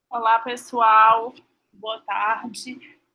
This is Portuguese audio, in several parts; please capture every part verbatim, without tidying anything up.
Olá, pessoal. Boa tarde.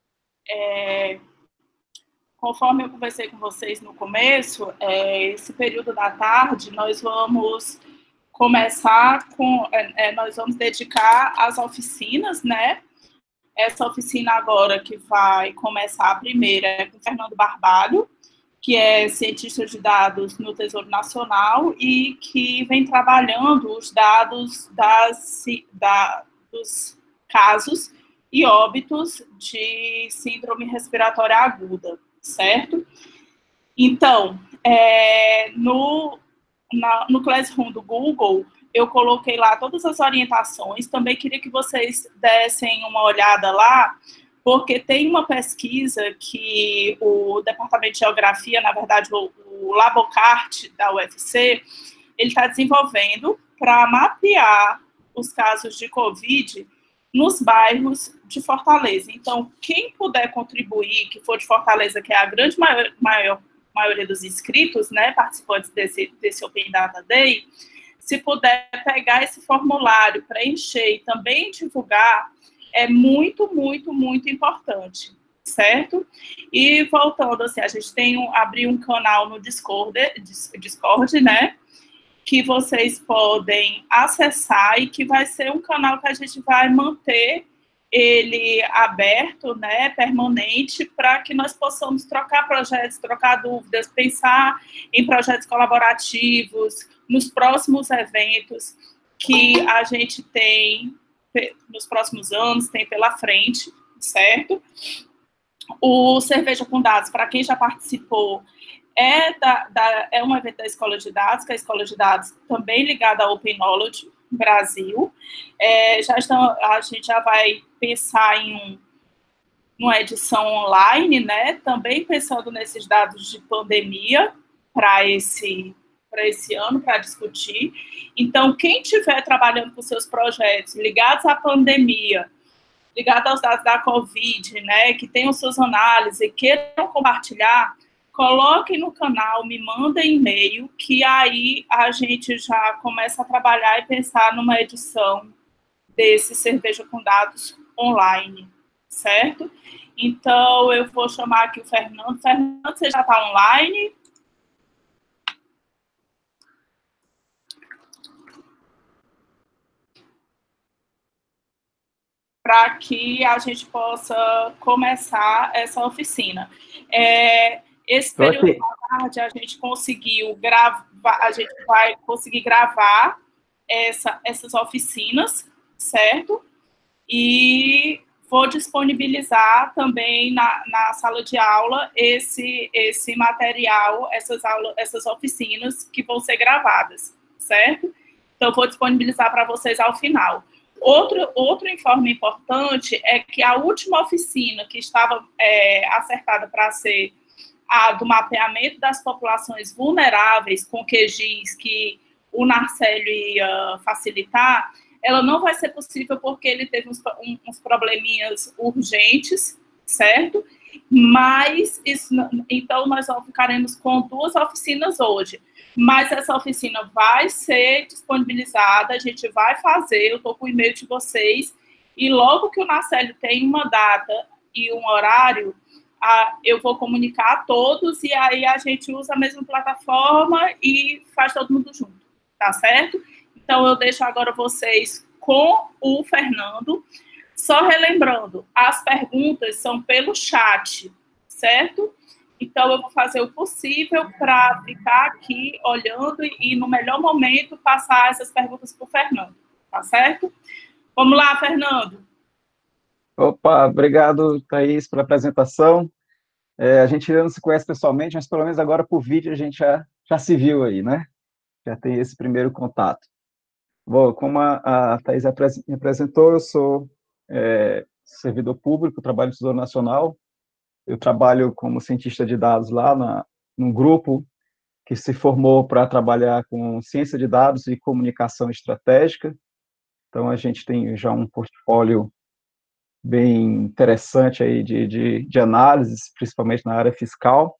É, conforme eu conversei com vocês no começo, é, esse período da tarde nós vamos começar com, é, nós vamos dedicar às oficinas, né? Essa oficina agora que vai começar a primeira é com o Fernando Barbalho, que é cientista de dados no Tesouro Nacional e que vem trabalhando os dados das, da, dos casos e óbitos de síndrome respiratória aguda, certo? Então, é, no, na, no Classroom do Google, eu coloquei lá todas as orientações, também queria que vocês dessem uma olhada lá, porque tem uma pesquisa que o Departamento de Geografia, na verdade, o, o Labocart da U F C, ele está desenvolvendo para mapear os casos de Covid nos bairros de Fortaleza. Então, quem puder contribuir, que for de Fortaleza, que é a grande maior, maior, maioria dos inscritos, né, participantes desse, desse Open Data Day, se puder pegar esse formulário, preencher e também divulgar, é muito, muito, muito importante, certo? E voltando, assim, a gente tem um, abrir um canal no Discord, Discord, né, que vocês podem acessar e que vai ser um canal que a gente vai manter ele aberto, né, permanente, para que nós possamos trocar projetos, trocar dúvidas, pensar em projetos colaborativos, nos próximos eventos que a gente tem nos próximos anos, tem pela frente, certo? O Cerveja com Dados, para quem já participou, é, da, da, é um evento da Escola de Dados, que é a Escola de Dados também ligada ao Open Knowledge Brasil. É, já estão, a gente já vai pensar em um, uma edição online, né? Também pensando nesses dados de pandemia para esse, para esse ano, para discutir. Então, quem estiver trabalhando com seus projetos ligados à pandemia, ligados aos dados da Covid, né, que tenham suas análises e queiram compartilhar, coloquem no canal, me mandem e-mail, que aí a gente já começa a trabalhar e pensar numa edição desse Cerveja com Dados online, certo? Então, eu vou chamar aqui o Fernando. Fernando, você já está online? Para que a gente possa começar essa oficina. É, esse período da tarde a gente conseguiu gravar, a gente vai conseguir gravar essa, essas oficinas, certo? E vou disponibilizar também na, na sala de aula esse, esse material, essas, aulas, essas oficinas que vão ser gravadas, certo? Então, vou disponibilizar para vocês ao final. Outro, outro informe importante é que a última oficina que estava é, acertada para ser a do mapeamento das populações vulneráveis com Q G I S, que o Narcélio ia facilitar, ela não vai ser possível porque ele teve uns, uns probleminhas urgentes, certo? Mas, isso, então, nós ficaremos com duas oficinas hoje. Mas essa oficina vai ser disponibilizada, a gente vai fazer, eu estou com o e-mail de vocês, e logo que o Narcélio tem uma data e um horário, a, eu vou comunicar a todos, e aí a gente usa a mesma plataforma e faz todo mundo junto, tá certo? Então, eu deixo agora vocês com o Fernando. Só relembrando, as perguntas são pelo chat, certo? Então, eu vou fazer o possível para ficar aqui olhando e, no melhor momento, passar essas perguntas para o Fernando, tá certo? Vamos lá, Fernando. Opa, obrigado, Thaís, pela apresentação. É, a gente ainda não se conhece pessoalmente, mas pelo menos agora por vídeo a gente já, já se viu aí, né? Já tem esse primeiro contato. Bom, como a, a Thaís me apresentou, eu sou é, servidor público, trabalho no Tesouro Nacional. Eu trabalho como cientista de dados lá na, num grupo que se formou para trabalhar com ciência de dados e comunicação estratégica. Então, a gente tem já um portfólio bem interessante aí de, de, de análises, principalmente na área fiscal.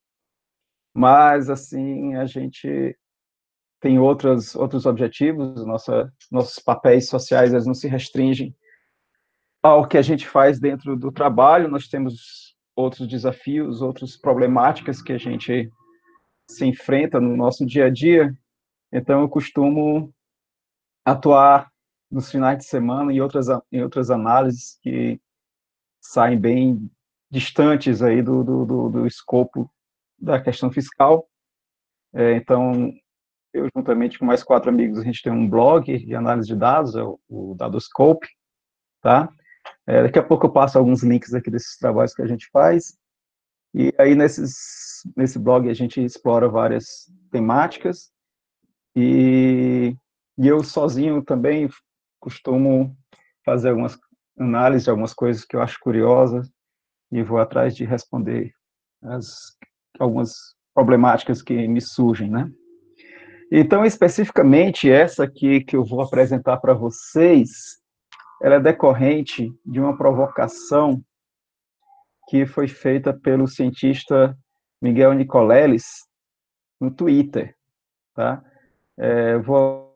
Mas, assim, a gente tem outros, outros objetivos, nossa, nossos papéis sociais eles não se restringem ao que a gente faz dentro do trabalho, nós temos outros desafios, outras problemáticas que a gente se enfrenta no nosso dia a dia. Então, eu costumo atuar nos finais de semana em outras, em outras análises que saem bem distantes aí do, do, do, do escopo da questão fiscal. É, então, eu, juntamente com mais quatro amigos, a gente tem um blog de análise de dados, é o, o Dadoscope, tá? É, daqui a pouco eu passo alguns links aqui desses trabalhos que a gente faz, e aí nesses, nesse blog a gente explora várias temáticas, e, e eu sozinho também costumo fazer algumas análises de algumas coisas que eu acho curiosas, e vou atrás de responder as, algumas problemáticas que me surgem, né? Então, especificamente, essa aqui que eu vou apresentar para vocês, ela é decorrente de uma provocação que foi feita pelo cientista Miguel Nicoleles no Twitter, tá? É, vou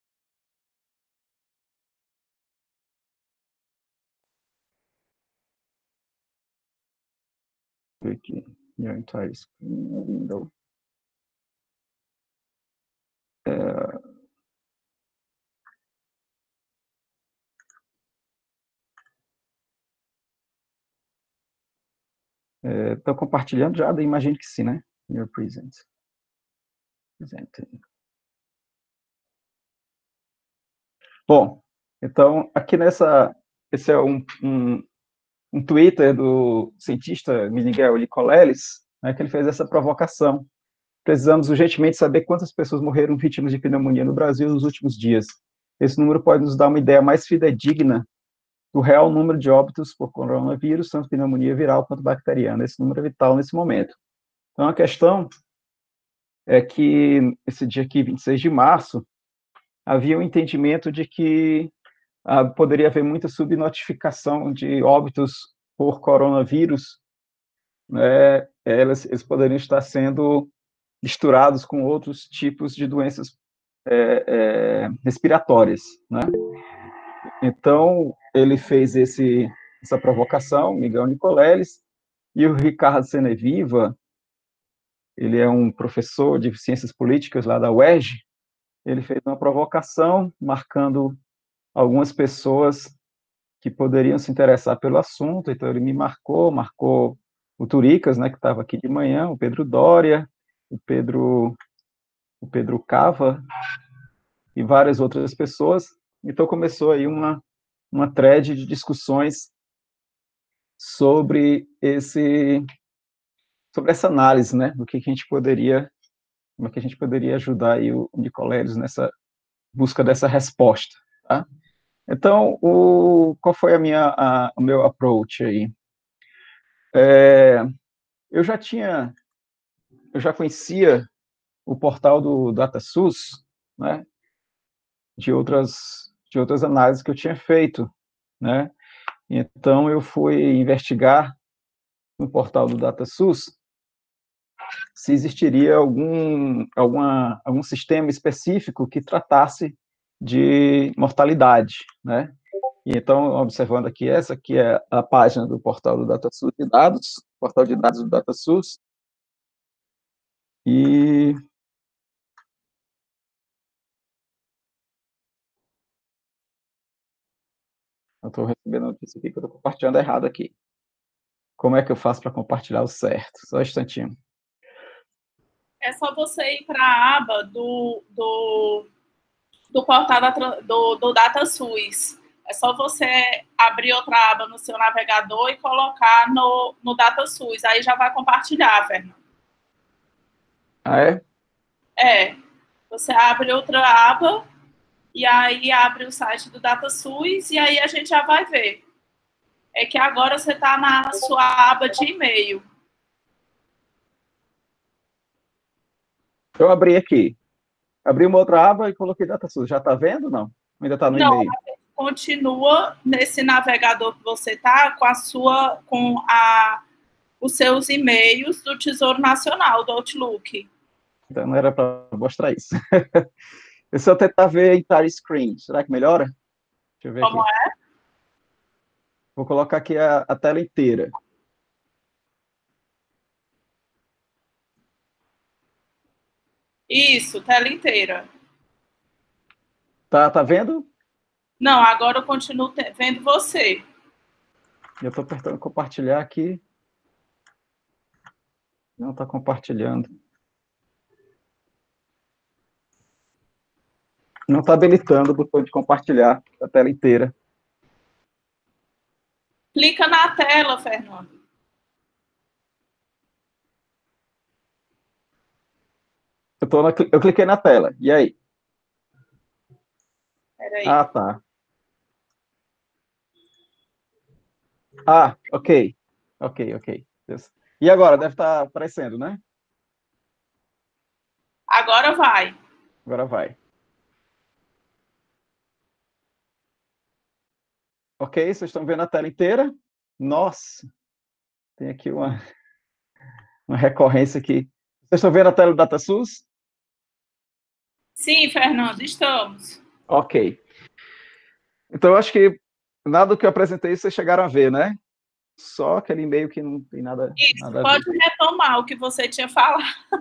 aqui, your entire screen window. Estou é, compartilhando já, imagino que sim, né? Your present. Presenting. Bom, então, aqui nessa, esse é um, um, um Twitter do cientista Miguel Nicoleles, né, que ele fez essa provocação. Precisamos urgentemente saber quantas pessoas morreram vítimas de pneumonia no Brasil nos últimos dias. Esse número pode nos dar uma ideia mais fidedigna do real número de óbitos por coronavírus, tanto pneumonia viral quanto bacteriana. Esse número é vital nesse momento. Então, a questão é que, esse dia aqui, vinte e seis de março, havia um entendimento de que ah, poderia haver muita subnotificação de óbitos por coronavírus, né? Eles, eles poderiam estar sendo misturados com outros tipos de doenças é, é, respiratórias, né? Então, ele fez esse, essa provocação, Miguel Nicoleles, e o Ricardo Seneviva, ele é um professor de ciências políticas lá da U E R J, ele fez uma provocação marcando algumas pessoas que poderiam se interessar pelo assunto, então ele me marcou, marcou o Turicas, né, que estava aqui de manhã, o Pedro Doria, o Pedro, o Pedro Cava e várias outras pessoas. Então começou aí uma, uma thread de discussões sobre esse, sobre essa análise, né, do que, que a gente poderia, como é que a gente poderia ajudar aí o Nicoleles nessa busca dessa resposta, tá? Então, o, qual foi a minha, a, o meu approach aí? É, eu já tinha, eu já conhecia o portal do DataSUS, né, de outras, de outras análises que eu tinha feito, né? Então, eu fui investigar no portal do DataSUS se existiria algum, alguma, algum sistema específico que tratasse de mortalidade, né? E então, observando aqui, essa aqui é a página do portal do DataSUS de dados, portal de dados do DataSUS, e eu estou recebendo notícia aqui que eu estou compartilhando errado aqui. Como é que eu faço para compartilhar o certo? Só um instantinho. É só você ir para a aba do, do, do portal da, do, do DataSUS. É só você abrir outra aba no seu navegador e colocar no, no DataSUS. Aí já vai compartilhar, Fernando. Ah, é? É. Você abre outra aba e aí abre o site do DataSUS e aí a gente já vai ver. É que agora você está na sua aba de e-mail. Eu abri aqui. Abri uma outra aba e coloquei DataSUS. Já está vendo, não? Ainda está no e-mail? Não, continua nesse navegador que você está com a sua, com a, os seus e-mails do Tesouro Nacional, do Outlook. Então não era para mostrar isso. Eu só tentar ver entire screen. Será que melhora? Deixa eu ver Como aqui. é? Vou colocar aqui a, a tela inteira. Isso, tela inteira. Tá, tá vendo? Não, agora eu continuo vendo você. Eu estou apertando compartilhar aqui. Não está compartilhando. Não está habilitando o botão de compartilhar a tela inteira. Clica na tela, Fernando. Eu, tô na, eu cliquei na tela. E aí? Peraí. Ah, tá. Ah, ok. Ok, ok. E agora? Deve estar aparecendo, né? Agora vai. Agora vai. Ok, vocês estão vendo a tela inteira? Nossa, tem aqui uma, uma recorrência aqui. Vocês estão vendo a tela do DataSUS? Sim, Fernando, estamos. Ok. Então, eu acho que nada do que eu apresentei vocês chegaram a ver, né? Só aquele e-mail que não tem nada, Isso, nada a pode ver. retomar o que você tinha falado.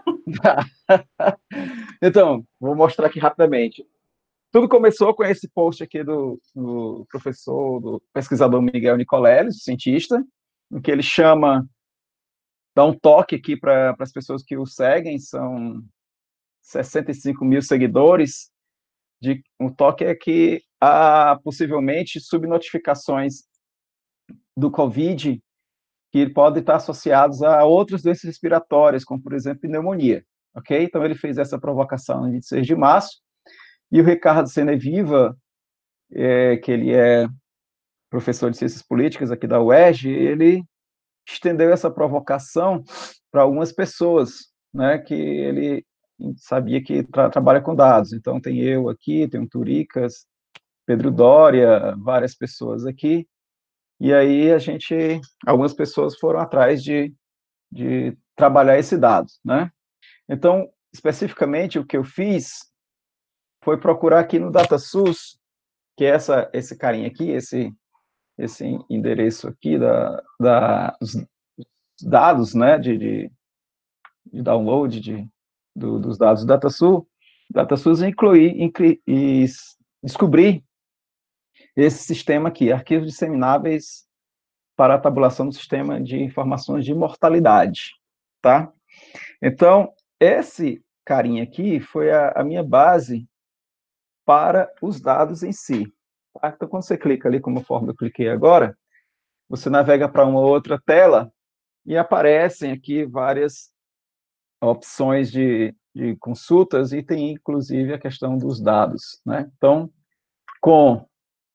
Então, vou mostrar aqui rapidamente. Tudo começou com esse post aqui do, do professor, do pesquisador Miguel Nicoleles, cientista, em que ele chama, dá um toque aqui para as pessoas que o seguem, são sessenta e cinco mil seguidores. De, um toque é que há possivelmente subnotificações do Covid que podem estar associados a outras doenças respiratórias, como, por exemplo, pneumonia. Ok? Então, ele fez essa provocação no vinte e seis de março, e o Ricardo Seneviva, é, que ele é professor de Ciências Políticas aqui da U E R J, ele estendeu essa provocação para algumas pessoas, né, que ele sabia que tra trabalha com dados. Então, tem eu aqui, tem o Turicas, Pedro Doria, várias pessoas aqui, e aí a gente, algumas pessoas foram atrás de, de trabalhar esse dado, né? Então, especificamente, o que eu fiz foi procurar aqui no DataSUS, que é essa, esse carinha aqui, esse, esse endereço aqui da, da, dos dados, né, de, de, de download de, do, dos dados do DataSUS, DataSUS incluí, inclui, e descobri esse sistema aqui, arquivos dissemináveis para a tabulação do sistema de informações de mortalidade, tá? Então, esse carinha aqui foi a, a minha base para os dados em si. Tá? Então, quando você clica ali, como forma eu cliquei agora, você navega para uma outra tela e aparecem aqui várias opções de, de consultas e tem, inclusive, a questão dos dados, né? Então, com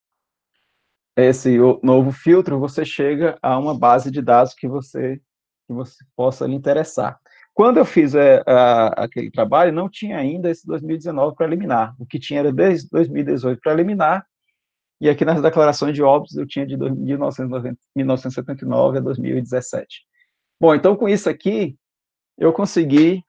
esse novo filtro, você chega a uma base de dados que você, que você possa lhe interessar. Quando eu fiz é, a, aquele trabalho, não tinha ainda esse dois mil e dezenove preliminar. O que tinha era desde dois mil e dezoito preliminar, e aqui nas declarações de óbitos eu tinha de mil novecentos e setenta e nove a dois mil e dezessete. Bom, então com isso aqui, eu consegui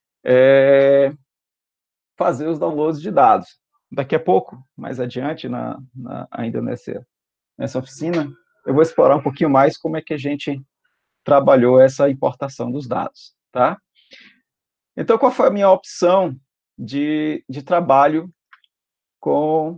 é, fazer os downloads de dados. Daqui a pouco, mais adiante, na, na, ainda nessa, nessa oficina, eu vou explorar um pouquinho mais como é que a gente trabalhou essa importação dos dados, tá? Então, qual foi a minha opção de, de trabalho com,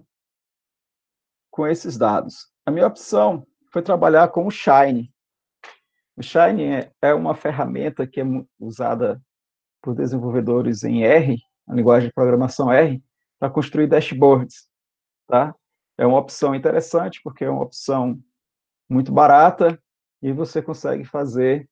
com esses dados? A minha opção foi trabalhar com o Shine. O Shine é, é uma ferramenta que é usada por desenvolvedores em R, a linguagem de programação R, para construir dashboards, tá? É uma opção interessante, porque é uma opção muito barata e você consegue fazer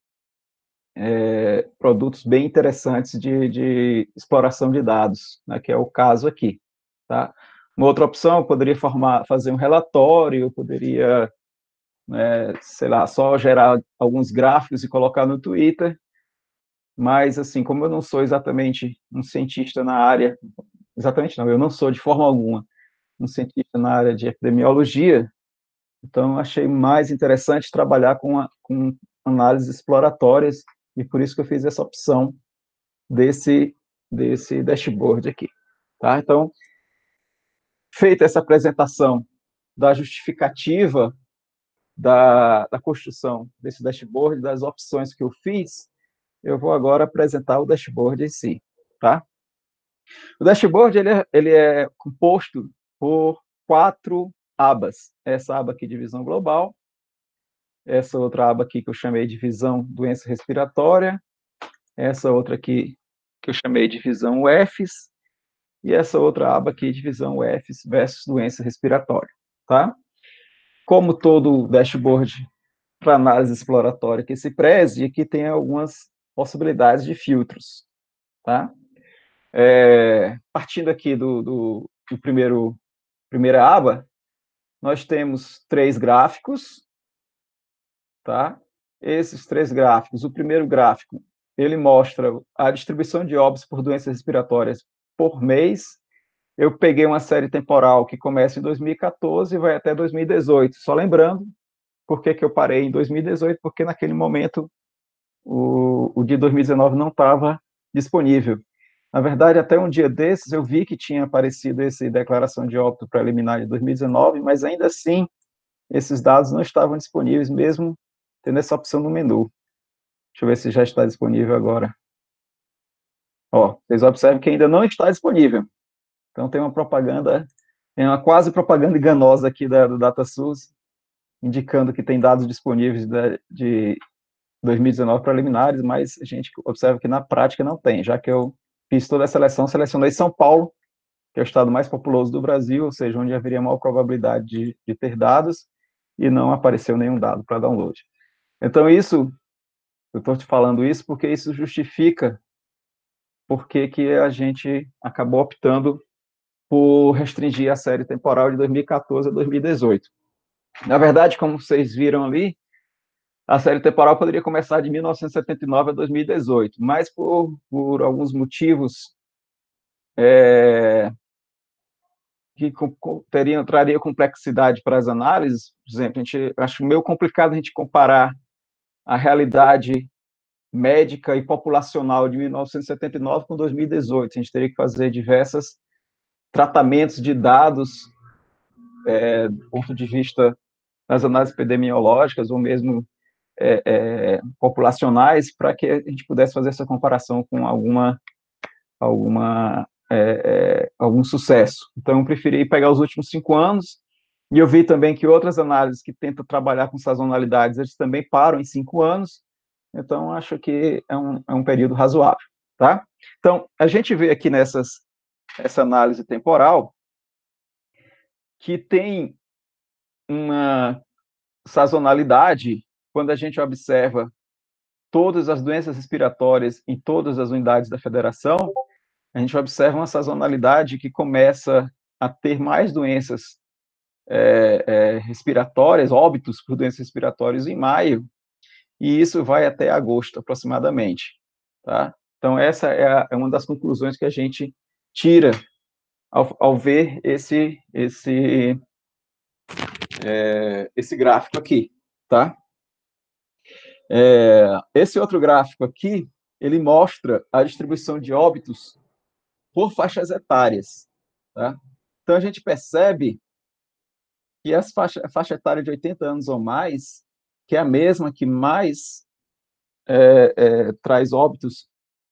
é, produtos bem interessantes de, de exploração de dados, né, que é o caso aqui, tá? Uma outra opção, eu poderia formar, fazer um relatório, eu poderia, né, sei lá, só gerar alguns gráficos e colocar no Twitter, mas, assim, como eu não sou exatamente um cientista na área, exatamente não, eu não sou de forma alguma um cientista na área de epidemiologia, então achei mais interessante trabalhar com, a, com análises exploratórias, e por isso que eu fiz essa opção desse, desse dashboard aqui. Tá? Então, feita essa apresentação da justificativa da, da construção desse dashboard, das opções que eu fiz, eu vou agora apresentar o dashboard em si, tá? O dashboard, ele é, ele é composto por quatro abas. Essa aba aqui de visão global, essa outra aba aqui que eu chamei de visão doença respiratória, essa outra aqui que eu chamei de visão U F S, e essa outra aba aqui de visão U F S versus doença respiratória, tá? Como todo dashboard para análise exploratória que se preze, aqui tem algumas possibilidades de filtros, tá? É, partindo aqui do, do, do primeiro, primeira aba, nós temos três gráficos, tá? Esses três gráficos, o primeiro gráfico, ele mostra a distribuição de óbitos por doenças respiratórias por mês. Eu peguei uma série temporal que começa em dois mil e quatorze e vai até dois mil e dezoito. Só lembrando, por que, que eu parei em dois mil e dezoito? Porque naquele momento o, o de dois mil e dezenove não estava disponível. Na verdade, até um dia desses, eu vi que tinha aparecido essa declaração de óbito preliminar de dois mil e dezenove, mas ainda assim, esses dados não estavam disponíveis, mesmo tendo essa opção no menu. Deixa eu ver se já está disponível agora. Ó, vocês observam que ainda não está disponível. Então, tem uma propaganda, tem uma quase propaganda enganosa aqui da, do DataSUS, indicando que tem dados disponíveis de, de dois mil e dezenove preliminares, mas a gente observa que na prática não tem, já que eu fiz toda a seleção, selecionei São Paulo, que é o estado mais populoso do Brasil, ou seja, onde haveria maior probabilidade de, de ter dados, e não apareceu nenhum dado para download. Então, isso, eu estou te falando isso porque isso justifica por que que a gente acabou optando por restringir a série temporal de dois mil e quatorze a dois mil e dezoito. Na verdade, como vocês viram ali, a série temporal poderia começar de mil novecentos e setenta e nove a dois mil e dezoito, mas por, por alguns motivos é, que com, com, teriam, traria complexidade para as análises, por exemplo, a gente, acho meio complicado a gente comparar a realidade médica e populacional de mil novecentos e setenta e nove com dois mil e dezoito. A gente teria que fazer diversos tratamentos de dados é, do ponto de vista das análises epidemiológicas ou mesmo é, é, populacionais para que a gente pudesse fazer essa comparação com alguma, alguma, é, é, algum sucesso. Então, eu preferi pegar os últimos cinco anos, e eu vi também que outras análises que tentam trabalhar com sazonalidades, eles também param em cinco anos, então, acho que é um, é um período razoável, tá? Então, a gente vê aqui nessas, essa análise temporal que tem uma sazonalidade quando a gente observa todas as doenças respiratórias em todas as unidades da federação, a gente observa uma sazonalidade que começa a ter mais doenças é, é, respiratórias, óbitos por doenças respiratórias em maio, e isso vai até agosto, aproximadamente. Tá? Então, essa é, a, é uma das conclusões que a gente tira ao, ao ver esse, esse, é, esse gráfico aqui. Tá? É, esse outro gráfico aqui, ele mostra a distribuição de óbitos por faixas etárias. Tá? Então, a gente percebe que essa faixa, a faixa etária de oitenta anos ou mais, que é a mesma que mais é, é, traz óbitos,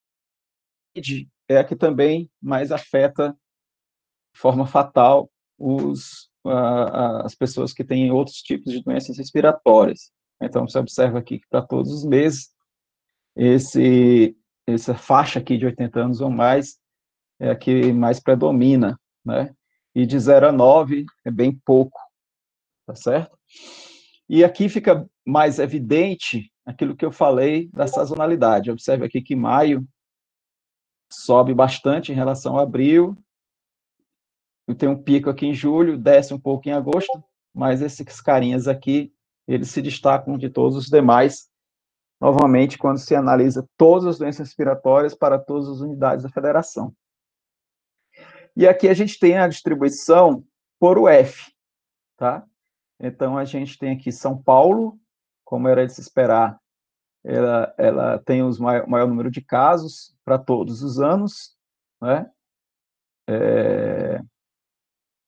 é a que também mais afeta de forma fatal os, a, as pessoas que têm outros tipos de doenças respiratórias. Então, você observa aqui que para todos os meses, esse, essa faixa aqui de oitenta anos ou mais é a que mais predomina, né? E de zero a nove é bem pouco, tá certo? E aqui fica mais evidente aquilo que eu falei da sazonalidade. Observe aqui que maio sobe bastante em relação a abril, e tem um pico aqui em julho, desce um pouco em agosto, mas esses carinhas aqui, eles se destacam de todos os demais, novamente, quando se analisa todas as doenças respiratórias para todas as unidades da federação. E aqui a gente tem a distribuição por U F, tá? Então, a gente tem aqui São Paulo, como era de se esperar, ela, ela tem o maior, maior número de casos para todos os anos, né? É,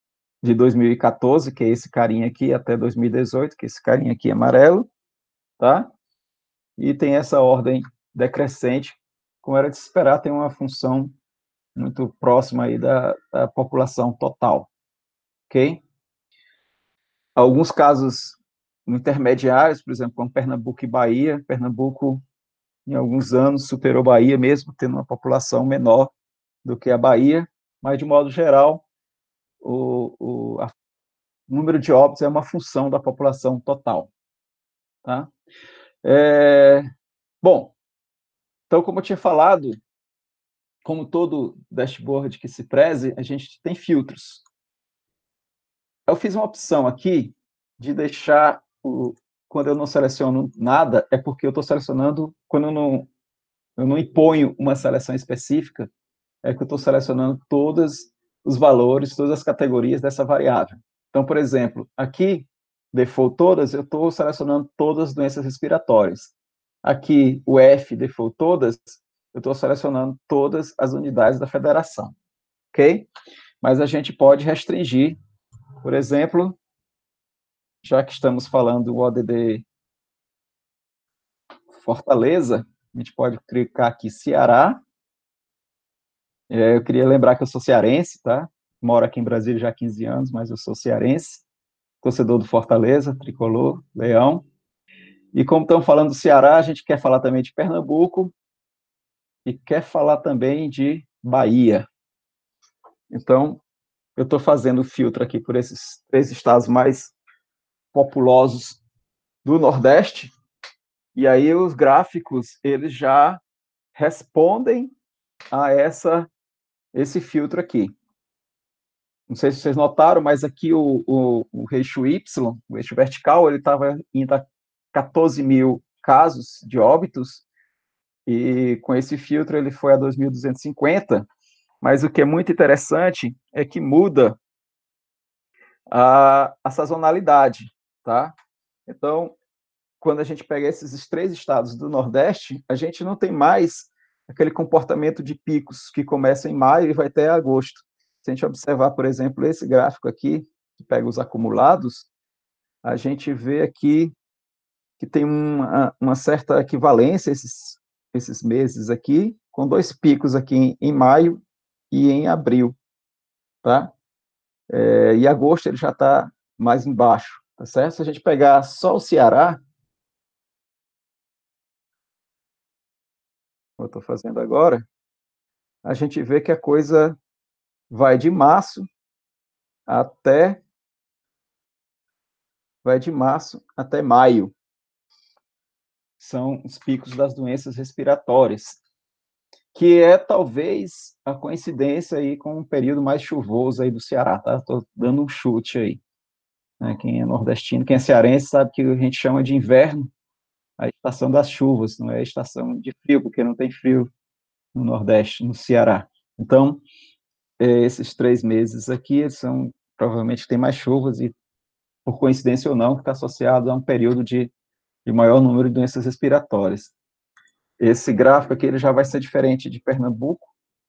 de dois mil e quatorze, que é esse carinha aqui, até dois mil e dezoito, que é esse carinha aqui amarelo, tá? E tem essa ordem decrescente, como era de se esperar, tem uma função muito próxima aí da, da população total, ok? Alguns casos intermediários, por exemplo, como Pernambuco e Bahia. Pernambuco, em alguns anos, superou Bahia, mesmo tendo uma população menor do que a Bahia, mas, de modo geral, o, o, a, o número de óbitos é uma função da população total. Tá? É, bom, então, como eu tinha falado, como todo dashboard que se preze, a gente tem filtros. Eu fiz uma opção aqui de deixar, o, quando eu não seleciono nada, é porque eu estou selecionando, quando eu não, eu não imponho uma seleção específica, é que eu estou selecionando todos os valores, todas as categorias dessa variável. Então, por exemplo, aqui, default todas, eu estou selecionando todas as doenças respiratórias. Aqui, o F, default todas, eu estou selecionando todas as unidades da federação, ok? Mas a gente pode restringir, por exemplo, já que estamos falando do O D D Fortaleza, a gente pode clicar aqui Ceará. É, eu queria lembrar que eu sou cearense, tá? Moro aqui em Brasília já há quinze anos, mas eu sou cearense, torcedor do Fortaleza, tricolor, leão. E como estamos falando do Ceará, a gente quer falar também de Pernambuco e quer falar também de Bahia. Então, eu estou fazendo o filtro aqui por esses três estados mais populosos do Nordeste, e aí os gráficos, eles já respondem a essa, esse filtro aqui. Não sei se vocês notaram, mas aqui o, o, o eixo Y, o eixo vertical, ele estava indo a quatorze mil casos de óbitos, e com esse filtro ele foi a dois mil duzentos e cinquenta, mas o que é muito interessante é que muda a, a sazonalidade, tá? Então, quando a gente pega esses três estados do Nordeste, a gente não tem mais aquele comportamento de picos que começa em maio e vai até agosto. Se a gente observar, por exemplo, esse gráfico aqui, que pega os acumulados, a gente vê aqui que tem uma, uma certa equivalência esses, esses meses aqui, com dois picos aqui em, em maio e em abril, tá? É, e agosto ele já está mais embaixo, tá certo? Se a gente pegar só o Ceará, como eu estou fazendo agora, a gente vê que a coisa vai de março até vai de março até maio. São os picos das doenças respiratórias, que é talvez a coincidência aí com um período mais chuvoso aí do Ceará, tá? Estou dando um chute aí. Né? Quem é nordestino, quem é cearense sabe que a gente chama de inverno a estação das chuvas, não é a estação de frio, porque não tem frio no Nordeste, no Ceará. Então, esses três meses aqui são, provavelmente tem mais chuvas e, por coincidência ou não, que está associado a um período de, de maior número de doenças respiratórias. Esse gráfico aqui ele já vai ser diferente de Pernambuco.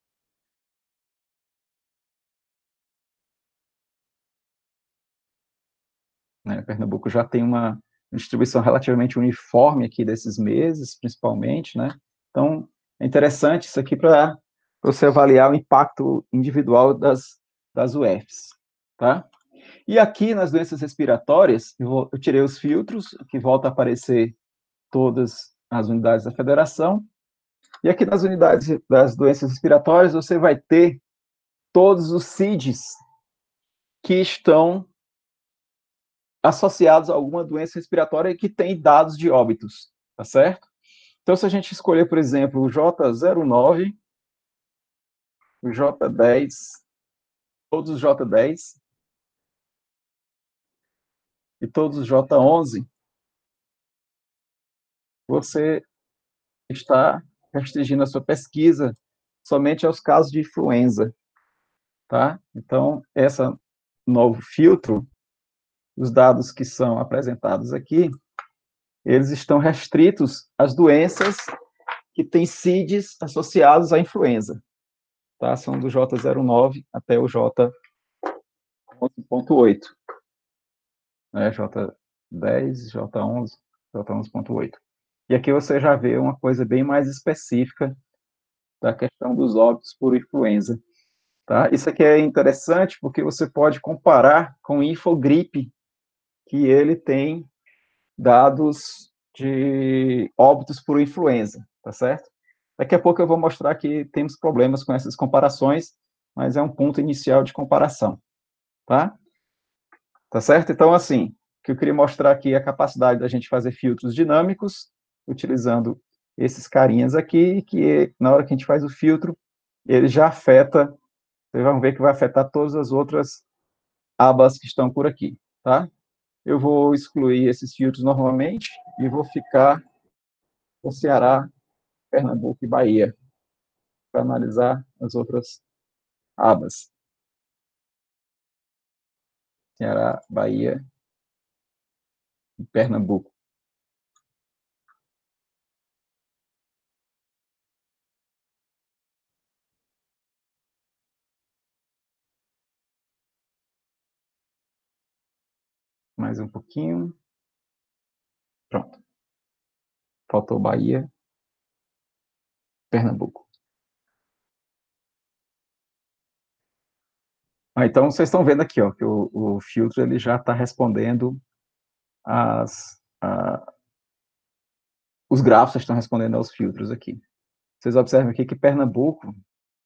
Né? Pernambuco já tem uma distribuição relativamente uniforme aqui desses meses, principalmente, né? Então, é interessante isso aqui para você avaliar o impacto individual das, das U Fs, tá? E aqui, nas doenças respiratórias, eu, vou, eu tirei os filtros, que volta a aparecer todas as unidades da federação, e aqui nas unidades das doenças respiratórias, você vai ter todos os C I Ds que estão associados a alguma doença respiratória e que tem dados de óbitos, tá certo? Então, se a gente escolher, por exemplo, o J zero nove, o J dez, todos os J dez e todos os J onze, você está restringindo a sua pesquisa somente aos casos de influenza, tá? Então, esse novo filtro, os dados que são apresentados aqui, eles estão restritos às doenças que têm C I Ds associados à influenza, tá? São do J zero nove até o J onze ponto oito. Né? J dez, J onze, J onze ponto oito. E aqui você já vê uma coisa bem mais específica da questão dos óbitos por influenza. Tá? Isso aqui é interessante porque você pode comparar com o Infogripe, que ele tem dados de óbitos por influenza, tá certo? Daqui a pouco eu vou mostrar que temos problemas com essas comparações, mas é um ponto inicial de comparação, tá? Tá certo? Então, assim, o que eu queria mostrar aqui é a capacidade da gente fazer filtros dinâmicos, utilizando esses carinhas aqui, que na hora que a gente faz o filtro, ele já afeta, vocês vão ver que vai afetar todas as outras abas que estão por aqui, tá? Eu vou excluir esses filtros normalmente e vou ficar com Ceará, Pernambuco e Bahia, para analisar as outras abas. Ceará, Bahia e Pernambuco. Mais um pouquinho. Pronto. Faltou Bahia, Pernambuco. Ah, então, vocês estão vendo aqui, ó, que o, o filtro ele já está respondendo as... A, os gráficos estão respondendo aos filtros aqui. Vocês observam aqui que Pernambuco,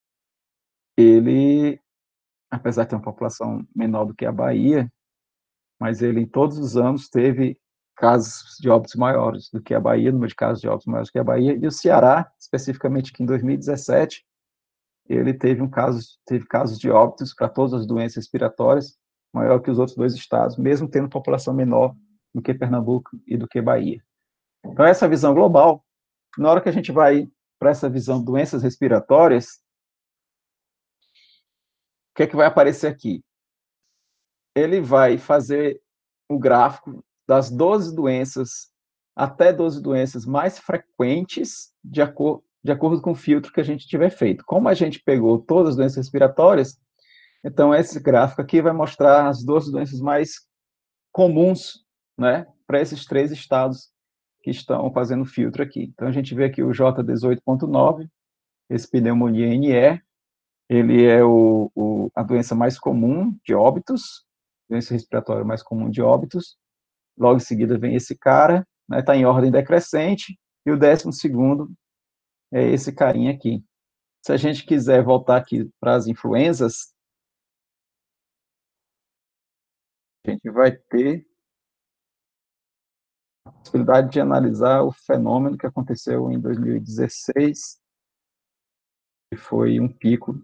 ele, apesar de ter uma população menor do que a Bahia, mas ele, em todos os anos, teve casos de óbitos maiores do que a Bahia, número de casos de óbitos maiores do que a Bahia, e o Ceará, especificamente aqui em dois mil e dezessete, ele teve, um caso, teve casos de óbitos para todas as doenças respiratórias, maior que os outros dois estados, mesmo tendo população menor do que Pernambuco e do que Bahia. Então, essa visão global, na hora que a gente vai para essa visão de doenças respiratórias, o que é que vai aparecer aqui? Ele vai fazer o gráfico das doze doenças, até doze doenças mais frequentes, de, acor de acordo com o filtro que a gente tiver feito. Como a gente pegou todas as doenças respiratórias, então esse gráfico aqui vai mostrar as doze doenças mais comuns, né, para esses três estados que estão fazendo filtro aqui. Então a gente vê aqui o J dezoito ponto nove, esse pneumonia N E, ele é o, o, a doença mais comum de óbitos, doença respiratória mais comum de óbitos. Logo em seguida vem esse cara, né, está em ordem decrescente, e o décimo segundo é esse carinha aqui. Se a gente quiser voltar aqui para as influenzas, a gente vai ter a possibilidade de analisar o fenômeno que aconteceu em dois mil e dezesseis, que foi um pico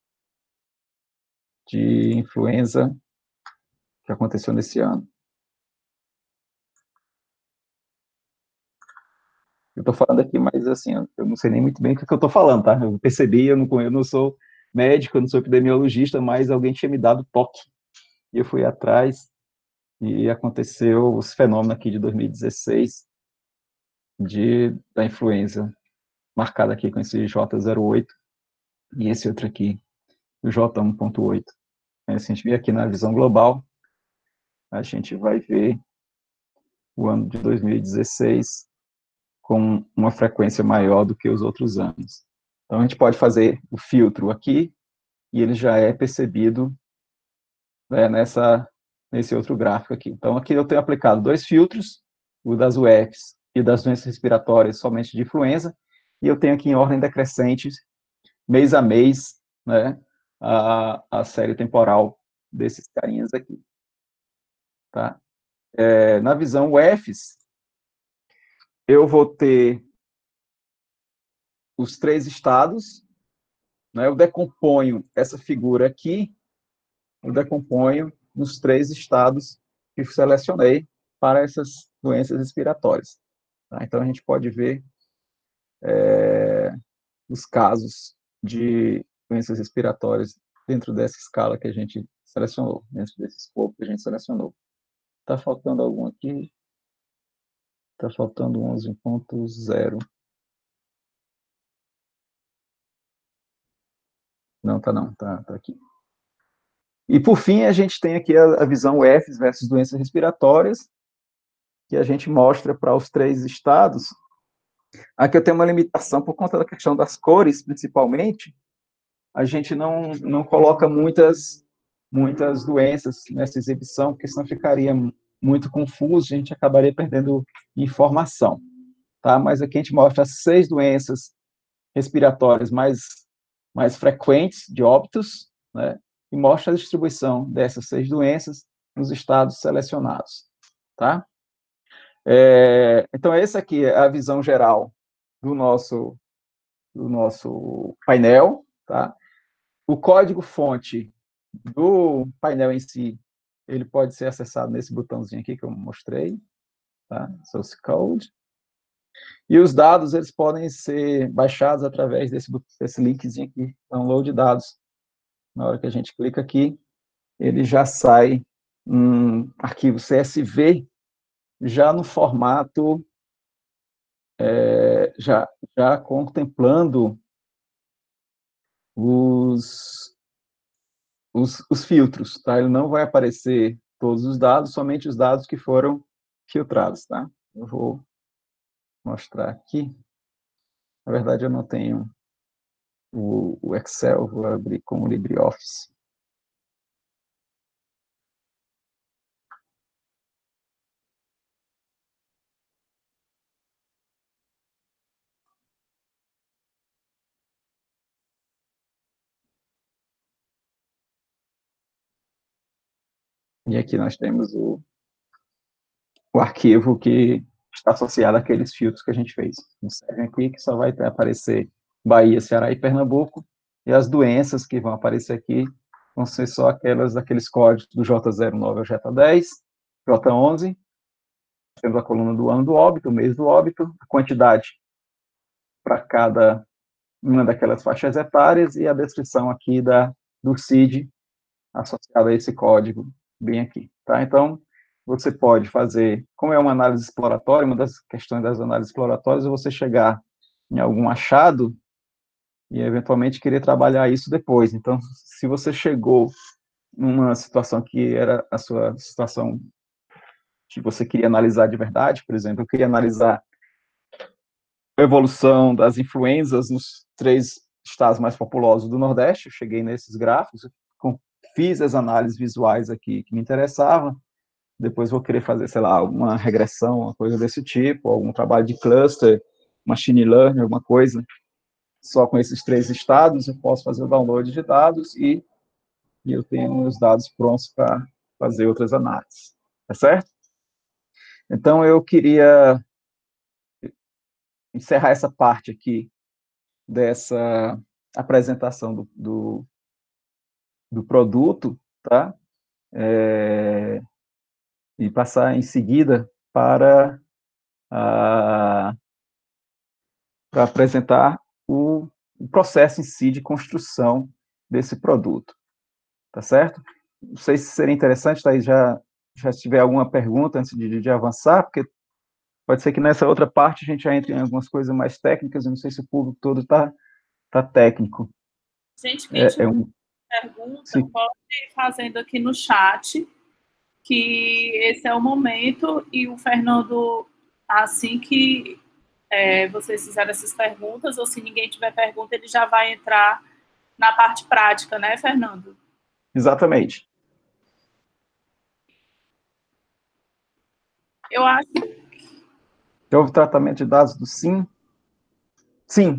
de influenza que aconteceu nesse ano. Eu estou falando aqui, mas assim, eu não sei nem muito bem o que eu estou falando, tá? Eu percebi, eu não, eu não sou médico, eu não sou epidemiologista, mas alguém tinha me dado toque. E eu fui atrás e aconteceu os fenômenos aqui de dois mil e dezesseis de, da influenza, marcado aqui com esse J zero oito e esse outro aqui, o J um ponto oito. Se a gente vir aqui na visão global, a gente vai ver o ano de dois mil e dezesseis com uma frequência maior do que os outros anos. Então, a gente pode fazer o filtro aqui, e ele já é percebido, né, nessa, nesse outro gráfico aqui. Então, aqui eu tenho aplicado dois filtros, o das U Fs e das doenças respiratórias somente de influenza, e eu tenho aqui em ordem decrescente, mês a mês, né, a, a série temporal desses carinhas aqui. Tá? É, na visão U Fs, eu vou ter os três estados, né, eu decomponho essa figura aqui, eu decomponho nos três estados que selecionei para essas doenças respiratórias. Tá? Então, a gente pode ver é, os casos de doenças respiratórias dentro dessa escala que a gente selecionou, dentro desse escopo que a gente selecionou. Está faltando algum aqui? Está faltando onze ponto zero. Não, tá não, tá, tá aqui. E, por fim, a gente tem aqui a, a visão U F versus doenças respiratórias, que a gente mostra para os três estados. Aqui eu tenho uma limitação por conta da questão das cores, principalmente. A gente não, não coloca muitas, muitas doenças nessa exibição, porque senão ficaria muito confuso, a gente acabaria perdendo informação. Tá? Mas aqui a gente mostra as seis doenças respiratórias mais, mais frequentes de óbitos, né? E mostra a distribuição dessas seis doenças nos estados selecionados. Tá? É, então, essa aqui é a visão geral do nosso, do nosso painel. Tá? O código-fonte do painel em si, ele pode ser acessado nesse botãozinho aqui que eu mostrei, tá? Source Code. E os dados, eles podem ser baixados através desse, desse linkzinho aqui, download dados. Na hora que a gente clica aqui, ele já sai um arquivo C S V, já no formato, é, já, já contemplando os, os, os filtros, tá? Ele não vai aparecer todos os dados, somente os dados que foram filtrados, tá? Eu vou mostrar aqui. Na verdade, eu não tenho o, o Excel, vou abrir com o LibreOffice. E aqui nós temos o, o arquivo que está associado àqueles filtros que a gente fez. Observem aqui que só vai ter, aparecer Bahia, Ceará e Pernambuco, e as doenças que vão aparecer aqui vão ser só aquelas daqueles códigos do J zero nove ao J dez, J onze, temos a coluna do ano do óbito, o mês do óbito, a quantidade para cada uma daquelas faixas etárias e a descrição aqui da, do C I D associada a esse código bem aqui, tá? Então, você pode fazer, como é uma análise exploratória, uma das questões das análises exploratórias é você chegar em algum achado e, eventualmente, querer trabalhar isso depois. Então, se você chegou numa situação que era a sua situação que você queria analisar de verdade, por exemplo, eu queria analisar a evolução das influenzas nos três estados mais populosos do Nordeste, eu cheguei nesses gráficos, fiz as análises visuais aqui que me interessavam, depois vou querer fazer, sei lá, alguma regressão, uma coisa desse tipo, algum trabalho de cluster, machine learning, alguma coisa, só com esses três estados, eu posso fazer o download de dados e, e eu tenho os dados prontos para fazer outras análises, tá certo? Então, eu queria encerrar essa parte aqui dessa apresentação do, do, do produto, tá? É, e passar em seguida para, a, para apresentar o, o processo em si de construção desse produto, tá certo? Não sei se seria interessante, Thaís, já, já se tiver alguma pergunta antes de, de avançar, porque pode ser que nessa outra parte a gente já entre em algumas coisas mais técnicas, eu não sei se o público todo está tá técnico. Gente, quem tiver é, é um... pergunta, Sim. Pode ir fazendo aqui no chat, que esse é o momento, e o Fernando, assim que é, vocês fizerem essas perguntas, ou se ninguém tiver pergunta, ele já vai entrar na parte prática, né, Fernando? Exatamente. Eu acho... Houve tratamento de dados do SIM? Sim.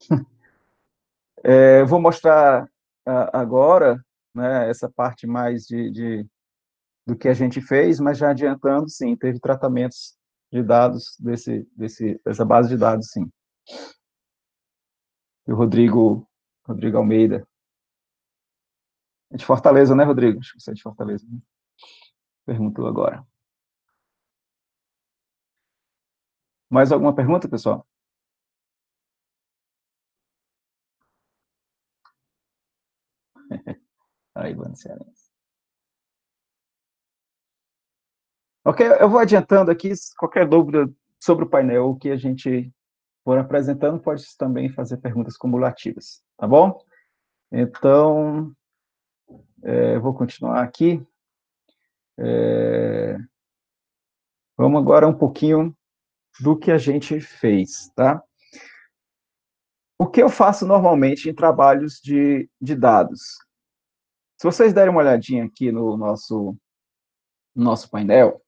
É, eu vou mostrar a, agora, né, essa parte mais de, de, do que a gente fez, mas já adiantando, sim, teve tratamentos de dados desse, desse, dessa base de dados, sim. E o Rodrigo, Rodrigo Almeida. É de Fortaleza, né, Rodrigo? Acho que você é de Fortaleza. Né? Perguntou agora. Mais alguma pergunta, pessoal? Aí, Ivana Cearense. Ok, eu vou adiantando aqui, qualquer dúvida sobre o painel que a gente for apresentando, pode também fazer perguntas cumulativas, tá bom? Então, É, vou continuar aqui. É, vamos agora um pouquinho do que a gente fez, tá? O que eu faço normalmente em trabalhos de, de dados? Se vocês derem uma olhadinha aqui no nosso, nosso painel,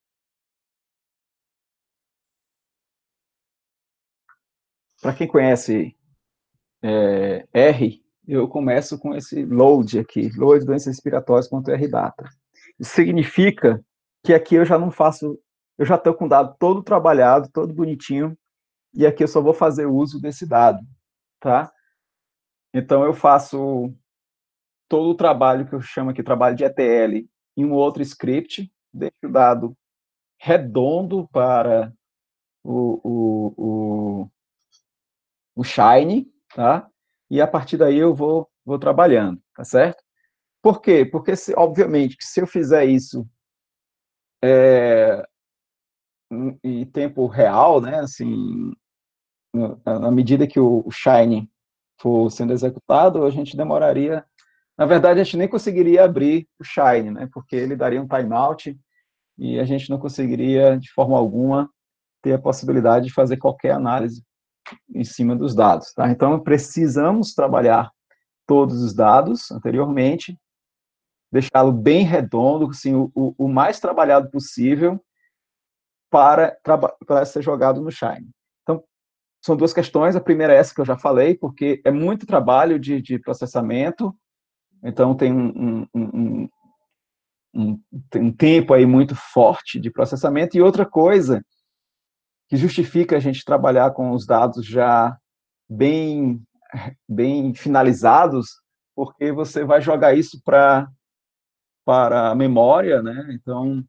para quem conhece é, R, eu começo com esse load aqui, load doenças respiratórias.rdata. Isso significa que aqui eu já não faço, eu já estou com o dado todo trabalhado, todo bonitinho, e aqui eu só vou fazer uso desse dado, tá? Então, eu faço todo o trabalho que eu chamo aqui, trabalho de E T L, em um outro script, deixo o dado redondo para o, o, o, o Shine, tá? E a partir daí eu vou, vou trabalhando, tá certo? Por quê? Porque, se, obviamente, que se eu fizer isso é, em, em tempo real, né, assim, na medida que o, o Shine for sendo executado, a gente demoraria. Na verdade, a gente nem conseguiria abrir o Shine, né, porque ele daria um timeout e a gente não conseguiria, de forma alguma, ter a possibilidade de fazer qualquer análise em cima dos dados. Tá? Então, precisamos trabalhar todos os dados anteriormente, deixá-lo bem redondo, assim, o, o mais trabalhado possível para, para ser jogado no Shine. Então, são duas questões. A primeira é essa que eu já falei, porque é muito trabalho de, de processamento, então tem um, um, um, um, um tempo aí muito forte de processamento. E outra coisa que justifica a gente trabalhar com os dados já bem, bem finalizados, porque você vai jogar isso para para a memória, né? Então,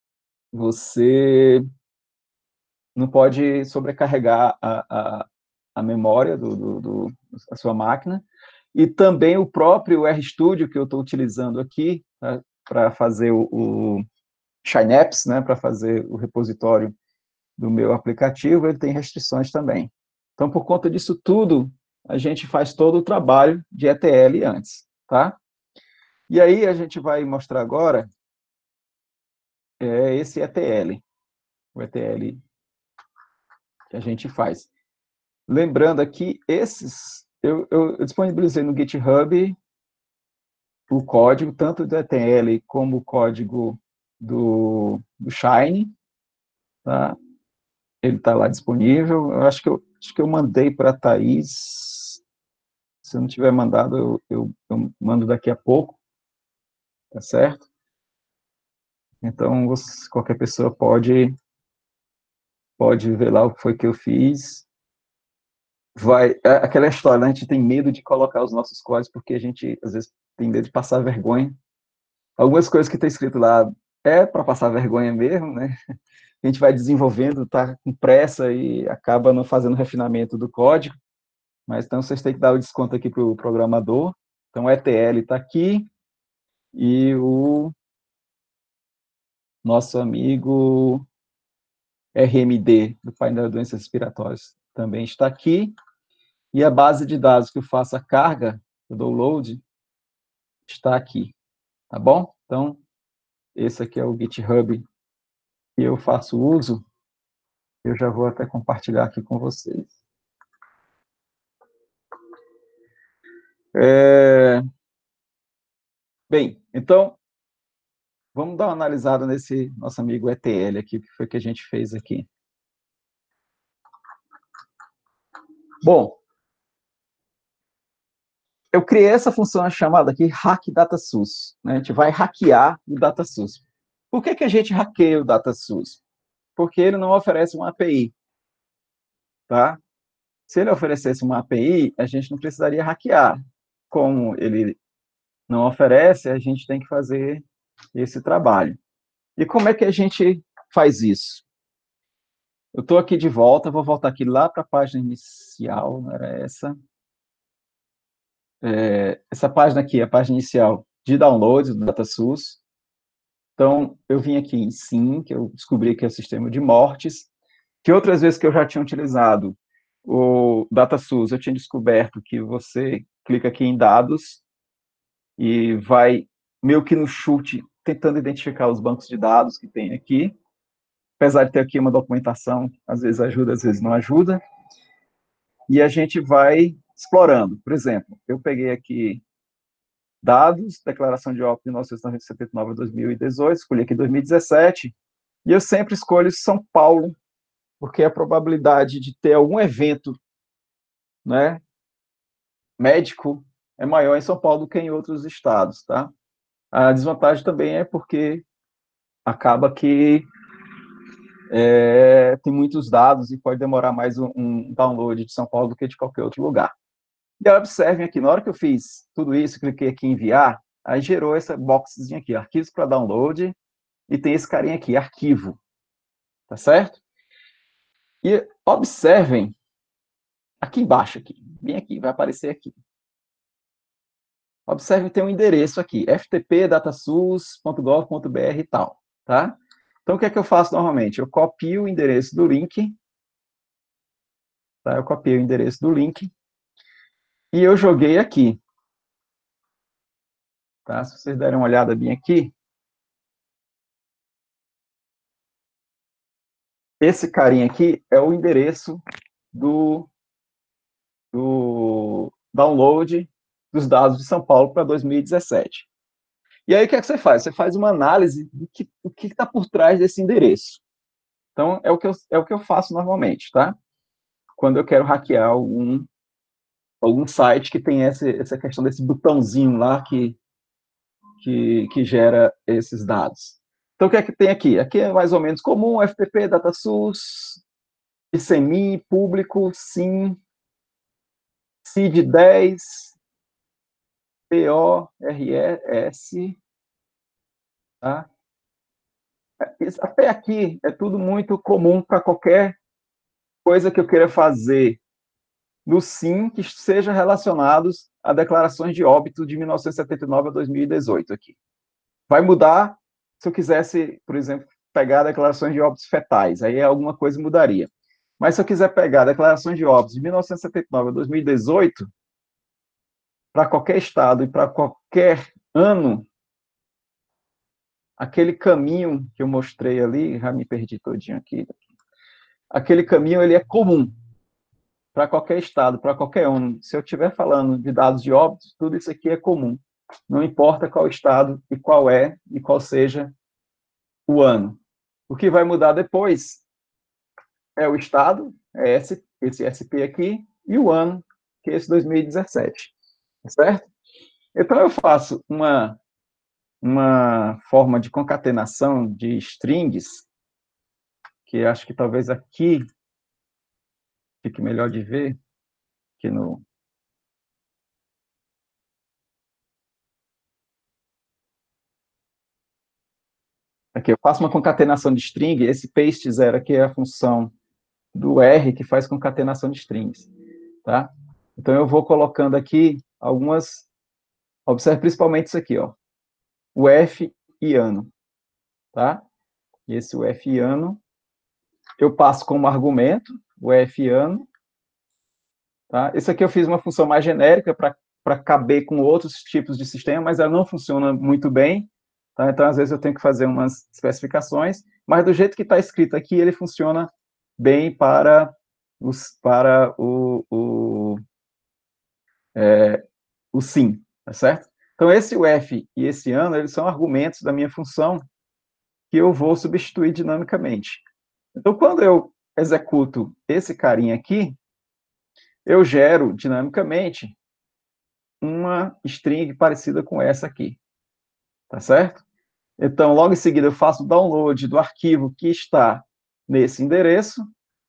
você não pode sobrecarregar a, a, a memória do, do, do, da sua máquina, e também o próprio RStudio que eu estou utilizando aqui, tá, para fazer o, o Synapse, né, para fazer o repositório do meu aplicativo, ele tem restrições também. Então, por conta disso tudo, a gente faz todo o trabalho de E T L antes, tá? E aí a gente vai mostrar agora é, esse E T L, o E T L que a gente faz. Lembrando aqui, esses, eu, eu, eu disponibilizei no GitHub o código, tanto do E T L como o código do, do Shine, tá? Ele está lá disponível. Eu acho que eu, acho que eu mandei para a Thaís. Se eu não tiver mandado, eu, eu, eu mando daqui a pouco, tá certo? Então, você, qualquer pessoa pode, pode ver lá o que foi que eu fiz. Vai, é aquela história, né? A gente tem medo de colocar os nossos códigos, porque a gente, às vezes, tem medo de passar vergonha. Algumas coisas que está escrito lá é para passar vergonha mesmo, né? A gente vai desenvolvendo, tá com pressa e acaba não fazendo refinamento do código, mas então vocês têm que dar o desconto aqui para o programador. Então, o E T L está aqui e o nosso amigo R M D, do painel de doenças respiratórias, também está aqui. E a base de dados que eu faço a carga, o download, está aqui, tá bom? Então, esse aqui é o GitHub que eu faço uso. Eu já vou até compartilhar aqui com vocês. É... Bem, então, vamos dar uma analisada nesse nosso amigo E T L aqui, o que foi que a gente fez aqui. Bom, eu criei essa função chamada aqui Hack DataSource. Né? A gente vai hackear o DataSource. Por que, que a gente hackeia o DataSource? Porque ele não oferece uma A P I. Tá? Se ele oferecesse uma A P I, a gente não precisaria hackear. Como ele não oferece, a gente tem que fazer esse trabalho. E como é que a gente faz isso? Eu estou aqui de volta, vou voltar aqui lá para a página inicial, não era essa? É, essa página aqui, a página inicial de download do DataSource. Então, eu vim aqui em Sim, que eu descobri que é o sistema de mortes, que outras vezes que eu já tinha utilizado o DataSource, eu tinha descoberto que você clica aqui em dados e vai meio que no chute, tentando identificar os bancos de dados que tem aqui, apesar de ter aqui uma documentação, às vezes ajuda, às vezes não ajuda, e a gente vai explorando. Por exemplo, eu peguei aqui dados, declaração de óbito de mil novecentos e setenta e nove a dois mil e dezoito, escolhi aqui dois mil e dezessete, e eu sempre escolho São Paulo, porque a probabilidade de ter algum evento, né, médico é maior em São Paulo do que em outros estados, tá? A desvantagem também é porque acaba que é, tem muitos dados e pode demorar mais um, um download de São Paulo do que de qualquer outro lugar. E aí, observem aqui, na hora que eu fiz tudo isso, cliquei aqui em enviar, aí gerou essa boxzinha aqui, arquivos para download, e tem esse carinha aqui, arquivo, tá certo? E observem, aqui embaixo, aqui, bem aqui, vai aparecer aqui. Observe, tem um endereço aqui, f t p datasus ponto gov ponto b r e tal, tá? Então, o que é que eu faço normalmente? Eu copio o endereço do link, tá? Eu copiei o endereço do link, e eu joguei aqui, tá? Se vocês derem uma olhada bem aqui, esse carinha aqui é o endereço do, do download dos dados de São Paulo para dois mil e dezessete. E aí, o que é que você faz? Você faz uma análise do que o que está por trás desse endereço. Então, é o, que eu, é o que eu faço normalmente, tá? Quando eu quero hackear algum, algum site que tem essa, essa questão desse botãozinho lá que, que, que gera esses dados. Então, o que é que tem aqui? Aqui é mais ou menos comum, F T P, DataSus, I C M I, público, sim, C I D dez, P O R S, tá? Até aqui é tudo muito comum para qualquer coisa que eu queira fazer no sim que seja relacionados a declarações de óbito de mil novecentos e setenta e nove a dois mil e dezoito aqui. Vai mudar se eu quisesse, por exemplo, pegar declarações de óbitos fetais, aí alguma coisa mudaria. Mas se eu quiser pegar declarações de óbitos de mil novecentos e setenta e nove a dois mil e dezoito, para qualquer estado e para qualquer ano, aquele caminho que eu mostrei ali, já me perdi todinho aqui, aquele caminho ele é comum para qualquer estado, para qualquer ano. Se eu estiver falando de dados de óbitos, tudo isso aqui é comum. Não importa qual estado e qual é e qual seja o ano. O que vai mudar depois é o estado, é esse, esse S P aqui, e o ano, que é esse dois mil e dezessete. Certo? Então, eu faço uma, uma forma de concatenação de strings, que acho que talvez aqui fique melhor de ver, que no... Aqui, eu faço uma concatenação de string, esse paste zero aqui é a função do R que faz concatenação de strings, tá? Então, eu vou colocando aqui algumas... Observe principalmente isso aqui, ó. O F e ano, tá? E esse o F e ano, eu passo como argumento, o F e ano, tá? Esse aqui eu fiz uma função mais genérica para caber com outros tipos de sistema, mas ela não funciona muito bem, tá? Então, às vezes, eu tenho que fazer umas especificações, mas do jeito que está escrito aqui, ele funciona bem para, os, para o, o, é, o sim, tá certo? Então, esse o F e esse ano, eles são argumentos da minha função que eu vou substituir dinamicamente. Então, quando eu executo esse carinha aqui, eu gero dinamicamente uma string parecida com essa aqui, tá certo? Então, logo em seguida, eu faço o download do arquivo que está nesse endereço,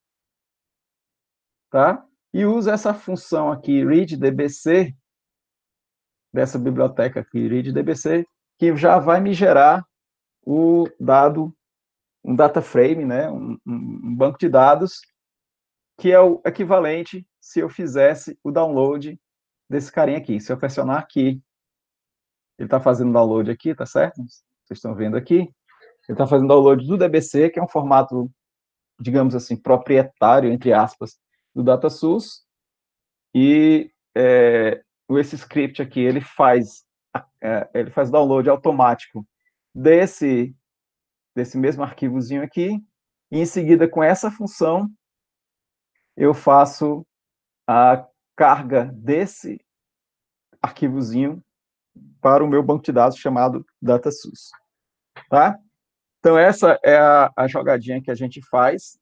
tá? E uso essa função aqui, readdbc, dessa biblioteca aqui, readdbc, que já vai me gerar o dado, um data frame, né? um, um banco de dados, que é o equivalente se eu fizesse o download desse carinha aqui. Se eu pressionar aqui, ele está fazendo download aqui, tá certo? Vocês estão vendo aqui. Ele está fazendo download do D B C, que é um formato, digamos assim, proprietário, entre aspas, do DataSus. E é, esse script aqui, ele faz é, ele faz download automático desse, desse mesmo arquivozinho aqui, e em seguida, com essa função, eu faço a carga desse arquivozinho para o meu banco de dados chamado DataSource, tá? Então, essa é a, a jogadinha que a gente faz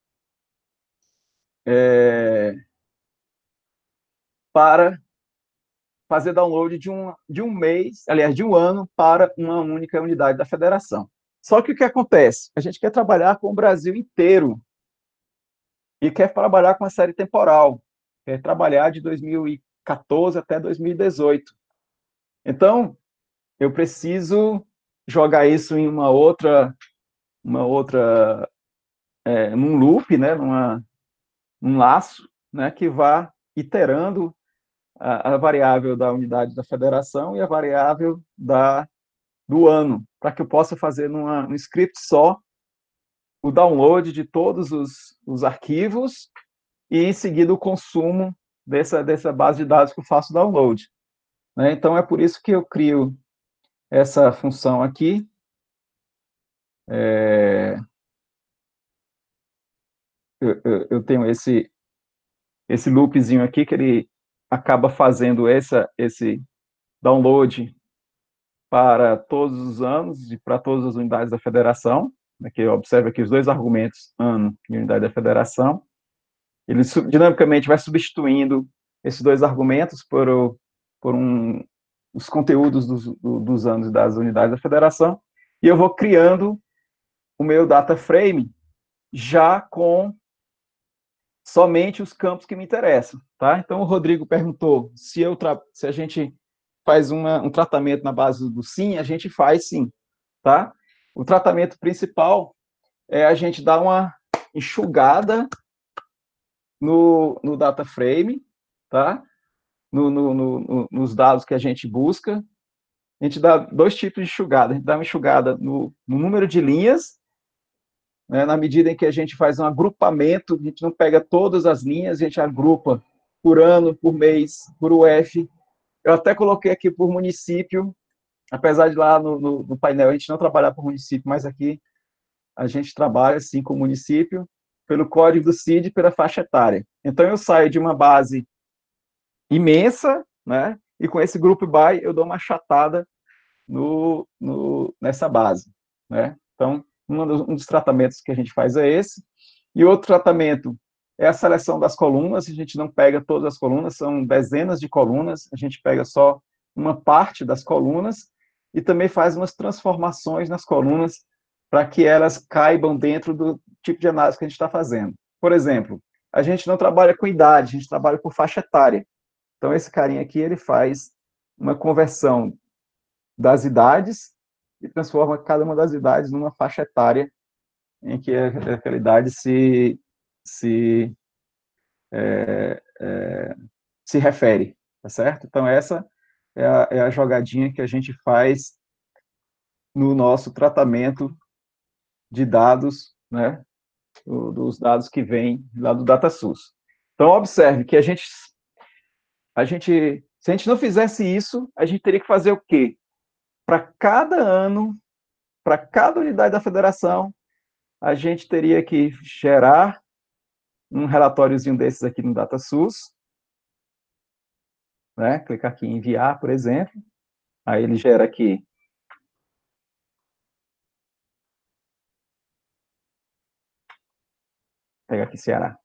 é, para fazer download de um, de um mês, aliás, de um ano, para uma única unidade da federação. Só que o que acontece? A gente quer trabalhar com o Brasil inteiro e quer trabalhar com a série temporal, quer trabalhar de dois mil e quatorze até dois mil e dezoito. Então, eu preciso jogar isso em uma outra, uma outra, é, num loop, né, numa, num laço, né, que vá iterando a, a variável da unidade da federação e a variável da, do ano, para que eu possa fazer numa, num script só o download de todos os, os arquivos e, em seguida, o consumo dessa, dessa base de dados que eu faço download. Né? Então, é por isso que eu crio essa função aqui. É, eu, eu, eu tenho esse, esse loopzinho aqui que ele acaba fazendo essa, esse download para todos os anos e para todas as unidades da federação. Aqui observa aqui os dois argumentos, ano e unidade da federação. Ele dinamicamente vai substituindo esses dois argumentos por, o, por um, os conteúdos dos, dos anos das unidades da federação, e eu vou criando o meu data frame já com somente os campos que me interessam, tá? Então, o Rodrigo perguntou se, eu se a gente faz uma, um tratamento na base do sim, a gente faz sim, tá? O tratamento principal é a gente dar uma enxugada no, no data frame, tá? No, no, no, nos dados que a gente busca. A gente dá dois tipos de enxugada. A gente dá uma enxugada no, no número de linhas, né, na medida em que a gente faz um agrupamento, a gente não pega todas as linhas, a gente agrupa por ano, por mês, por U F. Eu até coloquei aqui por município, apesar de lá no, no, no painel a gente não trabalhar por município, mas aqui a gente trabalha, sim, com o município, pelo código do C I D e pela faixa etária. Então, eu saio de uma base imensa, né, e com esse group by eu dou uma achatada no, no, nessa base, né. Então, um dos, um dos tratamentos que a gente faz é esse. E outro tratamento é a seleção das colunas. A gente não pega todas as colunas, são dezenas de colunas, a gente pega só uma parte das colunas e também faz umas transformações nas colunas para que elas caibam dentro do tipo de análise que a gente está fazendo. Por exemplo, a gente não trabalha com idade, a gente trabalha por faixa etária. Então, esse carinha aqui, ele faz uma conversão das idades e transforma cada uma das idades numa faixa etária em que aquela idade se, se, é, é, se refere, tá certo? Então, essa é a, é a jogadinha que a gente faz no nosso tratamento de dados, né, dos dados que vêm lá do DataSource. Então, observe que a gente, a gente, se a gente não fizesse isso, a gente teria que fazer o quê? Para cada ano, para cada unidade da federação, a gente teria que gerar um relatóriozinho desses aqui no DataSource, né? Clicar aqui em enviar, por exemplo, aí ele gera aqui pega aqui Ceará.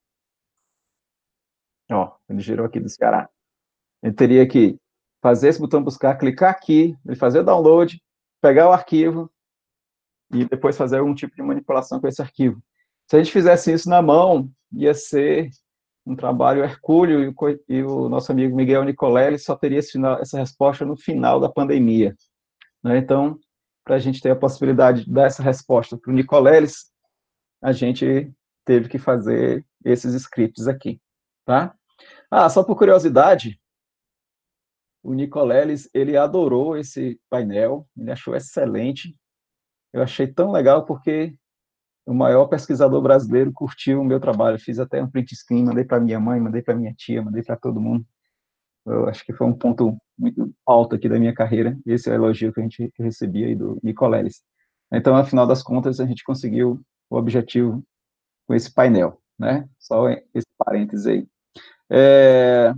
Ó, ele gerou aqui do Ceará. Ele teria que fazer esse botão buscar, clicar aqui, ele fazer o download, pegar o arquivo e depois fazer algum tipo de manipulação com esse arquivo. Se a gente fizesse isso na mão, ia ser um trabalho hercúleo, e o, e o nosso amigo Miguel Nicolelli só teria esse final, essa resposta no final da pandemia. Né? Então, para a gente ter a possibilidade de dar essa resposta para o Nicolelli, a gente teve que fazer esses scripts aqui. Tá? Ah, só por curiosidade, o Nicoleles, ele adorou esse painel, ele achou excelente. Eu achei tão legal porque o maior pesquisador brasileiro curtiu o meu trabalho. Fiz até um print screen, mandei para minha mãe, mandei para minha tia, mandei para todo mundo. Eu acho que foi um ponto muito alto aqui da minha carreira. Esse é o elogio que a gente recebia aí do Nicoleles. Então, afinal das contas, a gente conseguiu o objetivo com esse painel, né? Só esse parênteses aí. É...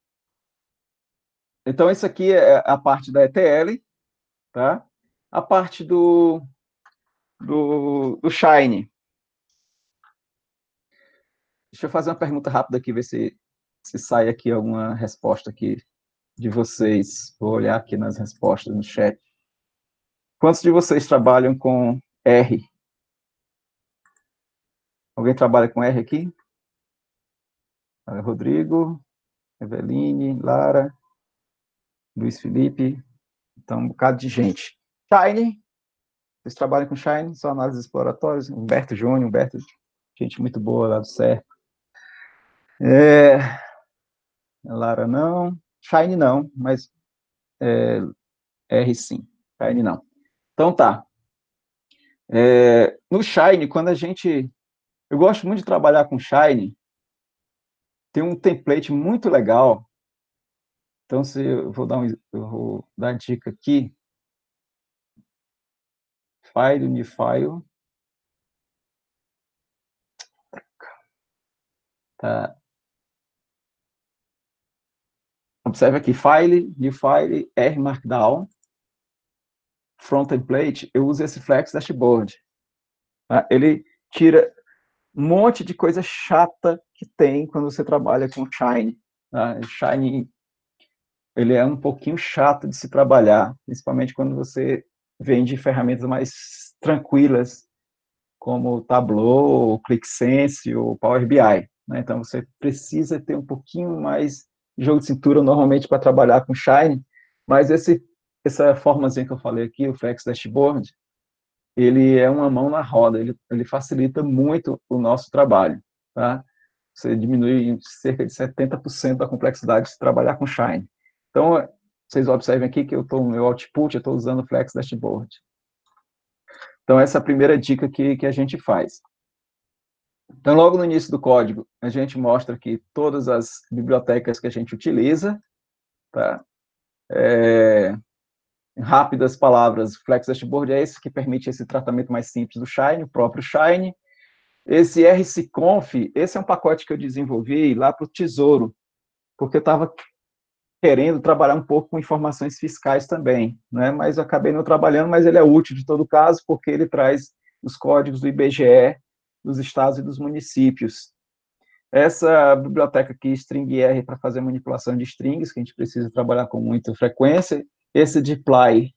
Então, isso aqui é a parte da E T L, tá? A parte do, do, do Shine. Deixa eu fazer uma pergunta rápida aqui, ver se, se sai aqui alguma resposta aqui de vocês. Vou olhar aqui nas respostas no chat. Quantos de vocês trabalham com R? Alguém trabalha com R aqui? Rodrigo, Eveline, Lara, Luiz Felipe. Então, um bocado de gente. Shine. Vocês trabalham com Shine? Só análises exploratórias? Humberto Júnior, Humberto, gente muito boa lá do C E R. É... Lara não. Shine não, mas é... R sim. Shine não. Então tá. É... No Shine, quando a gente... Eu gosto muito de trabalhar com Shine. Tem um template muito legal. Então, se eu vou dar um, eu vou dar dica aqui. File, new file. Tá. Observe aqui, file, new file, R Markdown, front template, eu uso esse Flex Dashboard. Tá? Ele tira um monte de coisa chata que tem quando você trabalha com Shine. Tá? Shine, ele é um pouquinho chato de se trabalhar, principalmente quando você vende ferramentas mais tranquilas, como o Tableau, o ClickSense, ou Power B I. Né? Então, você precisa ter um pouquinho mais de jogo de cintura, normalmente, para trabalhar com Shine, mas esse, essa formazinha que eu falei aqui, o Flex Dashboard, ele é uma mão na roda, ele, ele facilita muito o nosso trabalho. Tá? Você diminui em cerca de setenta por cento da complexidade de se trabalhar com Shine. Então, vocês observem aqui que eu estou no meu output, eu estou usando o Flex Dashboard. Então, essa é a primeira dica que, que a gente faz. Então, logo no início do código, a gente mostra aqui todas as bibliotecas que a gente utiliza. Tá? É, em rápidas palavras, Flex Dashboard é esse que permite esse tratamento mais simples do Shine, o próprio Shine. Esse rcconf, esse é um pacote que eu desenvolvi lá para o Tesouro, porque eu estava querendo trabalhar um pouco com informações fiscais também, né? Mas eu acabei não trabalhando, mas ele é útil de todo caso, porque ele traz os códigos do I B G E, dos estados e dos municípios. Essa biblioteca aqui, StringR, para fazer manipulação de strings, que a gente precisa trabalhar com muita frequência. Esse dplyr,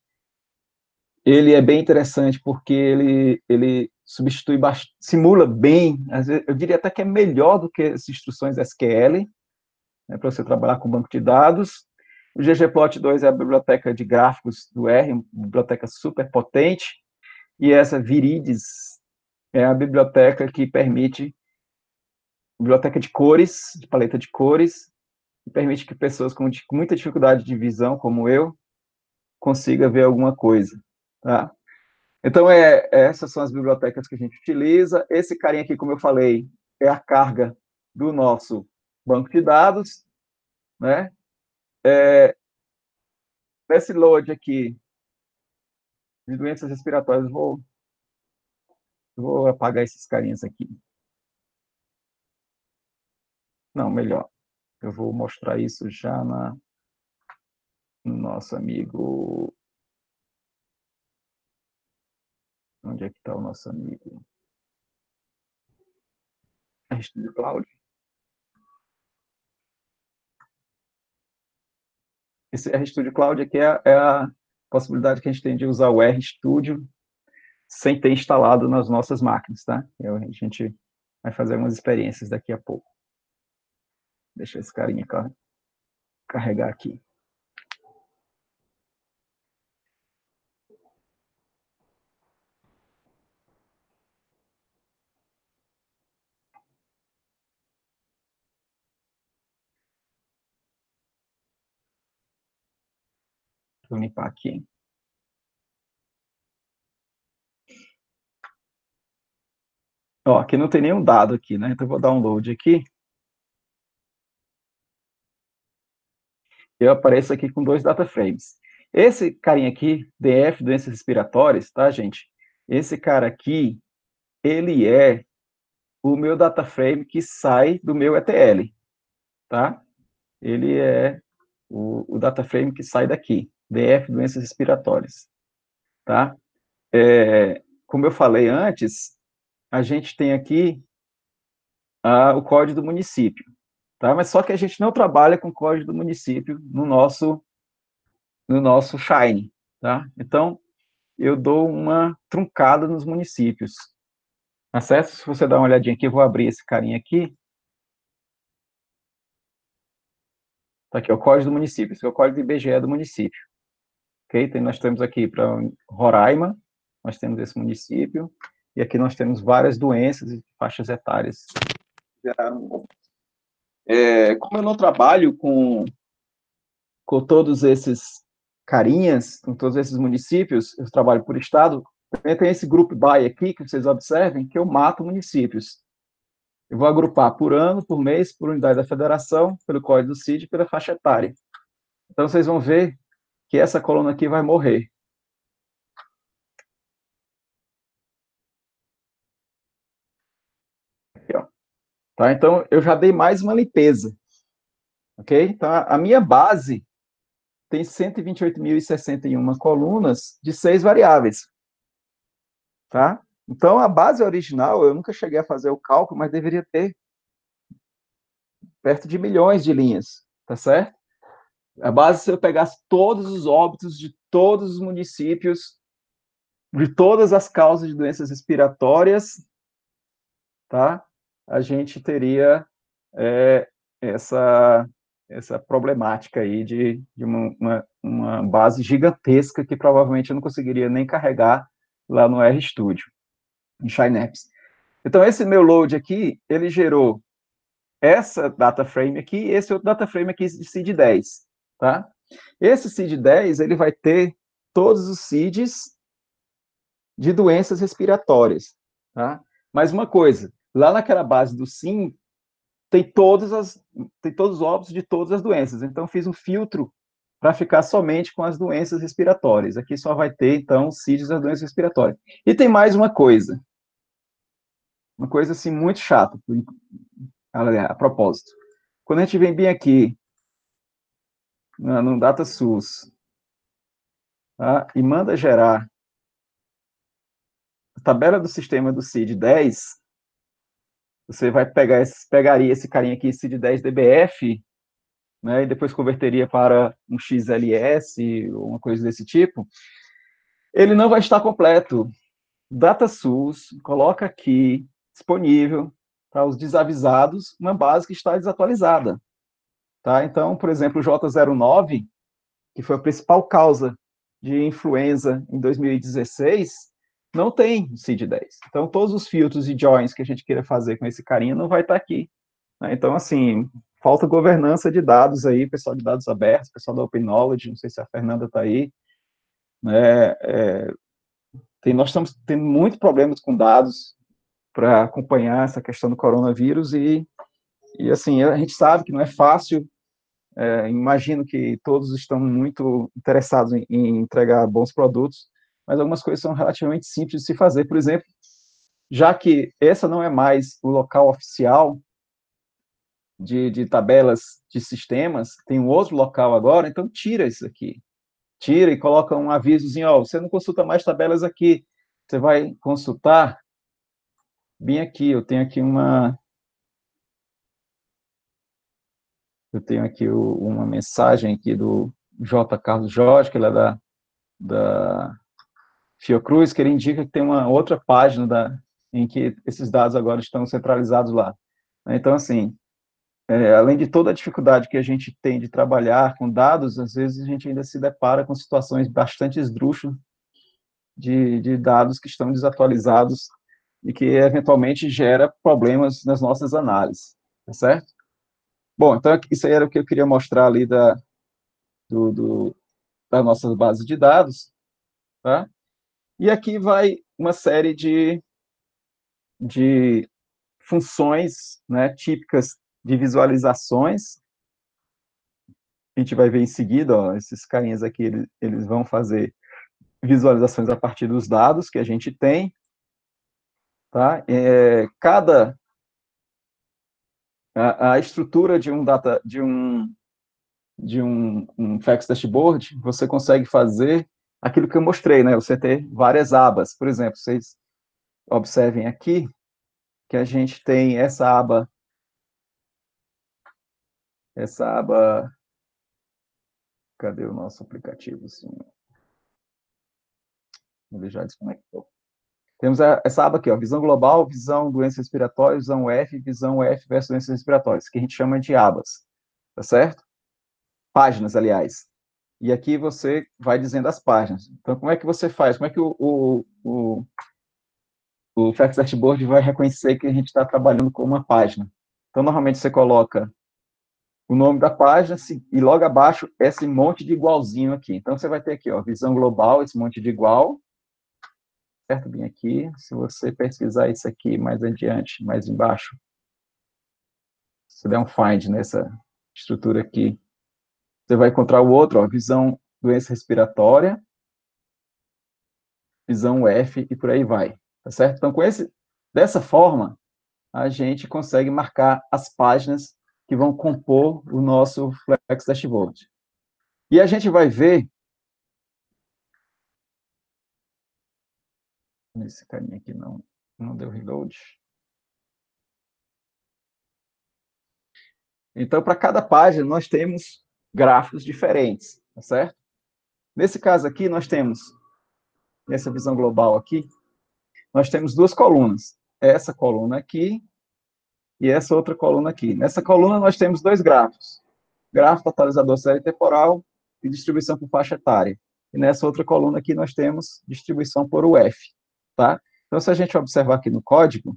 ele é bem interessante, porque ele, ele substitui, simula bem, eu diria até que é melhor do que as instruções S Q L, né, para você trabalhar com banco de dados. O ggplot dois é a biblioteca de gráficos do R, uma biblioteca super potente, e essa Virides é a biblioteca que permite, biblioteca de cores, de paleta de cores, que permite que pessoas com muita dificuldade de visão, como eu, consiga ver alguma coisa. Tá? Então, é, essas são as bibliotecas que a gente utiliza. Esse carinha aqui, como eu falei, é a carga do nosso banco de dados, né? É, esse load aqui de doenças respiratórias, vou, vou apagar esses carinhas aqui. Não, melhor. Eu vou mostrar isso já na, no nosso amigo... Onde é que está o nosso amigo? RStudio Cloud. Esse RStudio Cloud aqui é, é a possibilidade que a gente tem de usar o RStudio sem ter instalado nas nossas máquinas, tá? Eu, a gente vai fazer algumas experiências daqui a pouco. Deixa esse carinha carregar aqui. Vou limpar aqui. Ó, aqui não tem nenhum dado aqui, né? Então, eu vou dar um load aqui. eu apareço aqui com dois data frames. Esse carinha aqui, D F, doenças respiratórias, tá, gente? Esse cara aqui, ele é o meu data frame que sai do meu E T L, tá? Ele é o, o data frame que sai daqui, D F, doenças respiratórias, tá? É, como eu falei antes, a gente tem aqui ah, o código do município, tá? Mas só que a gente não trabalha com o código do município no nosso, no nosso Shine, tá? Então, eu dou uma truncada nos municípios. Tá certo? Se você dar uma olhadinha aqui, eu vou abrir esse carinha aqui. Tá aqui, é o código do município. Esse é o código do I B G E do município. Ok? Então, nós temos aqui para Roraima, nós temos esse município, e aqui nós temos várias doenças e faixas etárias. É, como eu não trabalho com, com todos esses carinhas, com todos esses municípios, eu trabalho por estado, também tem esse grupo B Y aqui, que vocês observem, que eu mato municípios. Eu vou agrupar por ano, por mês, por unidade da federação, pelo código do C I D e pela faixa etária. Então, vocês vão ver que essa coluna aqui vai morrer. Aqui, ó. Tá? Então, eu já dei mais uma limpeza. Ok? Então, a minha base tem cento e vinte e oito mil e sessenta e uma colunas de seis variáveis. Tá? Então, a base original, eu nunca cheguei a fazer o cálculo, mas deveria ter perto de milhões de linhas. Tá certo? A base, se eu pegasse todos os óbitos de todos os municípios, de todas as causas de doenças respiratórias, tá? A gente teria é, essa, essa problemática aí de, de uma, uma, uma base gigantesca que provavelmente eu não conseguiria nem carregar lá no RStudio, em Synapse. Então, esse meu load aqui, ele gerou essa data frame aqui e esse outro data frame aqui de C I D dez, tá? Esse C I D dez, ele vai ter todos os C I Ds de doenças respiratórias, tá? Mas uma coisa, lá naquela base do SIM, tem todas as tem todos os óbitos de todas as doenças. Então fiz um filtro para ficar somente com as doenças respiratórias. Aqui só vai ter então C I Ds das doenças respiratórias. E tem mais uma coisa, uma coisa assim muito chata, a, a propósito. Quando a gente vem bem aqui no, no DataSUS, tá? E manda gerar a tabela do sistema do C I D dez, você vai pegar esse, pegaria esse carinha aqui, C I D dez D B F, né, e depois converteria para um X L S, ou uma coisa desse tipo, ele não vai estar completo. DataSUS coloca aqui, disponível, para os desavisados, uma base que está desatualizada. Tá? Então, por exemplo, o J zero nove, que foi a principal causa de influenza em dois mil e dezesseis, não tem C I D dez. Então, todos os filtros e joins que a gente queira fazer com esse carinha não vai estar aqui. Né? Então, assim, falta governança de dados aí, pessoal de dados abertos, pessoal da Open Knowledge, não sei se a Fernanda está aí. Né? É, tem, nós estamos tendo muitos problemas com dados para acompanhar essa questão do coronavírus e, e, assim, a gente sabe que não é fácil. É, imagino que todos estão muito interessados em, em entregar bons produtos, mas algumas coisas são relativamente simples de se fazer. Por exemplo, já que essa não é mais o local oficial de, de tabelas de sistemas, tem um outro local agora, então tira isso aqui. Tira e coloca um avisozinho, ó, você não consulta mais tabelas aqui, você vai consultar bem aqui, eu tenho aqui uma... Eu tenho aqui o, uma mensagem aqui do J. Carlos Jorge, que ele é da, da Fiocruz, que ele indica que tem uma outra página da, em que esses dados agora estão centralizados lá. Então, assim, é, além de toda a dificuldade que a gente tem de trabalhar com dados, às vezes a gente ainda se depara com situações bastante esdrúxulas de, de dados que estão desatualizados e que, eventualmente, gera problemas nas nossas análises, tá certo? Bom, então, isso aí era o que eu queria mostrar ali da, do, do, das nossas bases de dados, tá? E aqui vai uma série de, de funções, né, típicas de visualizações. a gente vai ver em seguida, ó, esses carinhas aqui, eles, eles vão fazer visualizações a partir dos dados que a gente tem, tá? É, cada a, a estrutura de um data de um de um, um Flex Dashboard, você consegue fazer aquilo que eu mostrei, né? Você ter várias abas. Por exemplo, vocês observem aqui que a gente tem essa aba, essa aba, cadê o nosso aplicativo? Assim? Ele já desconectou. Temos a, essa aba aqui, ó, visão global, visão doenças respiratórias, visão F, visão F versus doenças respiratórias, que a gente chama de abas, tá certo? Páginas, aliás. E aqui você vai dizendo as páginas. Então, como é que você faz? Como é que o, o, o, o Flex Dashboard vai reconhecer que a gente está trabalhando com uma página? Então, normalmente você coloca o nome da página e logo abaixo esse monte de igualzinho aqui. Então, você vai ter aqui, ó, visão global, esse monte de igual, certo? Bem aqui, se você pesquisar isso aqui mais adiante, mais embaixo, se der um find nessa estrutura aqui, você vai encontrar o outro, ó, visão doença respiratória, visão F e por aí vai, tá certo? Então, com esse, dessa forma, a gente consegue marcar as páginas que vão compor o nosso Flex Dashboard. E a gente vai ver, esse carinha aqui não, não deu reload. Então, para cada página, nós temos gráficos diferentes, tá certo? Nesse caso aqui, nós temos, nessa visão global aqui, nós temos duas colunas. Essa coluna aqui e essa outra coluna aqui. Nessa coluna, nós temos dois gráficos. Gráfico totalizador série temporal e distribuição por faixa etária. E nessa outra coluna aqui, nós temos distribuição por U F, tá? Então, se a gente observar aqui no código,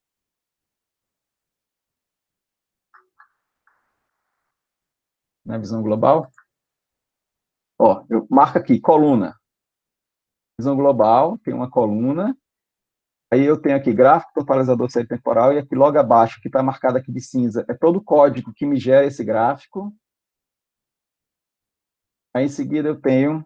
na visão global, ó, eu marco aqui, coluna. Visão global, tem uma coluna. Aí eu tenho aqui gráfico totalizador série temporal, e aqui logo abaixo, que está marcado aqui de cinza, é todo o código que me gera esse gráfico. Aí em seguida eu tenho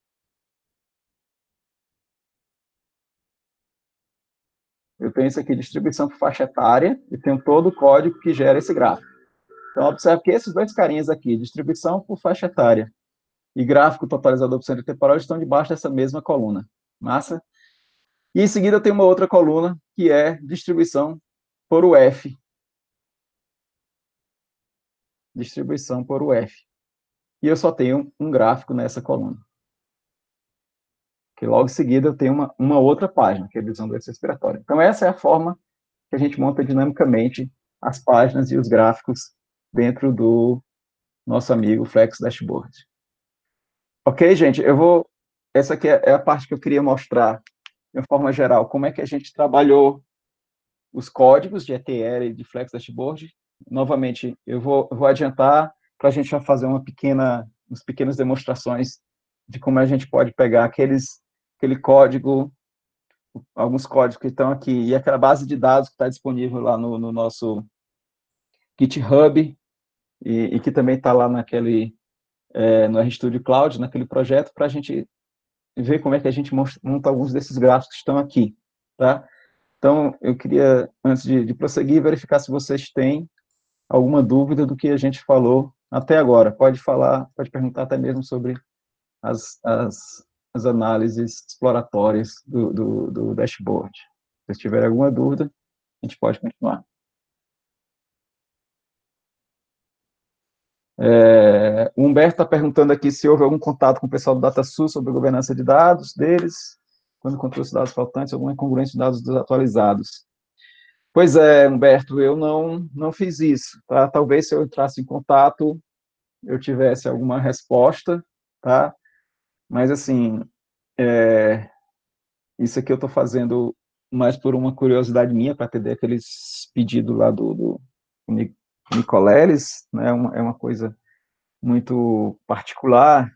eu tenho isso aqui, distribuição por faixa etária, e tenho todo o código que gera esse gráfico. Então, observe que esses dois carinhas aqui, distribuição por faixa etária e gráfico totalizador por série temporal, estão debaixo dessa mesma coluna. Massa? E em seguida eu tenho uma outra coluna, que é distribuição por U F. Distribuição por U F. E eu só tenho um gráfico nessa coluna. Que logo em seguida eu tenho uma, uma outra página, que é a visão do doença respiratória. Então, essa é a forma que a gente monta dinamicamente as páginas e os gráficos dentro do nosso amigo Flex Dashboard. Ok, gente? Eu vou... Essa aqui é a parte que eu queria mostrar, de uma forma geral, como é que a gente trabalhou os códigos de E T L e de Flex Dashboard. Novamente, eu vou, eu vou adiantar para a gente já fazer uma pequena, umas pequenas demonstrações de como a gente pode pegar aqueles, aquele código, alguns códigos que estão aqui, e aquela base de dados que está disponível lá no, no nosso GitHub, e, e que também está lá naquele, é, no RStudio Cloud, naquele projeto, para a gente ver como é que a gente monta alguns desses gráficos que estão aqui, tá? Então, eu queria, antes de, de prosseguir, verificar se vocês têm alguma dúvida do que a gente falou até agora. Pode falar, pode perguntar até mesmo sobre as, as, as análises exploratórias do, do, do dashboard. Se vocês tiverem alguma dúvida, a gente pode continuar. É, o Humberto está perguntando aqui se houve algum contato com o pessoal do DataSul sobre a governança de dados deles, quando encontrou os dados faltantes, alguma incongruência de dados desatualizados. Pois é, Humberto, eu não, não fiz isso, tá? Talvez se eu entrasse em contato, eu tivesse alguma resposta, tá? Mas, assim, é, isso aqui eu estou fazendo mais por uma curiosidade minha, para atender aqueles pedidos lá do, do Nicoleles, né? Uma, é uma coisa muito particular,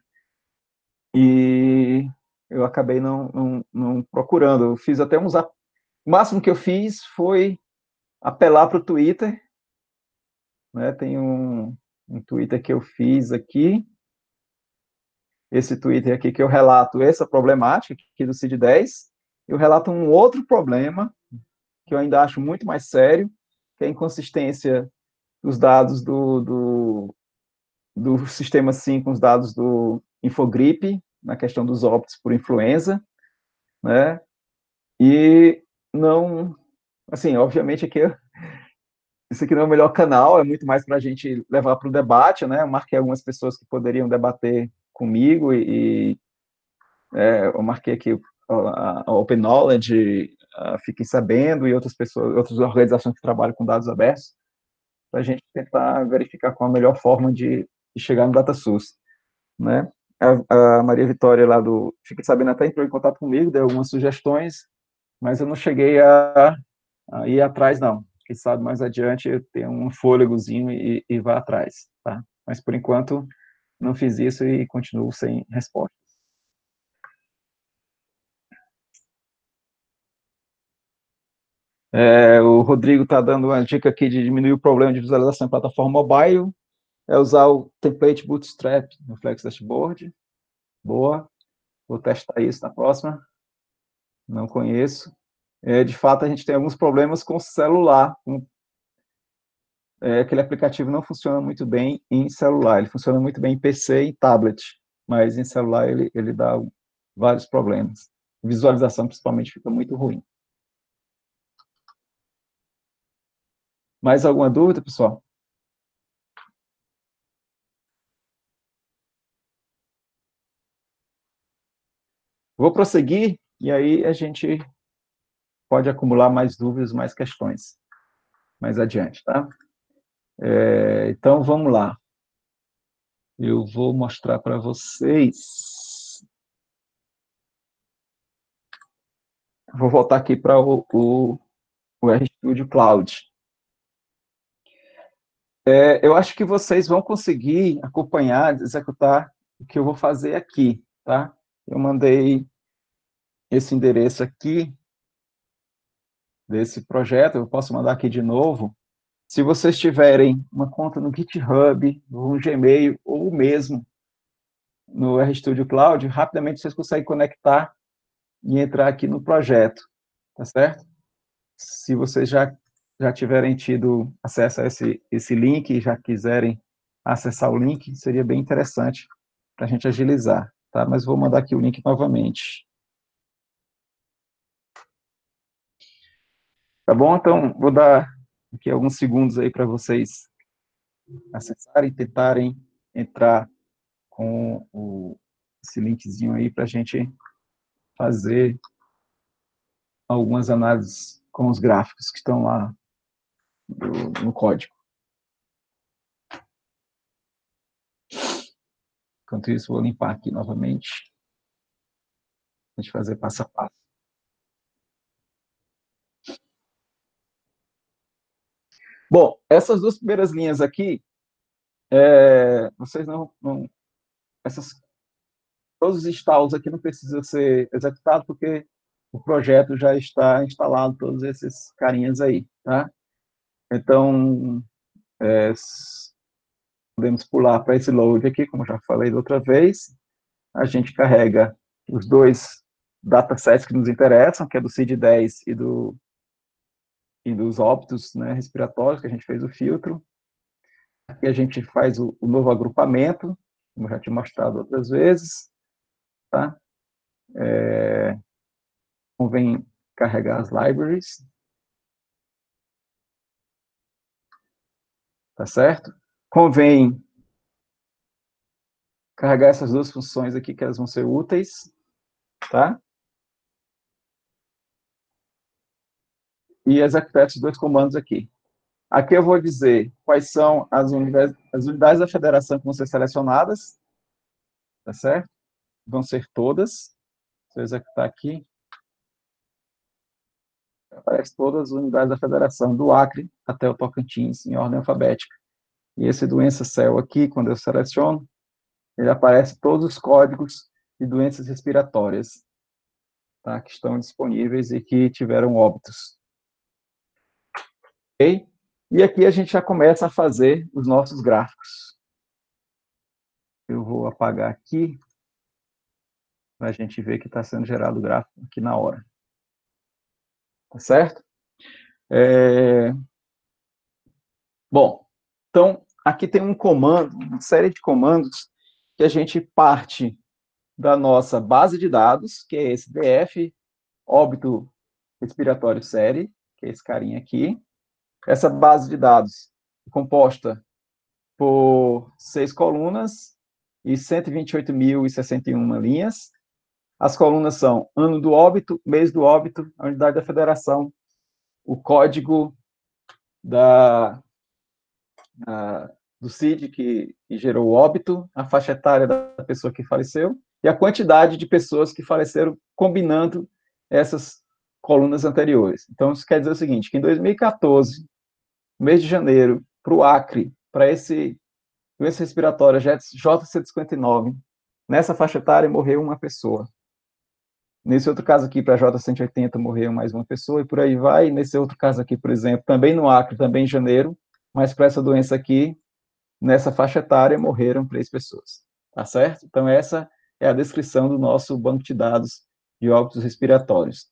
e eu acabei não, não, não procurando. Eu fiz até uns... O máximo que eu fiz foi apelar para o Twitter, né? Tem um, um Twitter que eu fiz aqui, esse Twitter aqui que eu relato essa problemática aqui do C I D dez, eu relato um outro problema, que eu ainda acho muito mais sério, que é a inconsistência dos dados do, do, do sistema SIM com os dados do Infogripe, na questão dos óbitos por influenza, né? E não, assim, obviamente aqui, isso aqui não é o melhor canal, é muito mais para a gente levar para o debate, né? Eu marquei algumas pessoas que poderiam debater comigo e, é, eu marquei aqui a, a Open Knowledge, a Fiquem Sabendo e outras pessoas, outras organizações que trabalham com dados abertos, para a gente tentar verificar qual a melhor forma de, de chegar no DataSUS, né? A, a Maria Vitória lá do Fiquem Sabendo até entrou em contato comigo, deu algumas sugestões, mas eu não cheguei a, a ir atrás, não. Quem sabe mais adiante eu tenho um fôlegozinho e, e vá atrás, tá? Mas, por enquanto, não fiz isso e continuo sem resposta. É, o Rodrigo está dando uma dica aqui de diminuir o problema de visualização em plataforma mobile, é usar o template Bootstrap no Flex Dashboard. Boa, vou testar isso na próxima. Não conheço. É, de fato, a gente tem alguns problemas com o celular. Com, é, aquele aplicativo não funciona muito bem em celular, ele funciona muito bem em P C e tablet, mas em celular ele, ele dá vários problemas. Visualização, principalmente, fica muito ruim. Mais alguma dúvida, pessoal? Vou prosseguir e aí a gente pode acumular mais dúvidas, mais questões mais adiante, tá? É, então, vamos lá. Eu vou mostrar para vocês. Vou voltar aqui para o, o, o RStudio Cloud. É, eu acho que vocês vão conseguir acompanhar, executar o que eu vou fazer aqui, tá? Eu mandei esse endereço aqui, desse projeto, eu posso mandar aqui de novo. Se vocês tiverem uma conta no GitHub, no Gmail, ou mesmo no RStudio Cloud, rapidamente vocês conseguem conectar e entrar aqui no projeto, tá certo? Se vocês já, já tiverem tido acesso a esse, esse link e já quiserem acessar o link, seria bem interessante para a gente agilizar, tá? Mas vou mandar aqui o link novamente. Tá bom? Então, vou dar aqui alguns segundos aí para vocês acessarem, tentarem entrar com o, esse linkzinho aí para a gente fazer algumas análises com os gráficos que estão lá no, no código. Enquanto isso, vou limpar aqui novamente, a gente fazer passo a passo. Bom, essas duas primeiras linhas aqui, é, vocês não, não essas, todos os installs aqui não precisam ser executados, porque o projeto já está instalado, todos esses carinhas aí, tá? Então, é, podemos pular para esse load aqui, como já falei da outra vez. A gente carrega os dois datasets que nos interessam, que é do C I D dez e, do, e dos óbitos, né, respiratórios, que a gente fez o filtro. Aqui a gente faz o, o novo agrupamento, como eu já tinha mostrado outras vezes. Tá? É, convém carregar as libraries. Tá certo? Convém carregar essas duas funções aqui, que elas vão ser úteis. Tá? E executar esses dois comandos aqui. Aqui eu vou dizer quais são as unidades, as unidades da federação que vão ser selecionadas, tá certo? Vão ser todas. Se eu executar aqui, aparece todas as unidades da federação, do Acre até o Tocantins, em ordem alfabética. E esse doença cell aqui, quando eu seleciono, ele aparece todos os códigos de doenças respiratórias, tá? Que estão disponíveis e que tiveram óbitos. Ok? E aqui a gente já começa a fazer os nossos gráficos. eu vou apagar aqui, para a gente ver que está sendo gerado o gráfico aqui na hora. Tá certo? É... Bom, então, aqui tem um comando, uma série de comandos, que a gente parte da nossa base de dados, que é esse D F, óbito respiratório série, que é esse carinha aqui. Essa base de dados é composta por seis colunas e cento e vinte e oito mil e sessenta e uma linhas. As colunas são ano do óbito, mês do óbito, a unidade da federação, o código da, a, do C I D que, que gerou o óbito, a faixa etária da pessoa que faleceu e a quantidade de pessoas que faleceram combinando essas colunas anteriores. Então, isso quer dizer o seguinte, que em dois mil e quatorze, mês de janeiro, para o Acre, para esse doença respiratória J cento e cinquenta e nove, nessa faixa etária morreu uma pessoa. Nesse outro caso aqui, para J cento e oitenta, morreu mais uma pessoa, e por aí vai. Nesse outro caso aqui, por exemplo, também no Acre, também em janeiro, mas para essa doença aqui, nessa faixa etária, morreram três pessoas. Tá certo? Então, essa é a descrição do nosso banco de dados de óbitos respiratórios.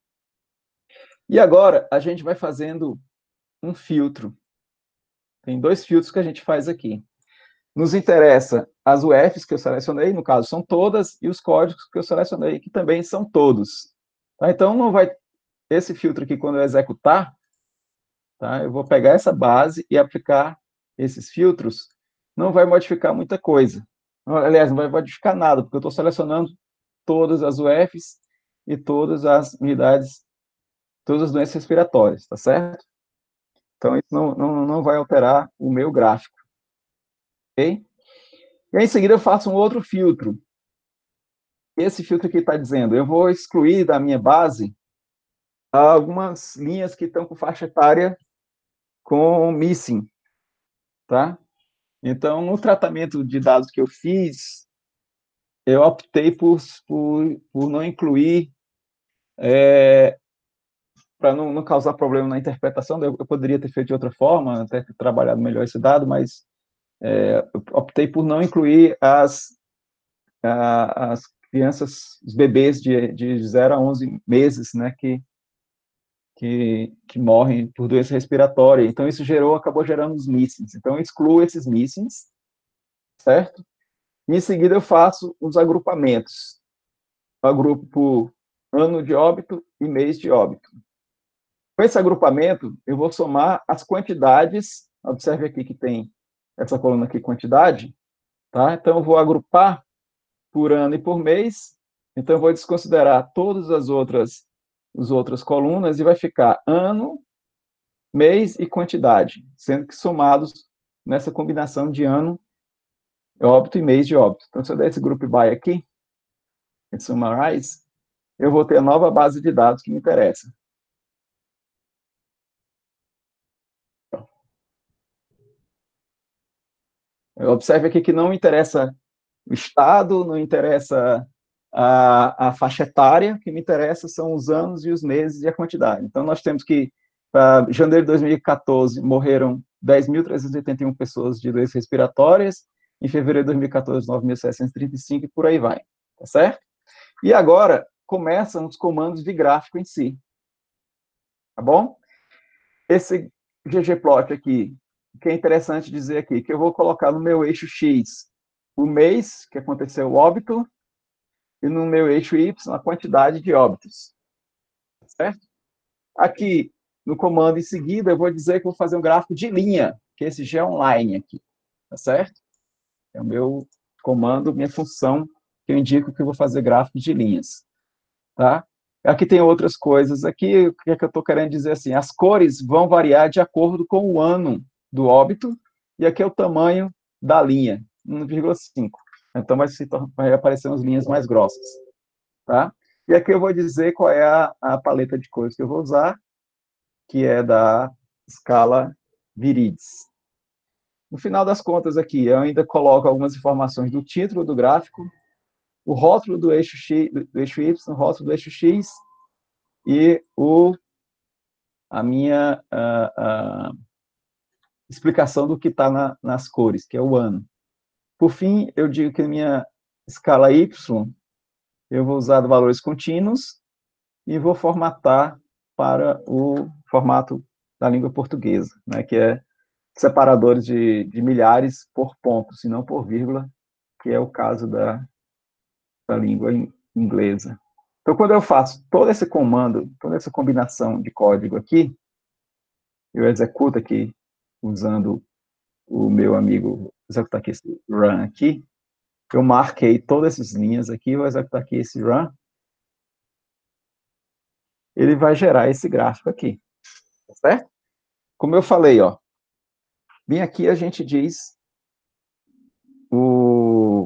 E agora, a gente vai fazendo um filtro. Tem dois filtros que a gente faz aqui. Nos interessa as U Fs que eu selecionei, no caso são todas, e os códigos que eu selecionei, que também são todos. Tá? Então, não vai... Esse filtro aqui, quando eu executar, tá? Eu vou pegar essa base e aplicar esses filtros, não vai modificar muita coisa. Aliás, não vai modificar nada, porque eu estou selecionando todas as U Fs e todas as unidades, todas as doenças respiratórias, tá certo? Então, isso não, não, não vai alterar o meu gráfico. Ok? E aí, em seguida, eu faço um outro filtro. Esse filtro aqui está dizendo, eu vou excluir da minha base algumas linhas que estão com faixa etária com missing, tá? Então, no tratamento de dados que eu fiz, eu optei por, por, por não incluir, é, para não, não causar problema na interpretação, eu, eu poderia ter feito de outra forma, até ter trabalhado melhor esse dado, mas é, eu optei por não incluir as, a, as crianças, os bebês de, de zero a onze meses, né, que, que, que morrem por doença respiratória. Então, isso gerou, acabou gerando os missings. Então, eu excluo esses missings, certo? E, em seguida, eu faço os agrupamentos. Eu agrupo por ano de óbito e mês de óbito. Com esse agrupamento, eu vou somar as quantidades. Observe aqui que tem essa coluna aqui, quantidade. Tá? Então, eu vou agrupar por ano e por mês. Então, eu vou desconsiderar todas as outras, as outras colunas e vai ficar ano, mês e quantidade, sendo que somados nessa combinação de ano, óbito e mês de óbito. Então, se eu der esse group by aqui, summarize, eu vou ter a nova base de dados que me interessa. Observe aqui que não interessa o estado, não interessa a, a faixa etária, o que me interessa são os anos e os meses e a quantidade. Então, nós temos que, para janeiro de dois mil e quatorze, morreram dez mil trezentas e oitenta e uma pessoas de doenças respiratórias, em fevereiro de dois mil e quatorze, nove mil setecentos e trinta e cinco, e por aí vai, tá certo? E agora, começam os comandos de gráfico em si, tá bom? Esse ggplot aqui, que é interessante dizer aqui, que eu vou colocar no meu eixo X o mês que aconteceu o óbito, e no meu eixo Y a quantidade de óbitos, certo? Aqui, no comando em seguida, eu vou dizer que vou fazer um gráfico de linha, que é esse G-online aqui, tá certo? É o meu comando, minha função, que eu indico que eu vou fazer gráficos de linhas, tá? Aqui tem outras coisas aqui, o que é que eu estou querendo dizer assim, as cores vão variar de acordo com o ano do óbito, e aqui é o tamanho da linha, um vírgula cinco. Então, vai, se, vai aparecer umas linhas mais grossas, tá? E aqui eu vou dizer qual é a, a paleta de cores que eu vou usar, que é da escala Virides. No final das contas aqui, eu ainda coloco algumas informações do título do gráfico, o rótulo do eixo X, do eixo Y, o rótulo do eixo X, e o, a minha a, a explicação do que está na, nas cores, que é o ano. por fim, eu digo que a minha escala Y, eu vou usar valores contínuos e vou formatar para o formato da língua portuguesa, né, que é separadores de, de milhares por pontos, e não por vírgula, que é o caso da, da língua inglesa. Então, quando eu faço todo esse comando, toda essa combinação de código aqui, eu executo aqui, usando o meu amigo, executar aqui esse run aqui, eu marquei todas essas linhas aqui, vou executar aqui esse run, ele vai gerar esse gráfico aqui, tá certo? Como eu falei, ó, bem aqui a gente diz o,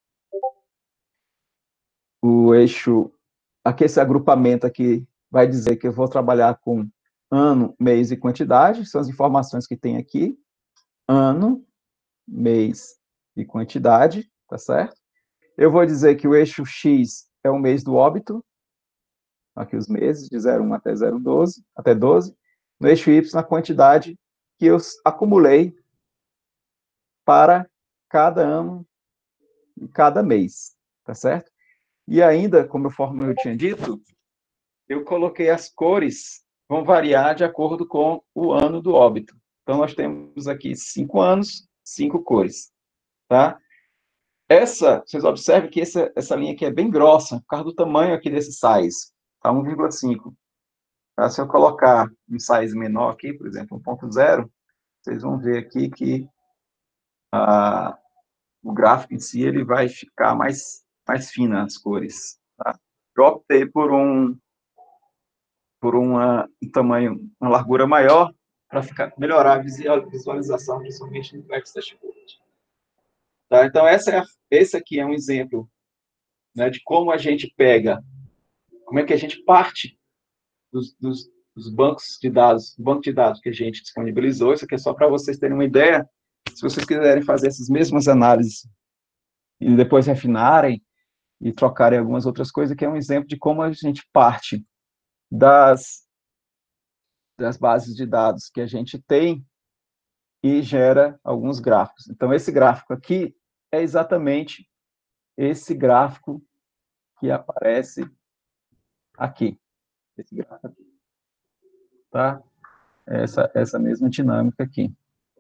o eixo, aqui esse agrupamento aqui vai dizer que eu vou trabalhar com ano, mês e quantidade, são as informações que tem aqui, ano, mês e quantidade, tá certo? Eu vou dizer que o eixo X é o mês do óbito, aqui os meses, de zero vírgula um até zero vírgula doze, até doze. No eixo Y, a quantidade que eu acumulei para cada ano e cada mês, tá certo? E ainda, como eu, eu tinha dito, eu coloquei as cores, vão variar de acordo com o ano do óbito. Então, nós temos aqui cinco anos, cinco cores, tá? Essa, vocês observam que essa, essa linha aqui é bem grossa, por causa do tamanho aqui desse size, tá? um vírgula cinco. Tá? Se eu colocar um size menor aqui, por exemplo, um ponto zero, vocês vão ver aqui que ah, o gráfico em si ele vai ficar mais, mais fino as cores. Tá? Eu optei por um, por uma, um tamanho, uma largura maior, para melhorar a visualização, principalmente no X Dashboard. Tá? Então, essa é a, esse aqui é um exemplo, né, de como a gente pega, como é que a gente parte dos, dos, dos bancos de dados, banco de dados que a gente disponibilizou. Isso aqui é só para vocês terem uma ideia. Se vocês quiserem fazer essas mesmas análises e depois refinarem e trocarem algumas outras coisas, que é um exemplo de como a gente parte das, das bases de dados que a gente tem e gera alguns gráficos. Então, esse gráfico aqui é exatamente esse gráfico que aparece aqui. Esse gráfico aqui. Tá? Essa, essa mesma dinâmica aqui.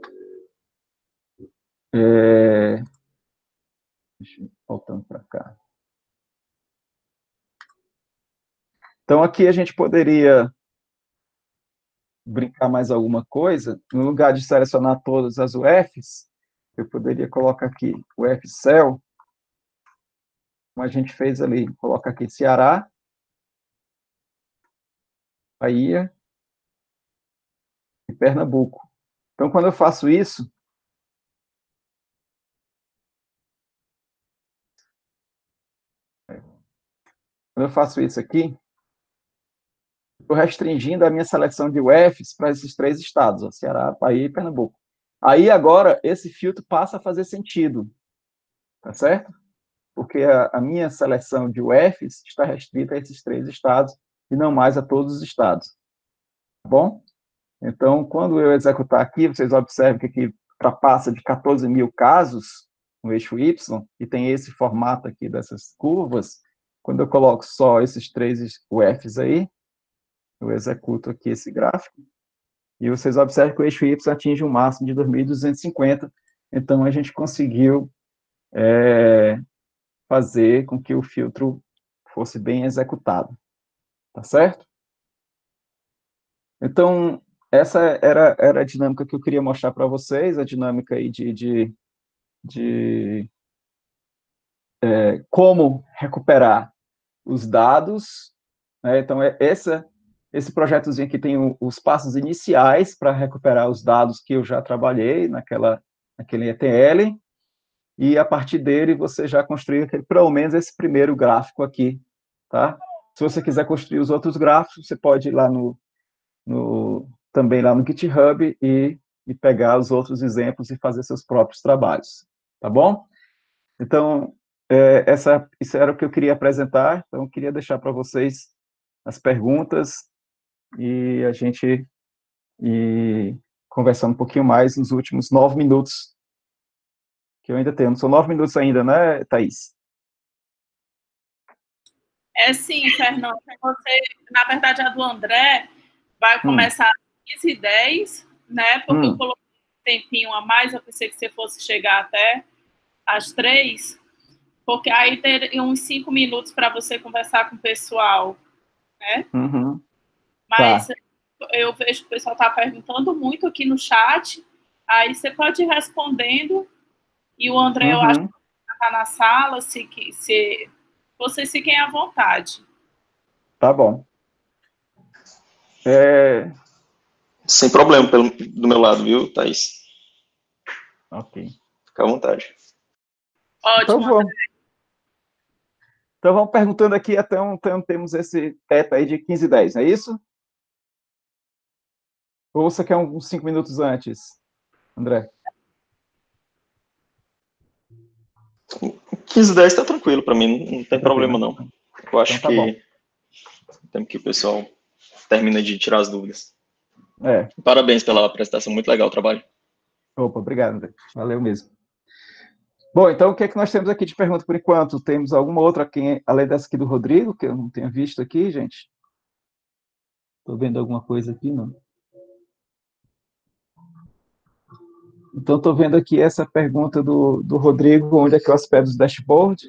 É... Deixa eu ir voltando para cá. Então, aqui a gente poderia brincar mais alguma coisa. No lugar de selecionar todas as U Fs, eu poderia colocar aqui o F Cell, como a gente fez ali. Coloca aqui Ceará, Bahia e Pernambuco. Então, quando eu faço isso, quando eu faço isso aqui, estou restringindo a minha seleção de U Fs para esses três estados, ó, Ceará, Bahia e Pernambuco. Aí, agora, esse filtro passa a fazer sentido, tá certo? Porque a, a minha seleção de U Fs está restrita a esses três estados e não mais a todos os estados. Tá bom? Então, quando eu executar aqui, vocês observam que aqui ultrapassa de quatorze mil casos no eixo Y, e tem esse formato aqui dessas curvas. Quando eu coloco só esses três U Fs aí, eu executo aqui esse gráfico, e vocês observam que o eixo Y atinge um máximo de dois mil duzentos e cinquenta, então a gente conseguiu é, fazer com que o filtro fosse bem executado, tá certo? Então, essa era, era a dinâmica que eu queria mostrar para vocês, a dinâmica aí de, de, de é, como recuperar os dados, né? Então, é essa, esse projetozinho aqui tem o, os passos iniciais para recuperar os dados que eu já trabalhei naquela, naquele E T L, e a partir dele você já construiu aquele, pelo menos esse primeiro gráfico aqui, tá? Se você quiser construir os outros gráficos, você pode ir lá no, no também lá no GitHub e, e pegar os outros exemplos e fazer seus próprios trabalhos, tá bom? Então, é, essa, isso era o que eu queria apresentar, então eu queria deixar para vocês as perguntas e a gente ir conversando um pouquinho mais nos últimos nove minutos que eu ainda tenho. São nove minutos ainda, né, Thaís? É sim, Fernando. Você, na verdade, a do André vai Hum. começar às quinze e dez, né? Porque Hum. eu coloquei um tempinho a mais, eu pensei que você fosse chegar até às três, porque aí tem uns cinco minutos para você conversar com o pessoal, né? Uhum. Mas Tá. eu vejo que o pessoal está perguntando muito aqui no chat, aí você pode ir respondendo, e o André, eu acho Uhum. que está na sala, se, se vocês fiquem à vontade. Tá bom. É... Sem problema pelo, do meu lado, viu, Thaís? Ok. Fica à vontade. Então Ótimo, vamos. André. Então vamos perguntando aqui, até então temos esse teto aí de quinze e dez, não é isso? Ou você quer uns cinco minutos antes, André? quinze e dez tá tranquilo para mim, não, não tem Tá tranquilo, problema né? não. Eu acho Então tá bom. que tem que o pessoal termina de tirar as dúvidas. É. Parabéns pela apresentação, muito legal o trabalho. Opa, obrigado, André. Valeu mesmo. Bom, então o que é que nós temos aqui de pergunta por enquanto? Temos alguma outra aqui, além dessa aqui do Rodrigo, que eu não tenho visto aqui, gente? Estou vendo alguma coisa aqui, não? Então, estou vendo aqui essa pergunta do, do Rodrigo, onde é que eu hospedo os dashboard.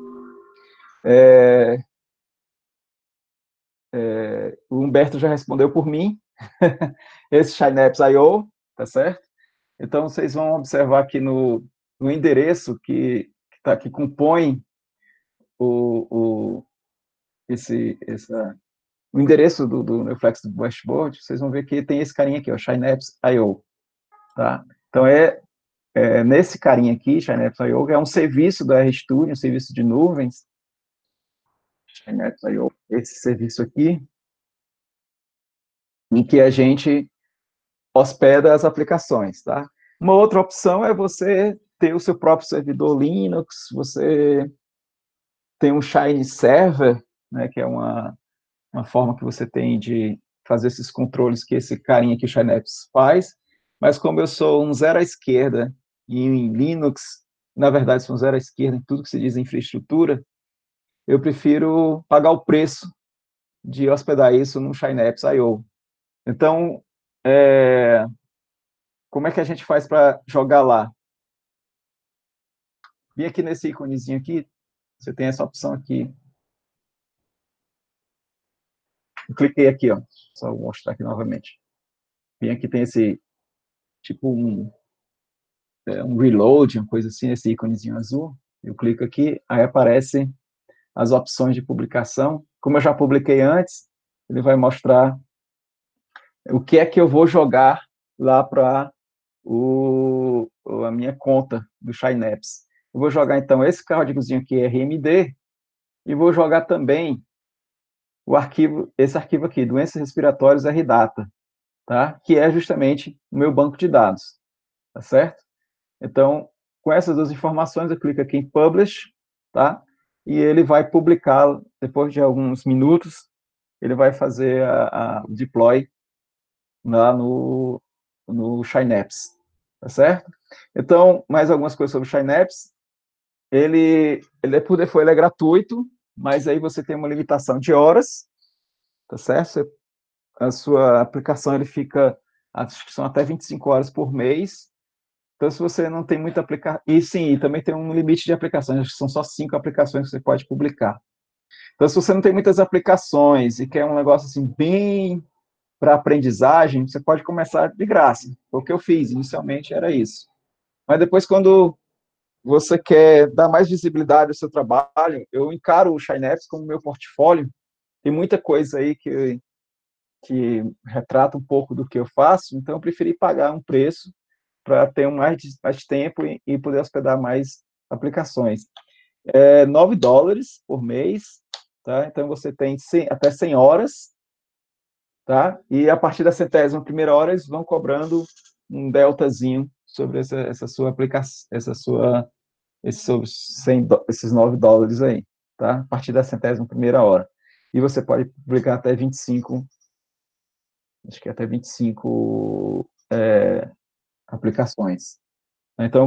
É, é, o Humberto já respondeu por mim. Esse Synapse ponto i o, tá certo? Então, vocês vão observar aqui no, no endereço que, que, tá, que compõe o, o, esse, essa, o endereço do, do Neoflex do dashboard, vocês vão ver que tem esse carinha aqui, ó, Synapse ponto i o. Tá? Então, é, é nesse carinha aqui, Synapse ponto i o, é um serviço da RStudio, um serviço de nuvens, Synapse ponto i o, esse serviço aqui, em que a gente hospeda as aplicações, tá? Uma outra opção é você ter o seu próprio servidor Linux, você tem um Shine Server, né, que é uma, uma forma que você tem de fazer esses controles que esse carinha aqui, o Synapse, faz, mas como eu sou um zero à esquerda e em Linux, na verdade, sou um zero à esquerda em tudo que se diz infraestrutura, eu prefiro pagar o preço de hospedar isso no Synapse ponto i o. Então, é, como é que a gente faz para jogar lá? Vem aqui nesse íconezinho aqui, você tem essa opção aqui. Eu cliquei aqui, ó. Só vou mostrar aqui novamente. Vem aqui, tem esse, tipo um, é, um reload, uma coisa assim, esse íconezinho azul. Eu clico aqui, aí aparece as opções de publicação. Como eu já publiquei antes, ele vai mostrar o que é que eu vou jogar lá para a minha conta do Synapse. Eu vou jogar, então, esse códigozinho aqui, R M D, e vou jogar também o arquivo, esse arquivo aqui, doenças respiratórias R-Data, tá? Que é justamente o meu banco de dados, tá certo? Então, com essas duas informações, eu clico aqui em Publish, tá? E ele vai publicar, depois de alguns minutos, ele vai fazer a, a deploy lá no, no Synapse, tá certo? Então, mais algumas coisas sobre o Synapse. Ele, ele é por default, ele é gratuito, mas aí você tem uma limitação de horas, tá certo? A sua aplicação, ele fica, acho que são até vinte e cinco horas por mês. Então, se você não tem muita aplicação... E sim, também tem um limite de aplicações, acho que são só cinco aplicações que você pode publicar. Então, se você não tem muitas aplicações e quer um negócio assim bem para aprendizagem, você pode começar de graça. O que eu fiz inicialmente era isso. Mas depois, quando você quer dar mais visibilidade ao seu trabalho, eu encaro o Synapse como meu portfólio. Tem muita coisa aí que, que retrata um pouco do que eu faço, então eu preferi pagar um preço para ter mais, mais tempo e, e poder hospedar mais aplicações. É nove dólares por mês, tá? Então você tem cem, até cem horas, tá? E a partir da centésima primeira hora eles vão cobrando um deltazinho sobre essa, essa sua aplicação, essa sua, esses, sobre cem, esses nove dólares aí, tá? A partir da centésima primeira hora. E você pode publicar até vinte e cinco, acho que até vinte e cinco é, aplicações. Então,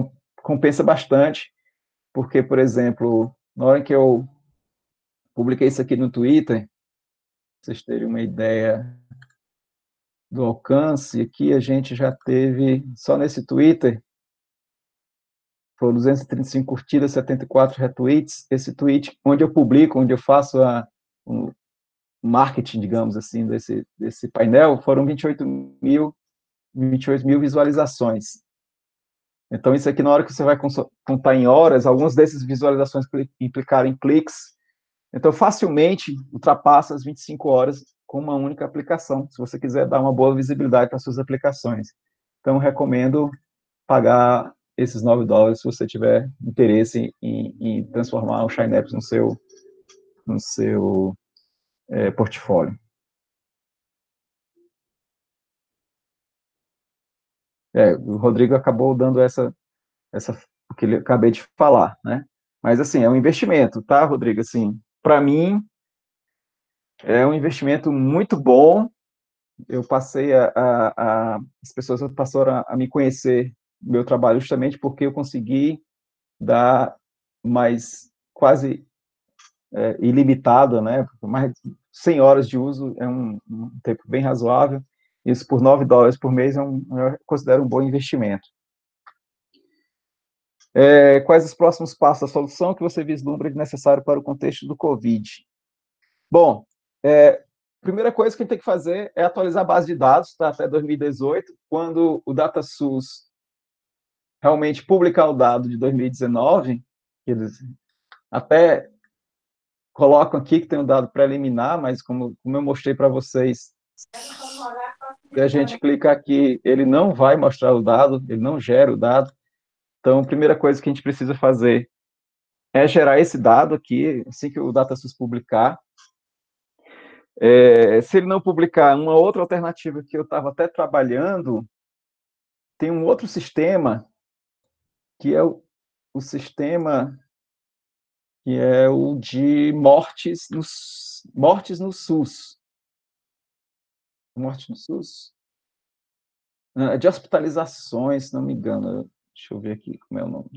compensa bastante, porque, por exemplo, na hora que eu publiquei isso aqui no Twitter, pra vocês terem uma ideia do alcance, aqui a gente já teve, só nesse Twitter, foram duzentas e trinta e cinco curtidas, setenta e quatro retweets. Esse tweet, onde eu publico, onde eu faço a, o marketing, digamos assim, desse, desse painel, foram vinte e oito mil visualizações. Então, isso aqui, na hora que você vai contar em horas, algumas dessas visualizações implicaram em cliques. Então, facilmente ultrapassa as vinte e cinco horas com uma única aplicação, se você quiser dar uma boa visibilidade para suas aplicações. Então, recomendo pagar esses nove dólares se você tiver interesse em, em transformar o Shine Apps no seu, no seu é, portfólio. É, o Rodrigo acabou dando essa, essa o que ele acabei de falar, né? Mas, assim, é um investimento, tá, Rodrigo? Assim, para mim, é um investimento muito bom. Eu passei a, a, a as pessoas passaram a, a me conhecer meu trabalho justamente porque eu consegui dar mais quase é, ilimitado, né? Mais cem horas de uso é um, um tempo bem razoável. Isso por nove dólares por mês é um, eu considero um bom investimento. É, quais os próximos passos da solução que você vislumbra de necessário para o contexto do Covid? Bom, é, primeira coisa que a gente tem que fazer é atualizar a base de dados, tá, até dois mil e dezoito, quando o DataSUS realmente publicar o dado de dois mil e dezenove, eles até colocam aqui que tem um dado preliminar, mas como, como eu mostrei para vocês, se a gente clicar aqui, ele não vai mostrar o dado, ele não gera o dado. Então, a primeira coisa que a gente precisa fazer é gerar esse dado aqui, assim que o DataSUS publicar. É, se ele não publicar, uma outra alternativa que eu estava até trabalhando, tem um outro sistema, que é o, o sistema que é o de mortes no, mortes no SUS. Morte no SUS? De hospitalizações, se não me engano. Deixa eu ver aqui como é o nome.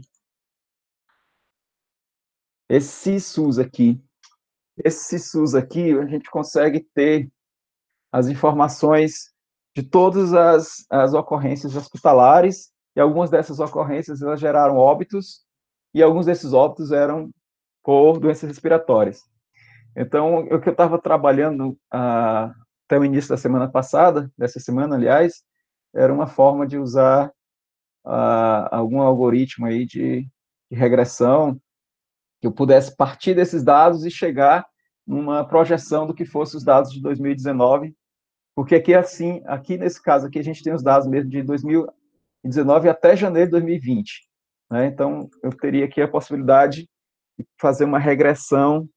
Esse SUS aqui. Esse SUS aqui, a gente consegue ter as informações de todas as, as ocorrências hospitalares, e algumas dessas ocorrências elas geraram óbitos, e alguns desses óbitos eram por doenças respiratórias. Então, o que eu estava trabalhando ah, até o início da semana passada, dessa semana, aliás, era uma forma de usar ah, algum algoritmo aí de, de regressão, que eu pudesse partir desses dados e chegar numa projeção do que fossem os dados de dois mil e dezenove, porque aqui, assim, aqui nesse caso aqui, a gente tem os dados mesmo de dois mil e dezenove até janeiro de dois mil e vinte. Né? Então, eu teria aqui a possibilidade de fazer uma regressão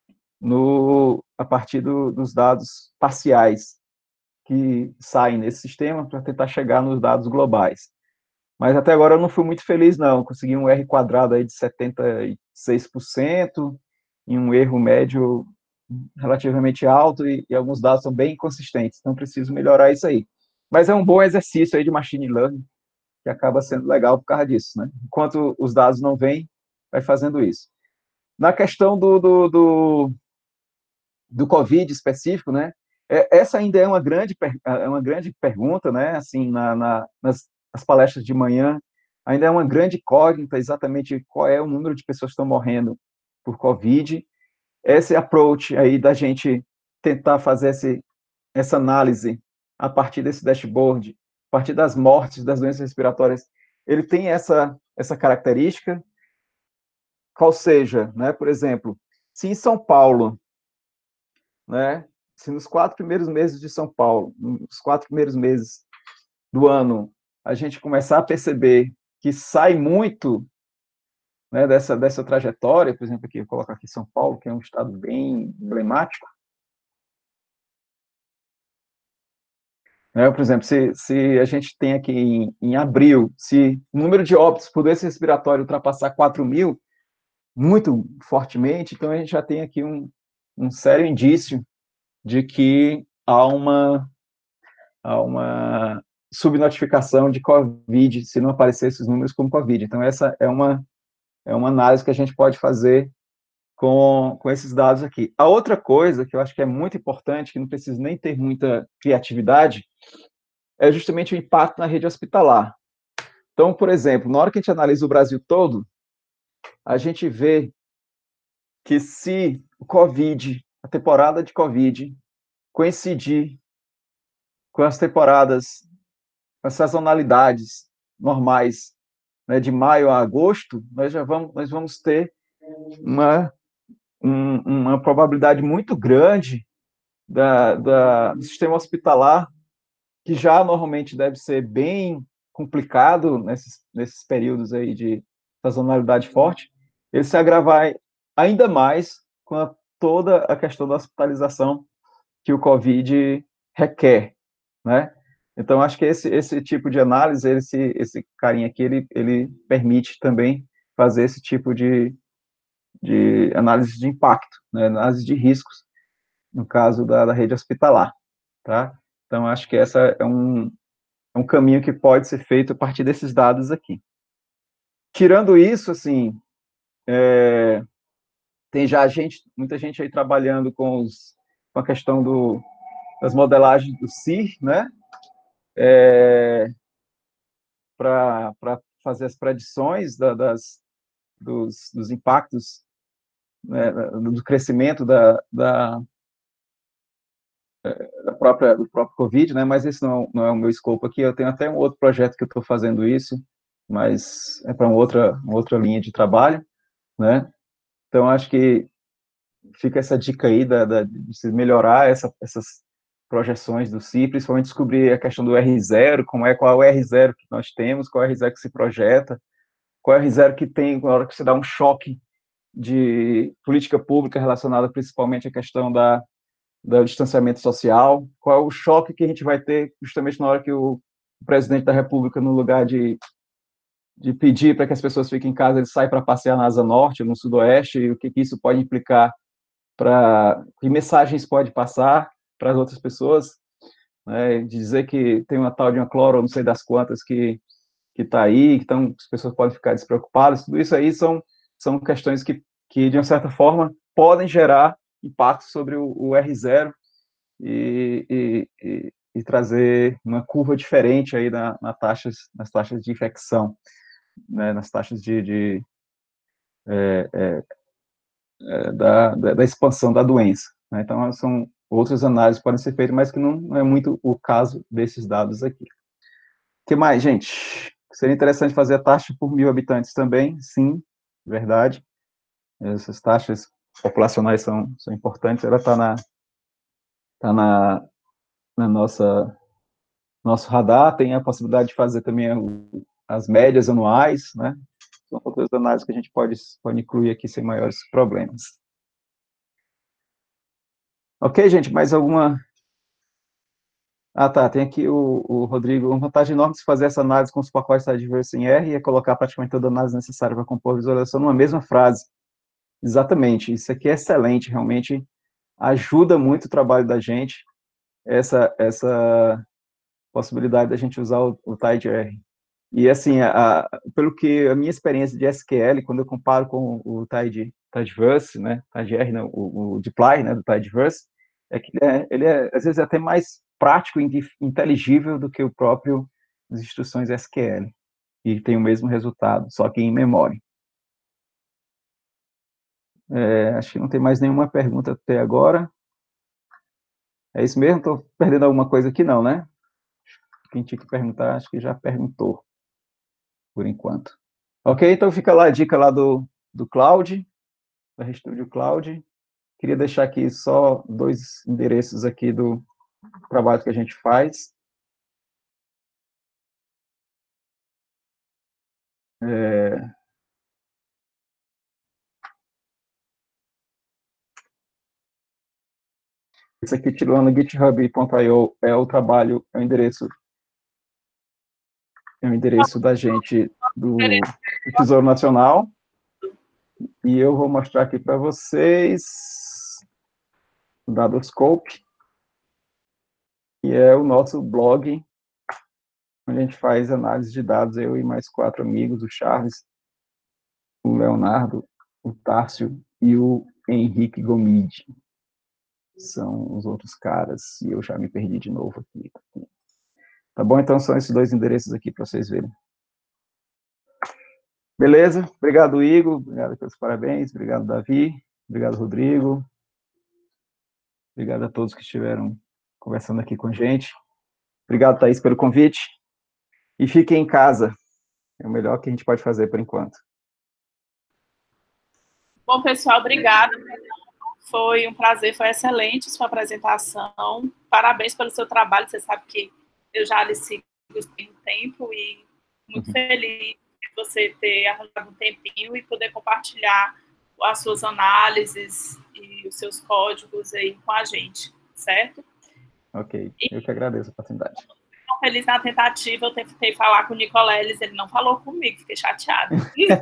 no, a partir do, dos dados parciais que saem nesse sistema para tentar chegar nos dados globais. Mas até agora eu não fui muito feliz, não. Consegui um R quadrado aí de setenta e seis por cento e um erro médio relativamente alto, e, e alguns dados são bem inconsistentes, então preciso melhorar isso aí. Mas é um bom exercício aí de machine learning, que acaba sendo legal por causa disso, né? Enquanto os dados não vêm, vai fazendo isso. Na questão do, do, do, do Covid específico, né? Essa ainda é uma grande, é uma grande pergunta, né? Assim, na, na, nas, nas palestras de manhã, ainda é uma grande incógnita exatamente qual é o número de pessoas que estão morrendo por Covid. Esse approach aí da gente tentar fazer esse, essa análise a partir desse dashboard, a partir das mortes das doenças respiratórias, ele tem essa, essa característica, qual seja, né, por exemplo, se em São Paulo, né, se nos quatro primeiros meses de São Paulo, nos quatro primeiros meses do ano, a gente começar a perceber que sai muito, né, dessa, dessa trajetória, por exemplo, aqui, eu coloco aqui São Paulo, que é um estado bem emblemático, né, por exemplo, se, se a gente tem aqui em, em abril, se o número de óbitos por doença respiratória ultrapassar quatro mil, muito fortemente, então a gente já tem aqui um, um sério indício de que há uma, há uma subnotificação de Covid, se não aparecer esses números como Covid. Então, essa é uma, é uma análise que a gente pode fazer com, com esses dados aqui. A outra coisa que eu acho que é muito importante, que não precisa nem ter muita criatividade, é justamente o impacto na rede hospitalar. Então, por exemplo, na hora que a gente analisa o Brasil todo, a gente vê que se o Covid, a temporada de Covid, coincidir com as temporadas, com as sazonalidades normais, né, de maio a agosto, nós já vamos, nós vamos ter uma, um, uma probabilidade muito grande da, da, do sistema hospitalar, que já normalmente deve ser bem complicado nesses, nesses períodos aí de sazonalidade forte, ele se agravar ainda mais com a, toda a questão da hospitalização que o Covid requer, né? Então, acho que esse, esse tipo de análise, esse, esse carinha aqui, ele, ele permite também fazer esse tipo de, de análise de impacto, né? Análise de riscos, no caso da, da rede hospitalar, tá? Então, acho que essa é um, é um caminho que pode ser feito a partir desses dados aqui. Tirando isso, assim, é, tem já gente, muita gente aí trabalhando com, os, com a questão do, das modelagens do C I R, né? É, para fazer as predições da, das, dos, dos impactos, né, do crescimento da, da, da própria, do próprio Covid, né, mas esse não, não é o meu escopo aqui, eu tenho até um outro projeto que eu estou fazendo isso, mas é para uma outra, uma outra linha de trabalho, né, então acho que fica essa dica aí da, da, de se melhorar essa, essas projeções do C I, principalmente descobrir a questão do R zero, como é, qual é o R zero que nós temos, qual é o R zero que se projeta, qual é o R zero que tem na hora que você dá um choque de política pública relacionada principalmente à questão da, do distanciamento social, qual é o choque que a gente vai ter justamente na hora que o presidente da República, no lugar de, de pedir para que as pessoas fiquem em casa, ele sai para passear na Asa Norte, no Sudoeste, e o que, que isso pode implicar para que mensagens pode passar para as outras pessoas, né, de dizer que tem uma tal de uma cloro, não sei das quantas, que que está aí, então as pessoas podem ficar despreocupadas, tudo isso aí são, são questões que, que, de uma certa forma, podem gerar impacto sobre o, o R zero e, e, e, e trazer uma curva diferente aí na, na taxas, nas taxas de infecção, né, nas taxas de, de é, é, é, da, da, da expansão da doença. Né? Então, são outras análises que podem ser feitas, mas que não, não é muito o caso desses dados aqui. O que mais, gente? Seria interessante fazer a taxa por mil habitantes também, sim, verdade. Essas taxas populacionais são, são importantes, ela está na, tá na, na nossa nosso radar, tem a possibilidade de fazer também as médias anuais, né? São outras análises que a gente pode, pode incluir aqui sem maiores problemas. Ok, gente, mais alguma... Ah, tá, tem aqui o, o Rodrigo, uma vantagem enorme de se fazer essa análise com os pacotes adversos em R é colocar praticamente toda a análise necessária para compor a visualização numa mesma frase. Exatamente, isso aqui é excelente, realmente ajuda muito o trabalho da gente, essa, essa possibilidade da gente usar o, o tidyr. E, assim, a, a, pelo que a minha experiência de S Q L, quando eu comparo com o tidy, tidyverse, né, tidyr, não, o, o dplyr, né, do tidyverse, é que ele é, ele é, às vezes, até mais prático e inteligível do que o próprio as instruções S Q L, e tem o mesmo resultado, só que em memória. É, acho que não tem mais nenhuma pergunta até agora. É isso mesmo? Estou perdendo alguma coisa aqui, não, né? Quem tinha que perguntar, acho que já perguntou, por enquanto. Ok, então fica lá a dica lá do, do Cloud, da RStudio Cloud. Queria deixar aqui só dois endereços aqui do trabalho que a gente faz. É... Esse aqui, tirando github ponto i o, é o trabalho, é o endereço, é o endereço da gente do, do Tesouro Nacional. E eu vou mostrar aqui para vocês o Datascope, que é o nosso blog onde a gente faz análise de dados, eu e mais quatro amigos, o Charles, o Leonardo, o Tárcio e o Henrique Gomide. São os outros caras, e eu já me perdi de novo aqui. Tá bom? Então são esses dois endereços aqui para vocês verem. Beleza? Obrigado, Igor. Obrigado pelos parabéns. Obrigado, Davi. Obrigado, Rodrigo. Obrigado a todos que estiveram conversando aqui com a gente. Obrigado, Thaís, pelo convite. E fiquem em casa. É o melhor que a gente pode fazer por enquanto. Bom, pessoal, obrigada. Foi um prazer, foi excelente sua apresentação. Parabéns pelo seu trabalho. Você sabe que eu já lhe sigo tem um tempo e muito uhum. feliz de você ter arranjado um tempinho e poder compartilhar as suas análises e os seus códigos aí com a gente, certo? Ok, eu que agradeço a oportunidade. Estou feliz na tentativa, eu tentei falar com o Nicoleles, ele não falou comigo, fiquei chateada.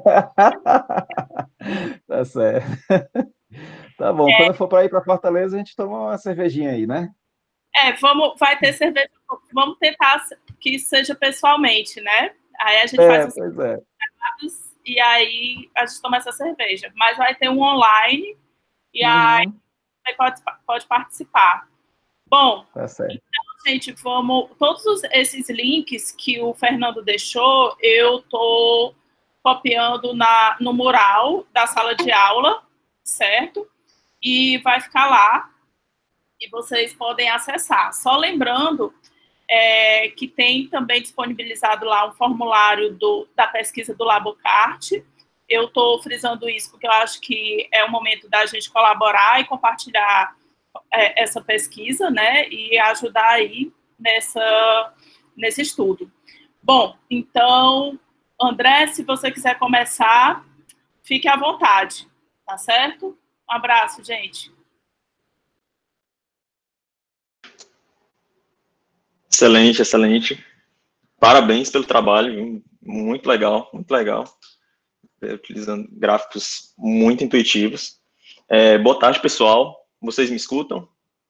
Tá certo. Tá bom, é, quando for para ir para Fortaleza, a gente toma uma cervejinha aí, né? É, vamos, vai ter cerveja, vamos tentar que seja pessoalmente, né? Aí a gente é, faz os pois é. E aí a gente toma essa cerveja. Mas vai ter um online e uhum. aí você pode, pode participar. Bom, tá certo. Então, gente, vamos... Todos os, esses links que o Fernando deixou, eu tô copiando na, no mural da sala de aula, certo? E vai ficar lá e vocês podem acessar. Só lembrando é, que tem também disponibilizado lá um formulário do, da pesquisa do Labocart. Eu estou frisando isso porque eu acho que é o momento da gente colaborar e compartilhar é, essa pesquisa, né, e ajudar aí nessa, nesse estudo. Bom, então, André, se você quiser começar, fique à vontade, tá certo? Um abraço, gente. Excelente, excelente. Parabéns pelo trabalho, muito legal, muito legal. Utilizando gráficos muito intuitivos. É, boa tarde, pessoal. Vocês me escutam?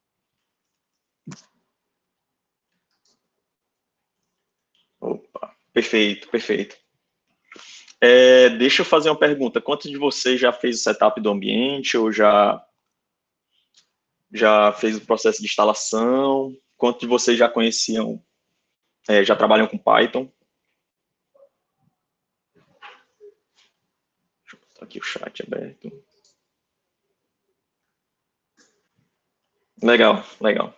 Opa, perfeito, perfeito. É, deixa eu fazer uma pergunta. Quantos de vocês já fez o setup do ambiente ou já, já fez o processo de instalação? Quantos de vocês já conheciam, é, já trabalham com Python? Deixa eu botar aqui o chat aberto. Legal, legal.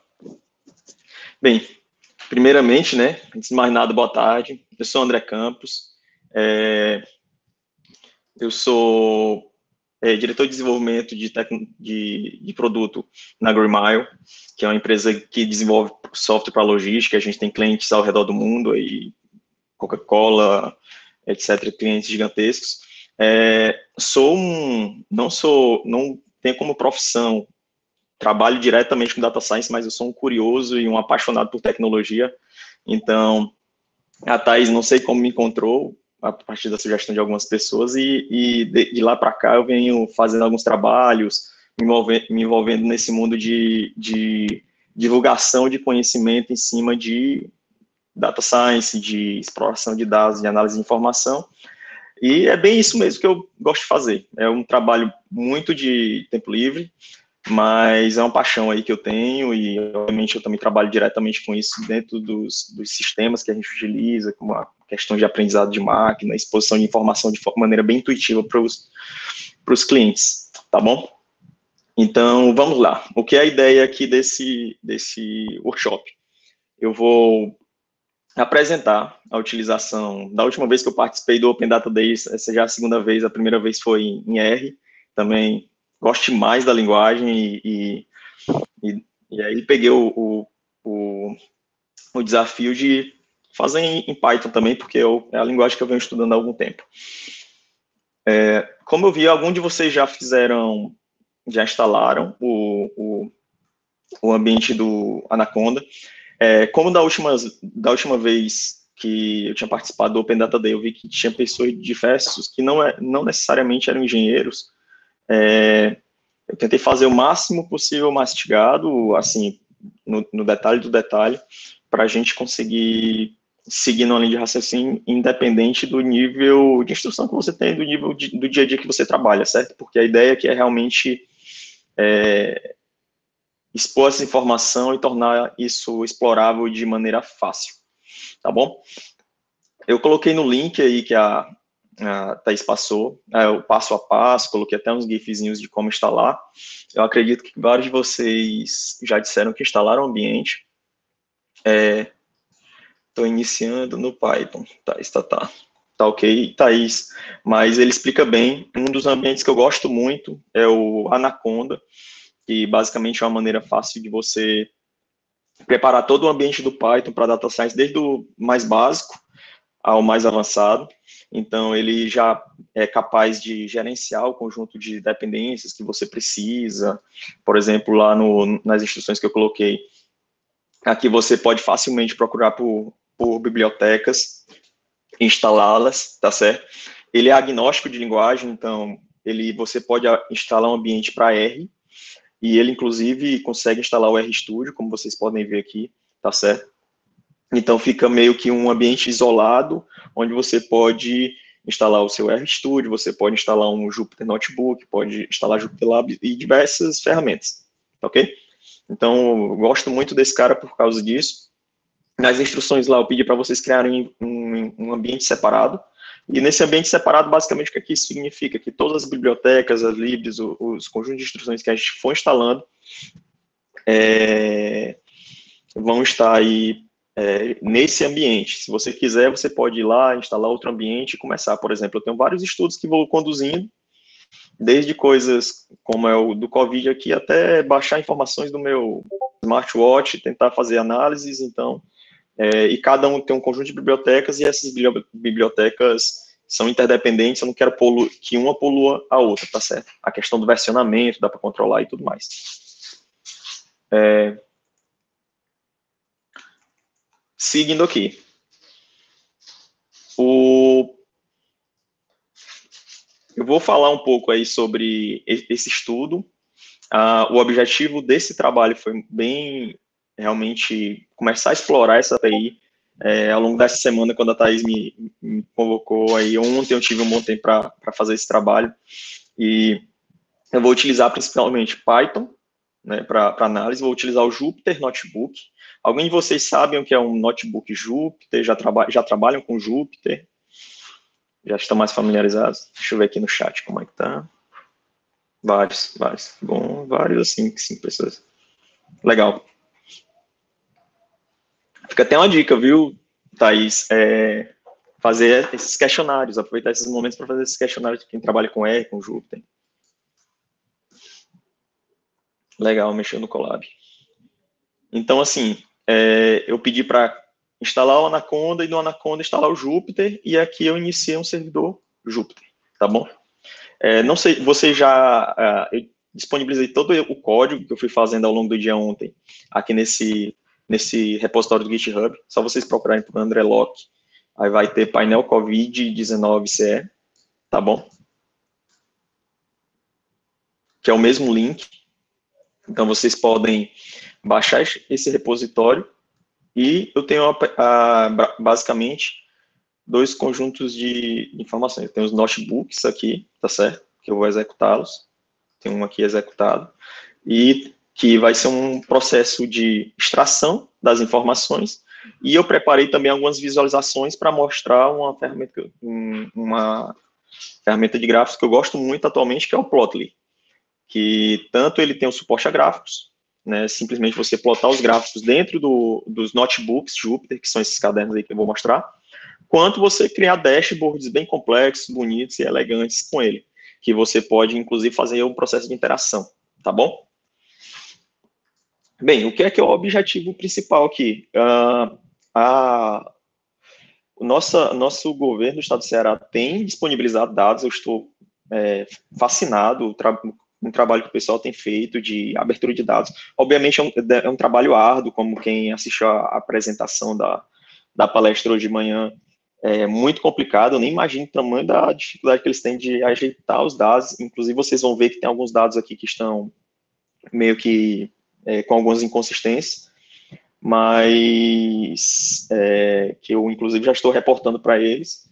Bem, primeiramente, né, antes de mais nada, boa tarde. Eu sou André Campos. É, eu sou é, diretor de desenvolvimento de, de, de produto na Greenmile, que é uma empresa que desenvolve software para logística. A gente tem clientes ao redor do mundo, aí Coca-Cola, etcétera, clientes gigantescos. É, sou um, não sou, não tenho como profissão, trabalho diretamente com data science, mas eu sou um curioso e um apaixonado por tecnologia. Então, a Thaís, não sei como me encontrou, a partir da sugestão de algumas pessoas, e, e de, de lá para cá eu venho fazendo alguns trabalhos, me envolvendo, me envolvendo nesse mundo de, de divulgação de conhecimento em cima de data science, de exploração de dados, de análise de informação, e é bem isso mesmo que eu gosto de fazer. É um trabalho muito de tempo livre, mas é uma paixão aí que eu tenho e, obviamente, eu também trabalho diretamente com isso dentro dos, dos sistemas que a gente utiliza, como a questão de aprendizado de máquina, exposição de informação de maneira bem intuitiva para os clientes, tá bom? Então, vamos lá. O que é a ideia aqui desse, desse workshop? Eu vou apresentar a utilização, da última vez que eu participei do Open Data Days, essa já é a segunda vez, a primeira vez foi em R, também gosto mais da linguagem e, e, e, e aí peguei o, o, o, o desafio de fazer em, em Python também, porque eu, é a linguagem que eu venho estudando há algum tempo. É, como eu vi, alguns de vocês já fizeram, já instalaram o, o, o ambiente do Anaconda. É, como da última, da última vez que eu tinha participado do Open Data Day, eu vi que tinha pessoas diversas que não, é, não necessariamente eram engenheiros. É, eu tentei fazer o máximo possível mastigado, assim, no, no detalhe do detalhe, para a gente conseguir seguindo uma linha de raciocínio independente do nível de instrução que você tem, do nível de, do dia a dia que você trabalha, certo? Porque a ideia aqui é realmente é, expor essa informação e tornar isso explorável de maneira fácil, tá bom? Eu coloquei no link aí que a, a Thaís passou, é, o passo a passo, coloquei até uns gifzinhos de como instalar. Eu acredito que vários de vocês já disseram que instalaram o ambiente. Estou é, iniciando no Python, tá, está, tá, tá ok, Thaís, mas ele explica bem. Um dos ambientes que eu gosto muito é o Anaconda, que basicamente é uma maneira fácil de você preparar todo o ambiente do Python para data science, desde o mais básico ao mais avançado. Então, ele já é capaz de gerenciar o conjunto de dependências que você precisa. Por exemplo, lá no, nas instruções que eu coloquei, aqui você pode facilmente procurar por, por bibliotecas, instalá-las, tá certo? Ele é agnóstico de linguagem, então ele, você pode instalar um ambiente para R, e ele, inclusive, consegue instalar o RStudio, como vocês podem ver aqui, tá certo? Então, fica meio que um ambiente isolado, onde você pode instalar o seu RStudio, você pode instalar um Jupyter Notebook, pode instalar Jupyter Lab e diversas ferramentas, tá ok? Então, eu gosto muito desse cara por causa disso. Nas instruções lá, eu pedi para vocês criarem um, um ambiente separado, e nesse ambiente separado, basicamente, o que, é que isso significa? Que todas as bibliotecas, as libs, os, os conjuntos de instruções que a gente for instalando, é, vão estar aí é, nesse ambiente. Se você quiser, você pode ir lá, instalar outro ambiente e começar. Por exemplo, eu tenho vários estudos que vou conduzindo, desde coisas como é o do Covid aqui, até baixar informações do meu smartwatch, tentar fazer análises, então... É, e cada um tem um conjunto de bibliotecas, e essas bibliotecas são interdependentes, eu não quero polu que uma polua a outra, tá certo? A questão do versionamento, dá para controlar e tudo mais. É... Seguindo aqui. O... Eu vou falar um pouco aí sobre esse estudo. Ah, o objetivo desse trabalho foi bem... realmente começar a explorar essa A P I é, ao longo dessa semana, quando a Thaís me, me convocou aí. Ontem eu tive um bom tempo para fazer esse trabalho, e eu vou utilizar principalmente Python, né, para análise. Vou utilizar o Jupyter Notebook. Alguém de vocês sabem o que é um notebook Jupyter? Já, traba, já trabalham com Jupyter? Já estão mais familiarizados? Deixa eu ver aqui no chat como é que tá. Vários, vários. Bom, vários, assim, cinco pessoas. Legal. Fica até uma dica, viu, Thaís? É fazer esses questionários, aproveitar esses momentos para fazer esses questionários de quem trabalha com R, com Jupyter. Legal, mexer no Colab. Então, assim, é, eu pedi para instalar o Anaconda, e no Anaconda instalar o Jupyter, e aqui eu iniciei um servidor Jupyter, tá bom? É, não sei, você já... Uh, eu disponibilizei todo o código que eu fui fazendo ao longo do dia ontem, aqui nesse... nesse repositório do GitHub, só vocês procurarem por André Locke, aí vai ter painel covid dezenove C E, tá bom? Que é o mesmo link, então vocês podem baixar esse repositório, e eu tenho a, a, basicamente dois conjuntos de informações. Eu tenho os notebooks aqui, tá certo? Que eu vou executá-los, tem um aqui executado, e que vai ser um processo de extração das informações, e eu preparei também algumas visualizações para mostrar uma ferramenta, uma ferramenta de gráficos que eu gosto muito atualmente, que é o Plotly, que tanto ele tem o suporte a gráficos, né, simplesmente você plotar os gráficos dentro do, dos notebooks Jupyter, que são esses cadernos aí que eu vou mostrar, quanto você criar dashboards bem complexos, bonitos e elegantes com ele, que você pode, inclusive, fazer um processo de interação, tá bom? Bem, o que é que é o objetivo principal aqui? Uh, a, o nossa, nosso governo do estado do Ceará tem disponibilizado dados, eu estou é, fascinado o tra um trabalho que o pessoal tem feito de abertura de dados. Obviamente é um, é um trabalho árduo, como quem assistiu a apresentação da, da palestra hoje de manhã, é muito complicado, eu nem imagino o tamanho da dificuldade que eles têm de ajeitar os dados. Inclusive vocês vão ver que tem alguns dados aqui que estão meio que é, com algumas inconsistências, mas é, que eu, inclusive, já estou reportando para eles,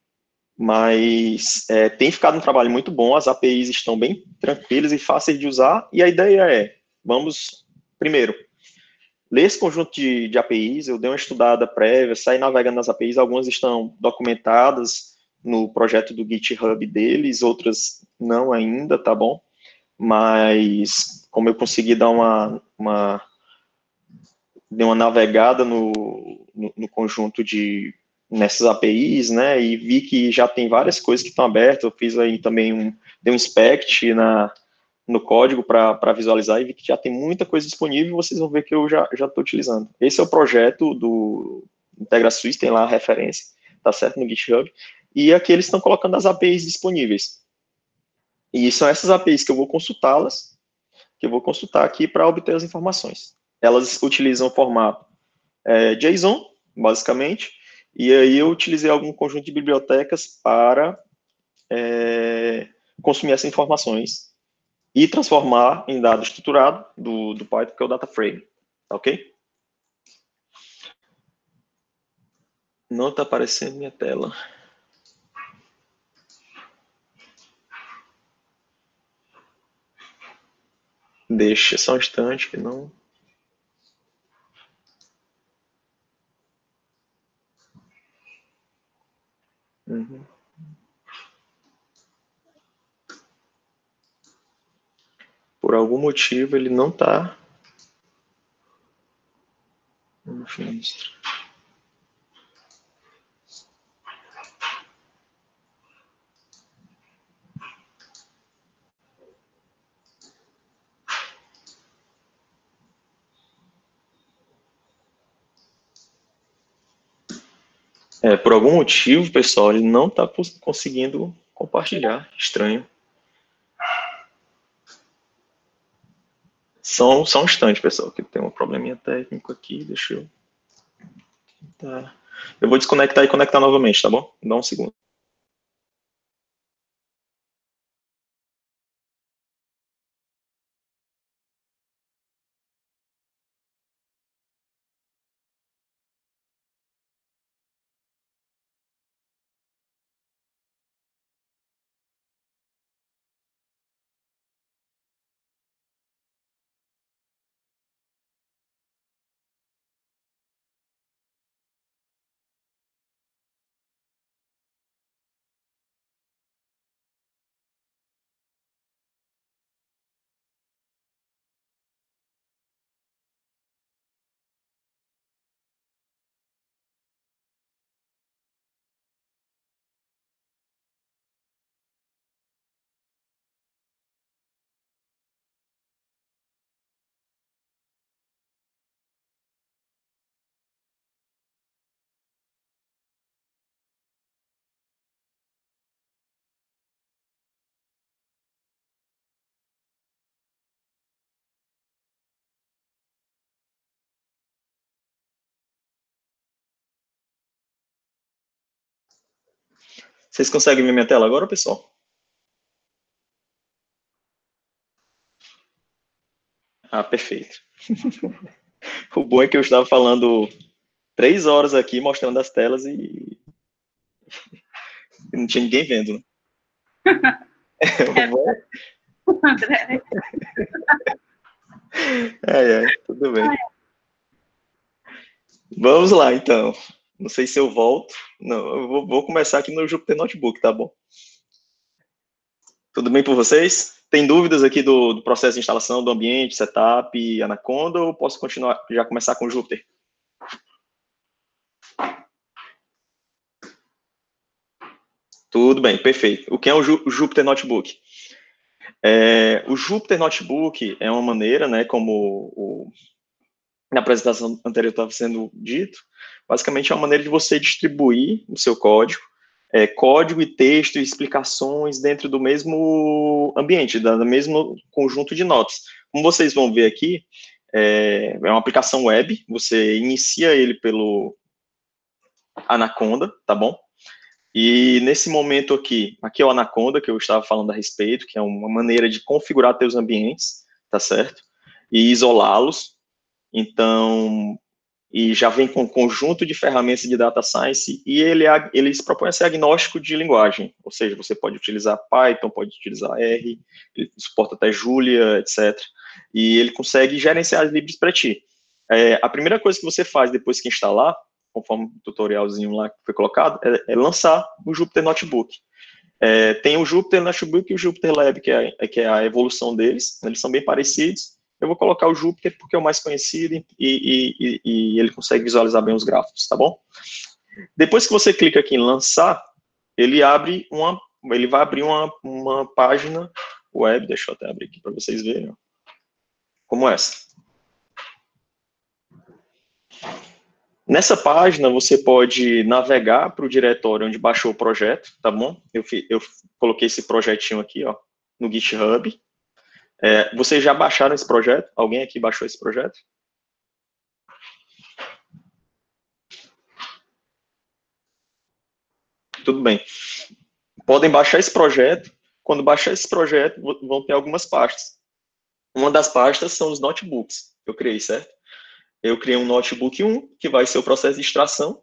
mas é, tem ficado um trabalho muito bom, as A P Is estão bem tranquilas e fáceis de usar, e a ideia é, vamos, primeiro, ler esse conjunto de, de A P Is, eu dei uma estudada prévia, saí navegando nas A P Is, algumas estão documentadas no projeto do GitHub deles, outras não ainda, tá bom? Mas, como eu consegui dar uma, uma, dei uma navegada no, no, no conjunto de, nessas A P Is, né, e vi que já tem várias coisas que estão abertas, eu fiz aí também um, dei um inspect na, no código para visualizar e vi que já tem muita coisa disponível, vocês vão ver que eu já estou utilizando. Esse é o projeto do IntegraSwiss, tem lá a referência, tá certo, no GitHub, e aqui eles estão colocando as A P Is disponíveis. E são essas A P Is que eu vou consultá-las, que eu vou consultar aqui para obter as informações. Elas utilizam o formato é, JSON, basicamente, e aí eu utilizei algum conjunto de bibliotecas para é, consumir essas informações e transformar em dado estruturado do, do Python, que é o data frame, tá ok? Não está aparecendo minha tela. Deixa só um instante que não... Uhum. Por algum motivo ele não está... É, por algum motivo, pessoal, ele não está conseguindo compartilhar. Estranho. Só, só um instante, pessoal, que tem um probleminha técnico aqui. Deixa eu... Tá. Eu vou desconectar e conectar novamente, tá bom? Dá um segundo. Vocês conseguem ver minha tela agora, pessoal? Ah, perfeito. O bom é que eu estava falando três horas aqui, mostrando as telas e, e não tinha ninguém vendo, né? É, André. Ai, ai, tudo bem. Vamos lá, então. Não sei se eu volto. Não, eu vou, vou começar aqui no Jupyter Notebook, tá bom? Tudo bem por vocês? Tem dúvidas aqui do, do processo de instalação, do ambiente, setup, Anaconda, ou posso continuar, já começar com o Jupyter? Tudo bem, perfeito. O que é o Jupyter Notebook? É, o Jupyter Notebook é uma maneira, né, como o, na apresentação anterior estava sendo dito, basicamente é uma maneira de você distribuir o seu código, é, código e texto e explicações dentro do mesmo ambiente, do mesmo conjunto de notas. Como vocês vão ver aqui, é, é uma aplicação web, você inicia ele pelo Anaconda, tá bom? E nesse momento aqui, aqui é o Anaconda, que eu estava falando a respeito, que é uma maneira de configurar teus ambientes, tá certo? E isolá-los. Então, e já vem com um conjunto de ferramentas de data science, e ele, ele se propõe a ser agnóstico de linguagem, ou seja, você pode utilizar Python, pode utilizar R, ele suporta até Julia, etcétera. E ele consegue gerenciar as libs para ti. É, a primeira coisa que você faz depois que instalar, conforme o tutorialzinho lá que foi colocado, é, é lançar o Jupyter Notebook. É, tem o Jupyter Notebook e o Jupyter Lab, que é, que é a evolução deles, eles são bem parecidos. Eu vou colocar o Jupyter porque é o mais conhecido e, e, e, e ele consegue visualizar bem os gráficos, tá bom? Depois que você clica aqui em lançar, ele abre uma, ele vai abrir uma, uma página web, deixa eu até abrir aqui para vocês verem, ó, como essa. Nessa página, você pode navegar para o diretório onde baixou o projeto, tá bom? Eu, eu coloquei esse projetinho aqui, ó, no GitHub. É, vocês já baixaram esse projeto? Alguém aqui baixou esse projeto? Tudo bem. Podem baixar esse projeto. Quando baixar esse projeto, vão ter algumas pastas. Uma das pastas são os notebooks que eu criei, certo? Eu criei um notebook um, que vai ser o processo de extração,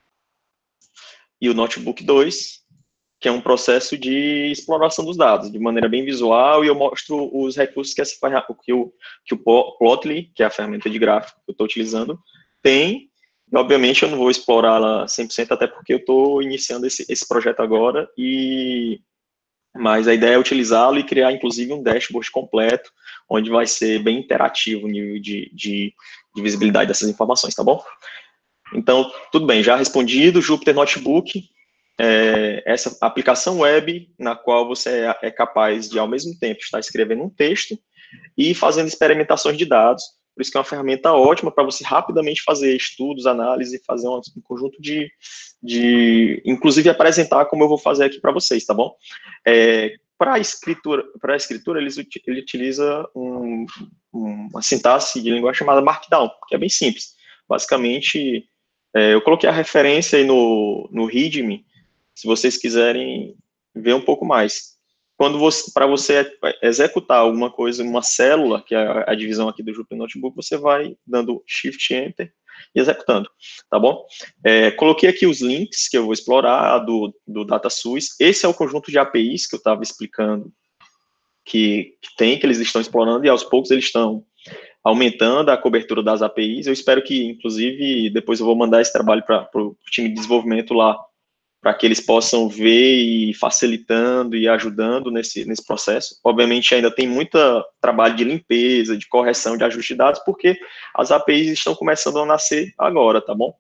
e o notebook dois, que é um processo de exploração dos dados, de maneira bem visual, e eu mostro os recursos que, essa, que, o, que o Plotly, que é a ferramenta de gráfico que eu estou utilizando, tem. E, obviamente, eu não vou explorá-la cem por cento, até porque eu estou iniciando esse, esse projeto agora, e... mas a ideia é utilizá-lo e criar, inclusive, um dashboard completo, onde vai ser bem interativo o nível de, de, de visibilidade dessas informações, tá bom? Então, tudo bem, já respondido, Jupyter Notebook, é, essa aplicação web na qual você é, é capaz de, ao mesmo tempo, estar escrevendo um texto e fazendo experimentações de dados, por isso que é uma ferramenta ótima para você rapidamente fazer estudos, análise, fazer um, um conjunto de, de, inclusive apresentar como eu vou fazer aqui para vocês, tá bom? É, para a escritura, para a escritura, ele, ele utiliza um, uma sintaxe de linguagem chamada Markdown, que é bem simples. Basicamente, é, eu coloquei a referência aí no, no README, se vocês quiserem ver um pouco mais. Quando você, para você executar alguma coisa, uma célula, que é a divisão aqui do Jupyter Notebook, você vai dando Shift Enter e executando, tá bom? É, coloquei aqui os links que eu vou explorar do, do DataSUS. Esse é o conjunto de A P Is que eu estava explicando que, que tem, que eles estão explorando, e aos poucos eles estão aumentando a cobertura das A P Is. Eu espero que, inclusive, depois eu vou mandar esse trabalho para o time de desenvolvimento lá, para que eles possam ver e facilitando e ajudando nesse, nesse processo. Obviamente, ainda tem muito trabalho de limpeza, de correção, de ajuste de dados, porque as A P Is estão começando a nascer agora, tá bom?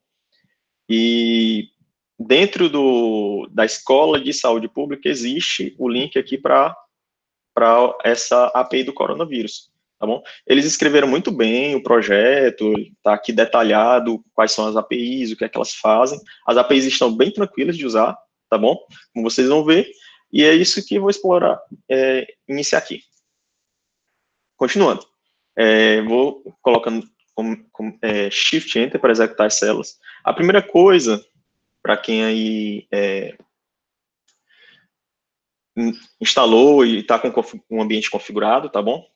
E dentro do, da Escola de Saúde Pública existe o link aqui para essa A P I do coronavírus, tá bom? Eles escreveram muito bem o projeto, tá aqui detalhado quais são as A P Is, o que é que elas fazem. As A P Is estão bem tranquilas de usar, tá bom? Como vocês vão ver, e é isso que eu vou explorar, é, iniciar aqui. Continuando, é, vou colocando com, com, é, Shift Enter para executar as células. A primeira coisa, para quem aí é, instalou e está com um ambiente configurado, tá bom?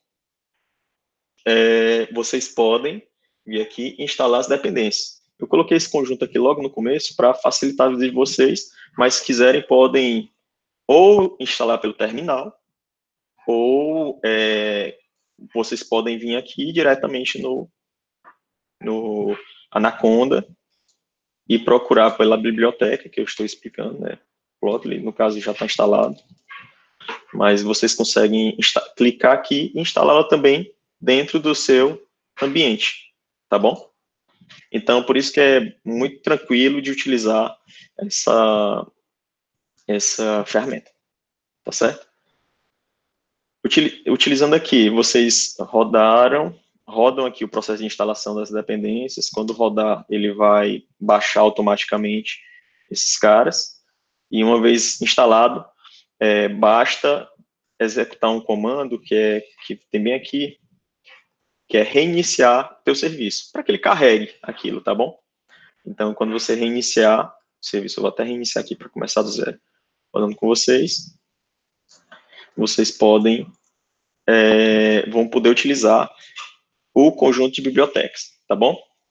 É, vocês podem vir aqui e instalar as dependências. Eu coloquei esse conjunto aqui logo no começo para facilitar a vida de vocês, mas se quiserem podem ou instalar pelo terminal, ou é, vocês podem vir aqui diretamente no, no Anaconda e procurar pela biblioteca que eu estou explicando, né? Plotly, no caso, já está instalado. Mas vocês conseguem clicar aqui e instalá-la também dentro do seu ambiente, tá bom? Então, por isso que é muito tranquilo de utilizar essa, essa ferramenta, tá certo? Util, utilizando aqui, vocês rodaram, rodam aqui o processo de instalação das dependências. Quando rodar, ele vai baixar automaticamente esses caras. E uma vez instalado, é, basta executar um comando que, é, que tem bem aqui, que é reiniciar teu serviço, para que ele carregue aquilo, tá bom? Então, quando você reiniciar o serviço, eu vou até reiniciar aqui para começar do zero. Falando com vocês, vocês podem, é, vão poder utilizar o conjunto de bibliotecas, tá bom?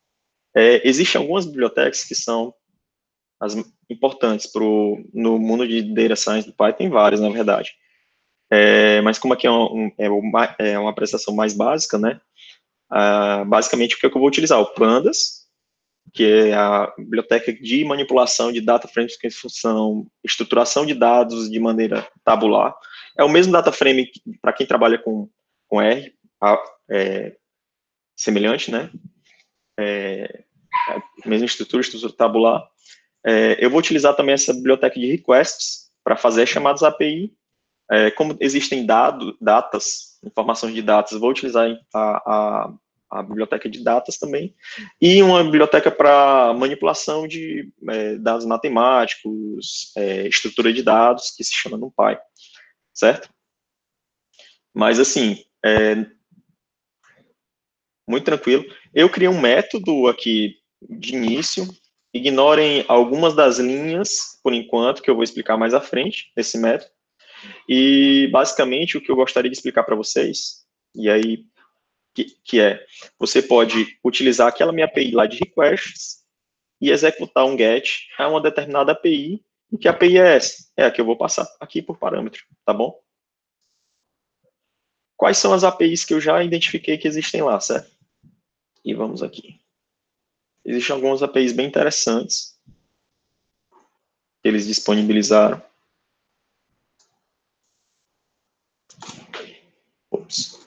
É, existem algumas bibliotecas que são as importantes pro, no mundo de Data Science do Python, tem várias, na verdade. É, mas como aqui é, um, é, uma, é uma apresentação mais básica, né? Ah, basicamente, o que, é que eu vou utilizar? O Pandas, que é a biblioteca de manipulação de data frames que são estruturação de dados de maneira tabular. É o mesmo data frame para quem trabalha com, com R, é, semelhante, né? É, é a mesma estrutura, estrutura tabular. É, eu vou utilizar também essa biblioteca de requests para fazer chamadas A P I. É, como existem dado, datas, informações de datas, vou utilizar a, a, a biblioteca de datas também, e uma biblioteca para manipulação de é, dados matemáticos, é, estrutura de dados, que se chama NumPy, certo? Mas, assim, é, muito tranquilo. Eu criei um método aqui de início, ignorem algumas das linhas, por enquanto, que eu vou explicar mais à frente, esse método. E, basicamente, o que eu gostaria de explicar para vocês, e aí, que, que é, você pode utilizar aquela minha A P I lá de requests e executar um get a uma determinada A P I, e que A P I é essa? É a que eu vou passar aqui por parâmetro, tá bom? Quais são as A P Is que eu já identifiquei que existem lá, certo? E vamos aqui. Existem algumas A P Is bem interessantes que eles disponibilizaram. Ops.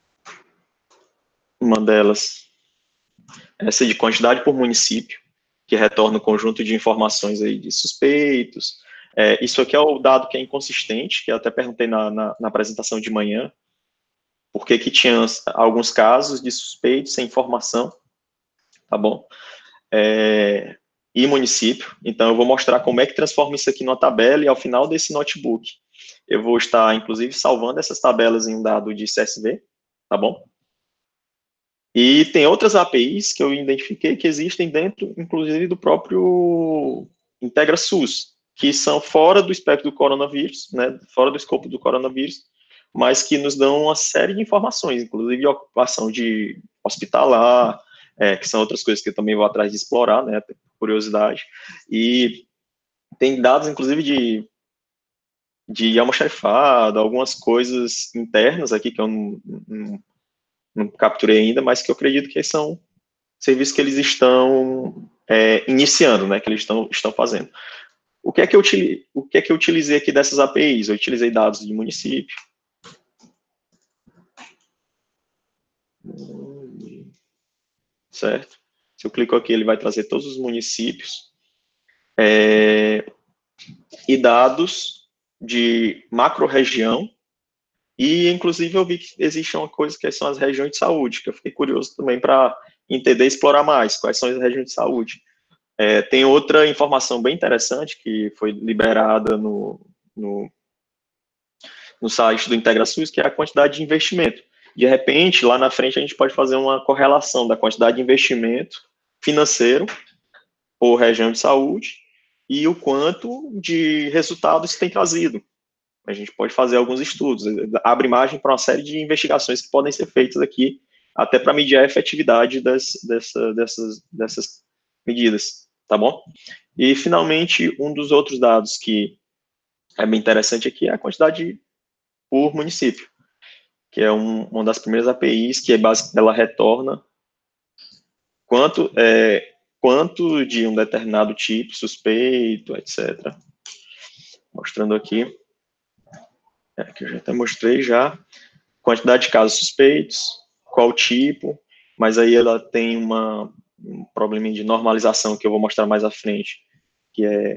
Uma delas, essa de quantidade por município, que retorna um conjunto de informações aí de suspeitos. É, isso aqui é o dado que é inconsistente, que eu até perguntei na, na, na apresentação de manhã, por que que tinha alguns casos de suspeitos sem informação, tá bom? É, e município. Então, eu vou mostrar como é que transforma isso aqui numa tabela, e ao final desse notebook, eu vou estar, inclusive, salvando essas tabelas em um dado de C S V, tá bom? E tem outras A P Is que eu identifiquei que existem dentro, inclusive, do próprio IntegraSUS, que são fora do espectro do coronavírus, né, fora do escopo do coronavírus, mas que nos dão uma série de informações, inclusive ocupação de hospitalar, é, que são outras coisas que eu também vou atrás de explorar, né, por curiosidade, e tem dados, inclusive, de, de almoxarifado, algumas coisas internas aqui que eu não, não, não capturei ainda, mas que eu acredito que são serviços que eles estão é, iniciando, né, que eles estão, estão fazendo. O que, é que eu, o que é que eu utilizei aqui dessas A P Is? Eu utilizei dados de município. Certo? Se eu clico aqui, ele vai trazer todos os municípios. É, e dados de macro-região. E, inclusive, eu vi que existe uma coisa que são as regiões de saúde, que eu fiquei curioso também para entender e explorar mais quais são as regiões de saúde. É, tem outra informação bem interessante que foi liberada no, no, no site do IntegraSUS, que é a quantidade de investimento. De repente, lá na frente, a gente pode fazer uma correlação da quantidade de investimento financeiro por região de saúde e o quanto de resultados tem trazido. A gente pode fazer alguns estudos, abre margem para uma série de investigações que podem ser feitas aqui, até para medir a efetividade das, dessa, dessas, dessas medidas, tá bom? E, finalmente, um dos outros dados que é bem interessante aqui é a quantidade por município, que é um, uma das primeiras A P Is que é base, ela retorna quanto, é, quanto de um determinado tipo, suspeito, etcétera. Mostrando aqui, é, que eu já até mostrei já, quantidade de casos suspeitos, qual tipo, mas aí ela tem uma, um probleminha de normalização que eu vou mostrar mais à frente, que é,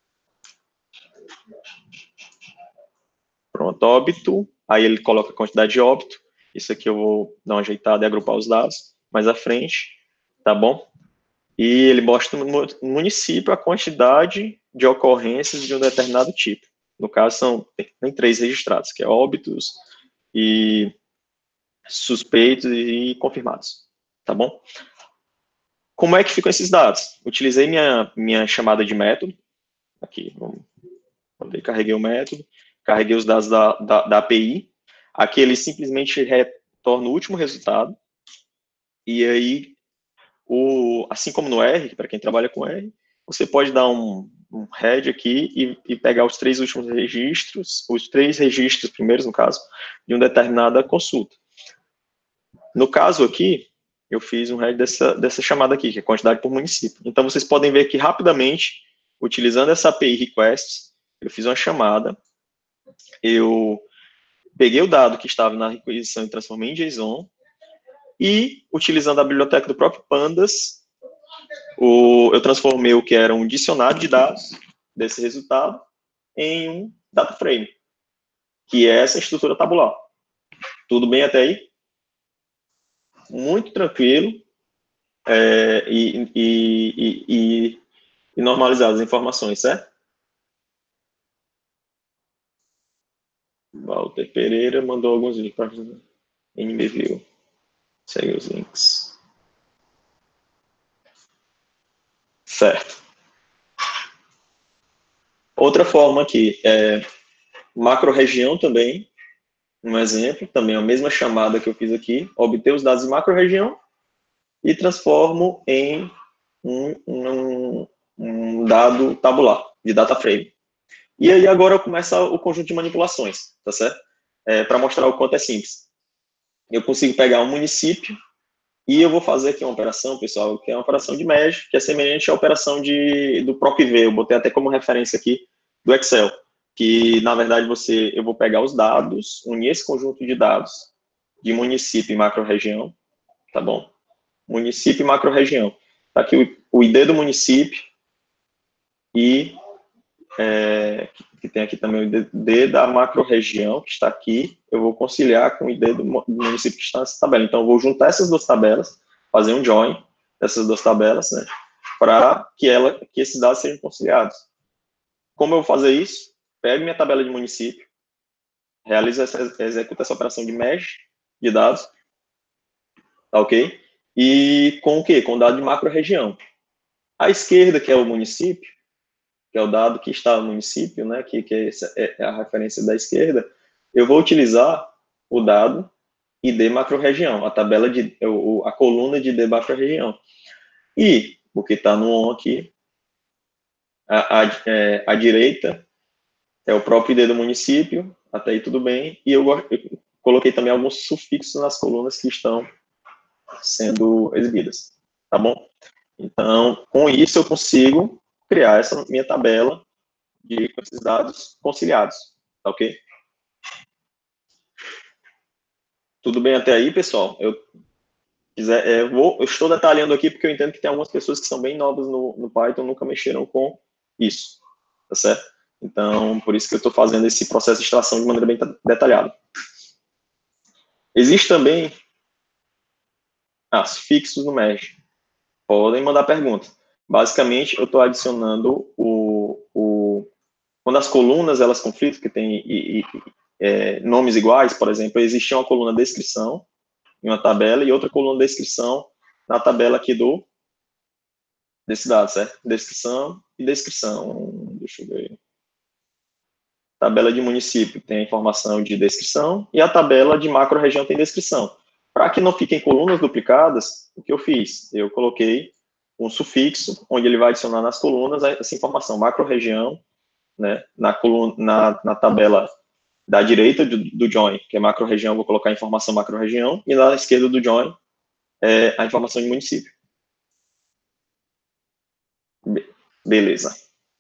pronto, óbito, aí ele coloca a quantidade de óbito, isso aqui eu vou dar uma ajeitada e agrupar os dados mais à frente, tá bom? E ele mostra no município a quantidade de ocorrências de um determinado tipo. No caso, são, tem, tem três registrados, que é óbitos e suspeitos e confirmados, tá bom? Como é que ficam esses dados? Utilizei minha, minha chamada de método, aqui, vamos, carreguei o método, carreguei os dados da, da, da A P I, aqui ele simplesmente retorna o último resultado, e aí o, assim como no R, para quem trabalha com R, você pode dar um, um head aqui e, e pegar os três últimos registros, os três registros primeiros, no caso, de uma determinada consulta. No caso aqui, eu fiz um head dessa, dessa chamada aqui, que é quantidade por município. Então, vocês podem ver que, rapidamente, utilizando essa A P I Requests, eu fiz uma chamada, eu peguei o dado que estava na requisição e transformei em JSON, e, utilizando a biblioteca do próprio Pandas, o, eu transformei o que era um dicionário de dados desse resultado em um data frame, que é essa estrutura tabular. Tudo bem até aí? Muito tranquilo é, e, e, e, e, e normalizar as informações, certo? Walter Pereira mandou alguns links para N B View. Segue os links. Certo. Outra forma aqui é macro-região também, um exemplo, também a mesma chamada que eu fiz aqui, obter os dados de macro-região e transformo em um, um, um dado tabular, de data frame. E aí agora começa o conjunto de manipulações, tá certo? É, para mostrar o quanto é simples. Eu consigo pegar um município e eu vou fazer aqui uma operação, pessoal, que é uma operação de merge, que é semelhante à operação de, do PROC-V. Eu botei até como referência aqui do Excel, que, na verdade, você, eu vou pegar os dados, unir esse conjunto de dados de município e macro-região, tá bom? Município e macro-região. Tá aqui o, o I D do município e é, que tem aqui também o I D da macro-região, que está aqui, eu vou conciliar com o I D do, do município que está nessa tabela. Então, eu vou juntar essas duas tabelas, fazer um join dessas duas tabelas, né, para que, ela, que esses dados sejam conciliados. Como eu vou fazer isso? Pego minha tabela de município, realizo essa, executo essa operação de merge de dados, tá ok? E com o quê? Com o dado de macro-região. À esquerda, que é o município, que é o dado que está no município, né, que, que é, essa, é a referência da esquerda, eu vou utilizar o dado I D macro-região, a tabela de, a coluna de I D macro-região. E, o que está no on aqui, a, a, é, a direita é o próprio I D do município, até aí tudo bem, e eu, eu coloquei também alguns sufixos nas colunas que estão sendo exibidas, tá bom? Então, com isso eu consigo criar essa minha tabela de com esses dados conciliados, tá ok? Tudo bem até aí, pessoal? Eu, quiser, é, eu, vou, eu estou detalhando aqui porque eu entendo que tem algumas pessoas que são bem novas no, no Python, nunca mexeram com isso, tá certo? Então, por isso que eu estou fazendo esse processo de extração de maneira bem detalhada. Existe também ah, sufixos no merge. Podem mandar perguntas. Basicamente, eu estou adicionando o, o... Quando as colunas, elas conflitam, que tem e, e, é, nomes iguais, por exemplo, existia uma coluna descrição em uma tabela e outra coluna descrição na tabela aqui do desse dado, certo? Descrição e descrição. Deixa eu ver. Tabela de município tem a informação de descrição e a tabela de macro-região tem descrição. Para que não fiquem colunas duplicadas, o que eu fiz? Eu coloquei um sufixo, onde ele vai adicionar nas colunas essa informação, macro-região, né, na, coluna, na, na tabela da direita do, do join, que é macro-região, vou colocar a informação macro-região, e na esquerda do join, é, a informação de município. Be beleza.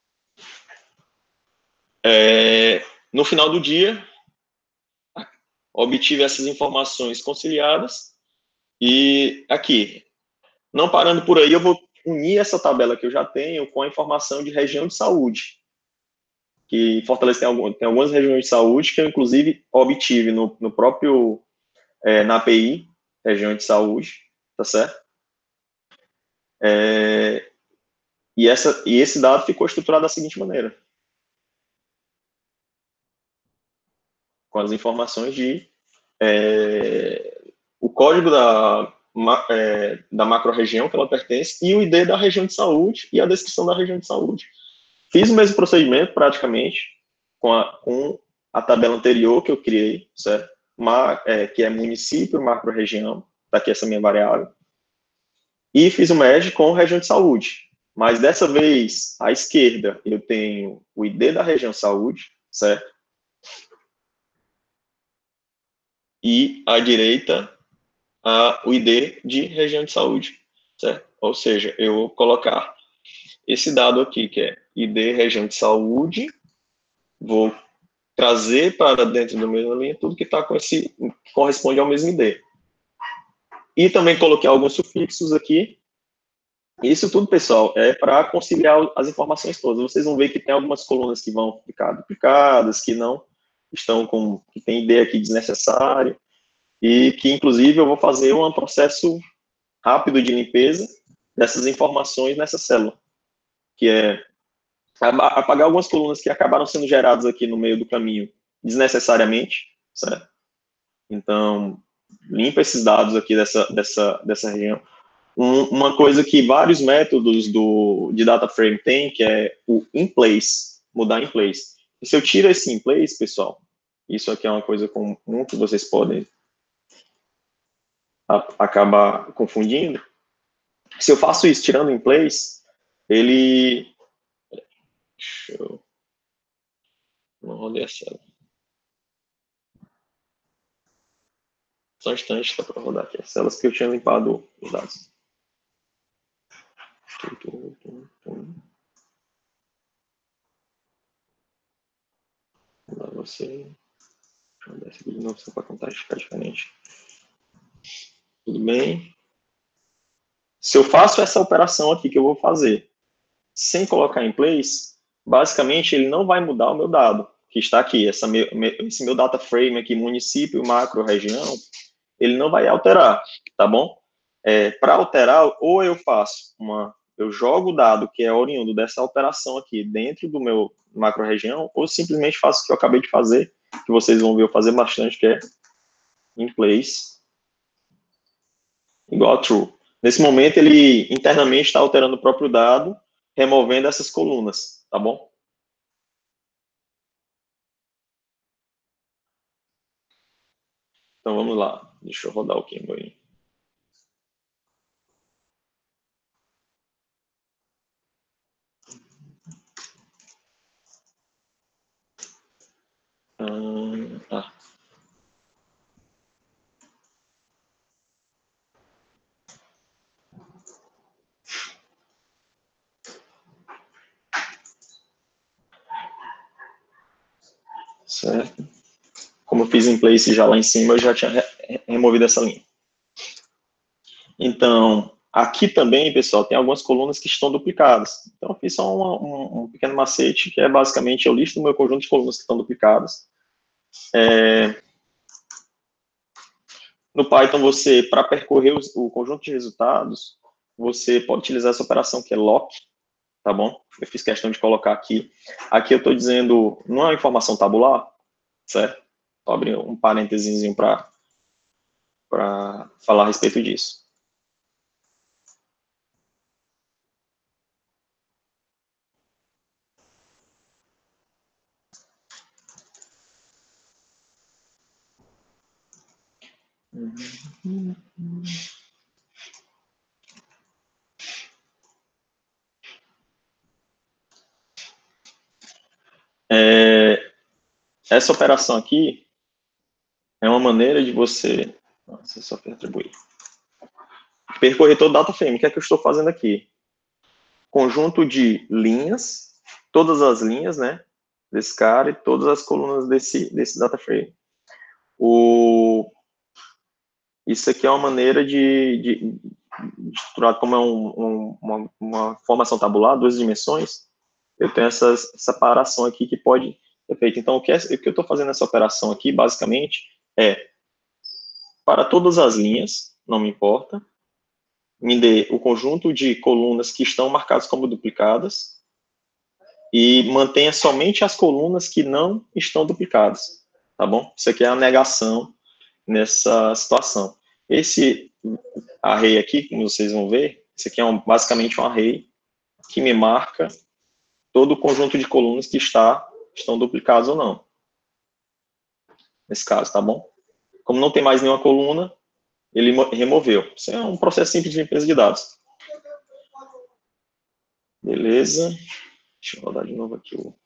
É, no final do dia, obtive essas informações conciliadas, e aqui, não parando por aí, eu vou unir essa tabela que eu já tenho com a informação de região de saúde, que Fortaleza tem, algum, tem algumas regiões de saúde que eu, inclusive, obtive no, no próprio, é, na A P I, região de saúde, tá certo? É, e, essa, e esse dado ficou estruturado da seguinte maneira. Com as informações de... É, o código da, é, da macro-região que ela pertence e o I D da região de saúde e a descrição da região de saúde. Fiz o mesmo procedimento, praticamente, com a, com a tabela anterior que eu criei, certo? Uma, é, que é município, macro-região, tá aqui essa minha variável. e fiz o merge com região de saúde. Mas dessa vez, à esquerda, eu tenho o I D da região saúde, certo? E à direita, a, o I D de região de saúde, certo? Ou seja, eu vou colocar esse dado aqui, que é I D região de saúde, vou trazer para dentro do mesmo linha tudo que está com esse, corresponde ao mesmo I D. E também coloquei alguns sufixos aqui. Isso tudo, pessoal, é para conciliar as informações todas. Vocês vão ver que tem algumas colunas que vão ficar duplicadas, que não estão com, que tem I D aqui desnecessário, e que, inclusive, eu vou fazer um processo rápido de limpeza dessas informações nessa célula, que é apagar algumas colunas que acabaram sendo geradas aqui no meio do caminho desnecessariamente, certo? Então, limpa esses dados aqui dessa, dessa, dessa região. Um, uma coisa que vários métodos do, de data frame tem, que é o in place, mudar in place. E se eu tiro esse in place, pessoal, isso aqui é uma coisa comum que vocês podem a, acabar confundindo. Se eu faço isso tirando in place, ele... Deixa eu... Não rodei a célula. Só um instante, tá para rodar aqui. As células que eu tinha limpado os dados. Vou dar você. Deixa eu rodar esse aqui de novo, só para contar e ficar diferente. Tudo bem? Se eu faço essa operação aqui que eu vou fazer, sem colocar em place, basicamente ele não vai mudar o meu dado, que está aqui, essa meu, esse meu data frame aqui, município, macro, região, ele não vai alterar, tá bom? É, para alterar, ou eu faço uma, eu jogo o dado que é oriundo dessa operação aqui dentro do meu macro região, ou simplesmente faço o que eu acabei de fazer, que vocês vão ver eu fazer bastante, que é in place, igual a true. Nesse momento, ele internamente está alterando o próprio dado, removendo essas colunas, tá bom? Então, vamos lá. Deixa eu rodar o Kimbo aí. Hum, ah. Certo. Como eu fiz em place já lá em cima, eu já tinha re removido essa linha. Então, aqui também, pessoal, tem algumas colunas que estão duplicadas. Então, eu fiz só uma, um, um pequeno macete, que é basicamente, eu listo o meu conjunto de colunas que estão duplicadas. É... No Python, você, para percorrer o, o conjunto de resultados, você pode utilizar essa operação que é lock, tá bom? Eu fiz questão de colocar aqui. Aqui eu estou dizendo, não é uma informação tabular, certo? Vou abrir um parênteses para para falar a respeito disso. É, essa operação aqui é uma maneira de você... Nossa, só para atribuir. Percorrer todo o data frame. O que é que eu estou fazendo aqui? Conjunto de linhas, todas as linhas, né, desse cara e todas as colunas desse, desse data frame. O... Isso aqui é uma maneira de, de, de estruturar, como é um, um, uma, uma formação tabular, duas dimensões, eu tenho essa separação aqui que pode ser feita. Então, o que, é, o que eu estou fazendo nessa operação aqui, basicamente, é, para todas as linhas, não me importa, me dê o conjunto de colunas que estão marcadas como duplicadas e mantenha somente as colunas que não estão duplicadas, tá bom? Isso aqui é a negação nessa situação. Esse array aqui, como vocês vão ver, esse aqui é um, basicamente um array que me marca todo o conjunto de colunas que está, estão duplicados ou não. Nesse caso, tá bom? Como não tem mais nenhuma coluna, ele removeu. Isso é um processo simples de limpeza de dados. Beleza. Deixa eu rodar de novo aqui o...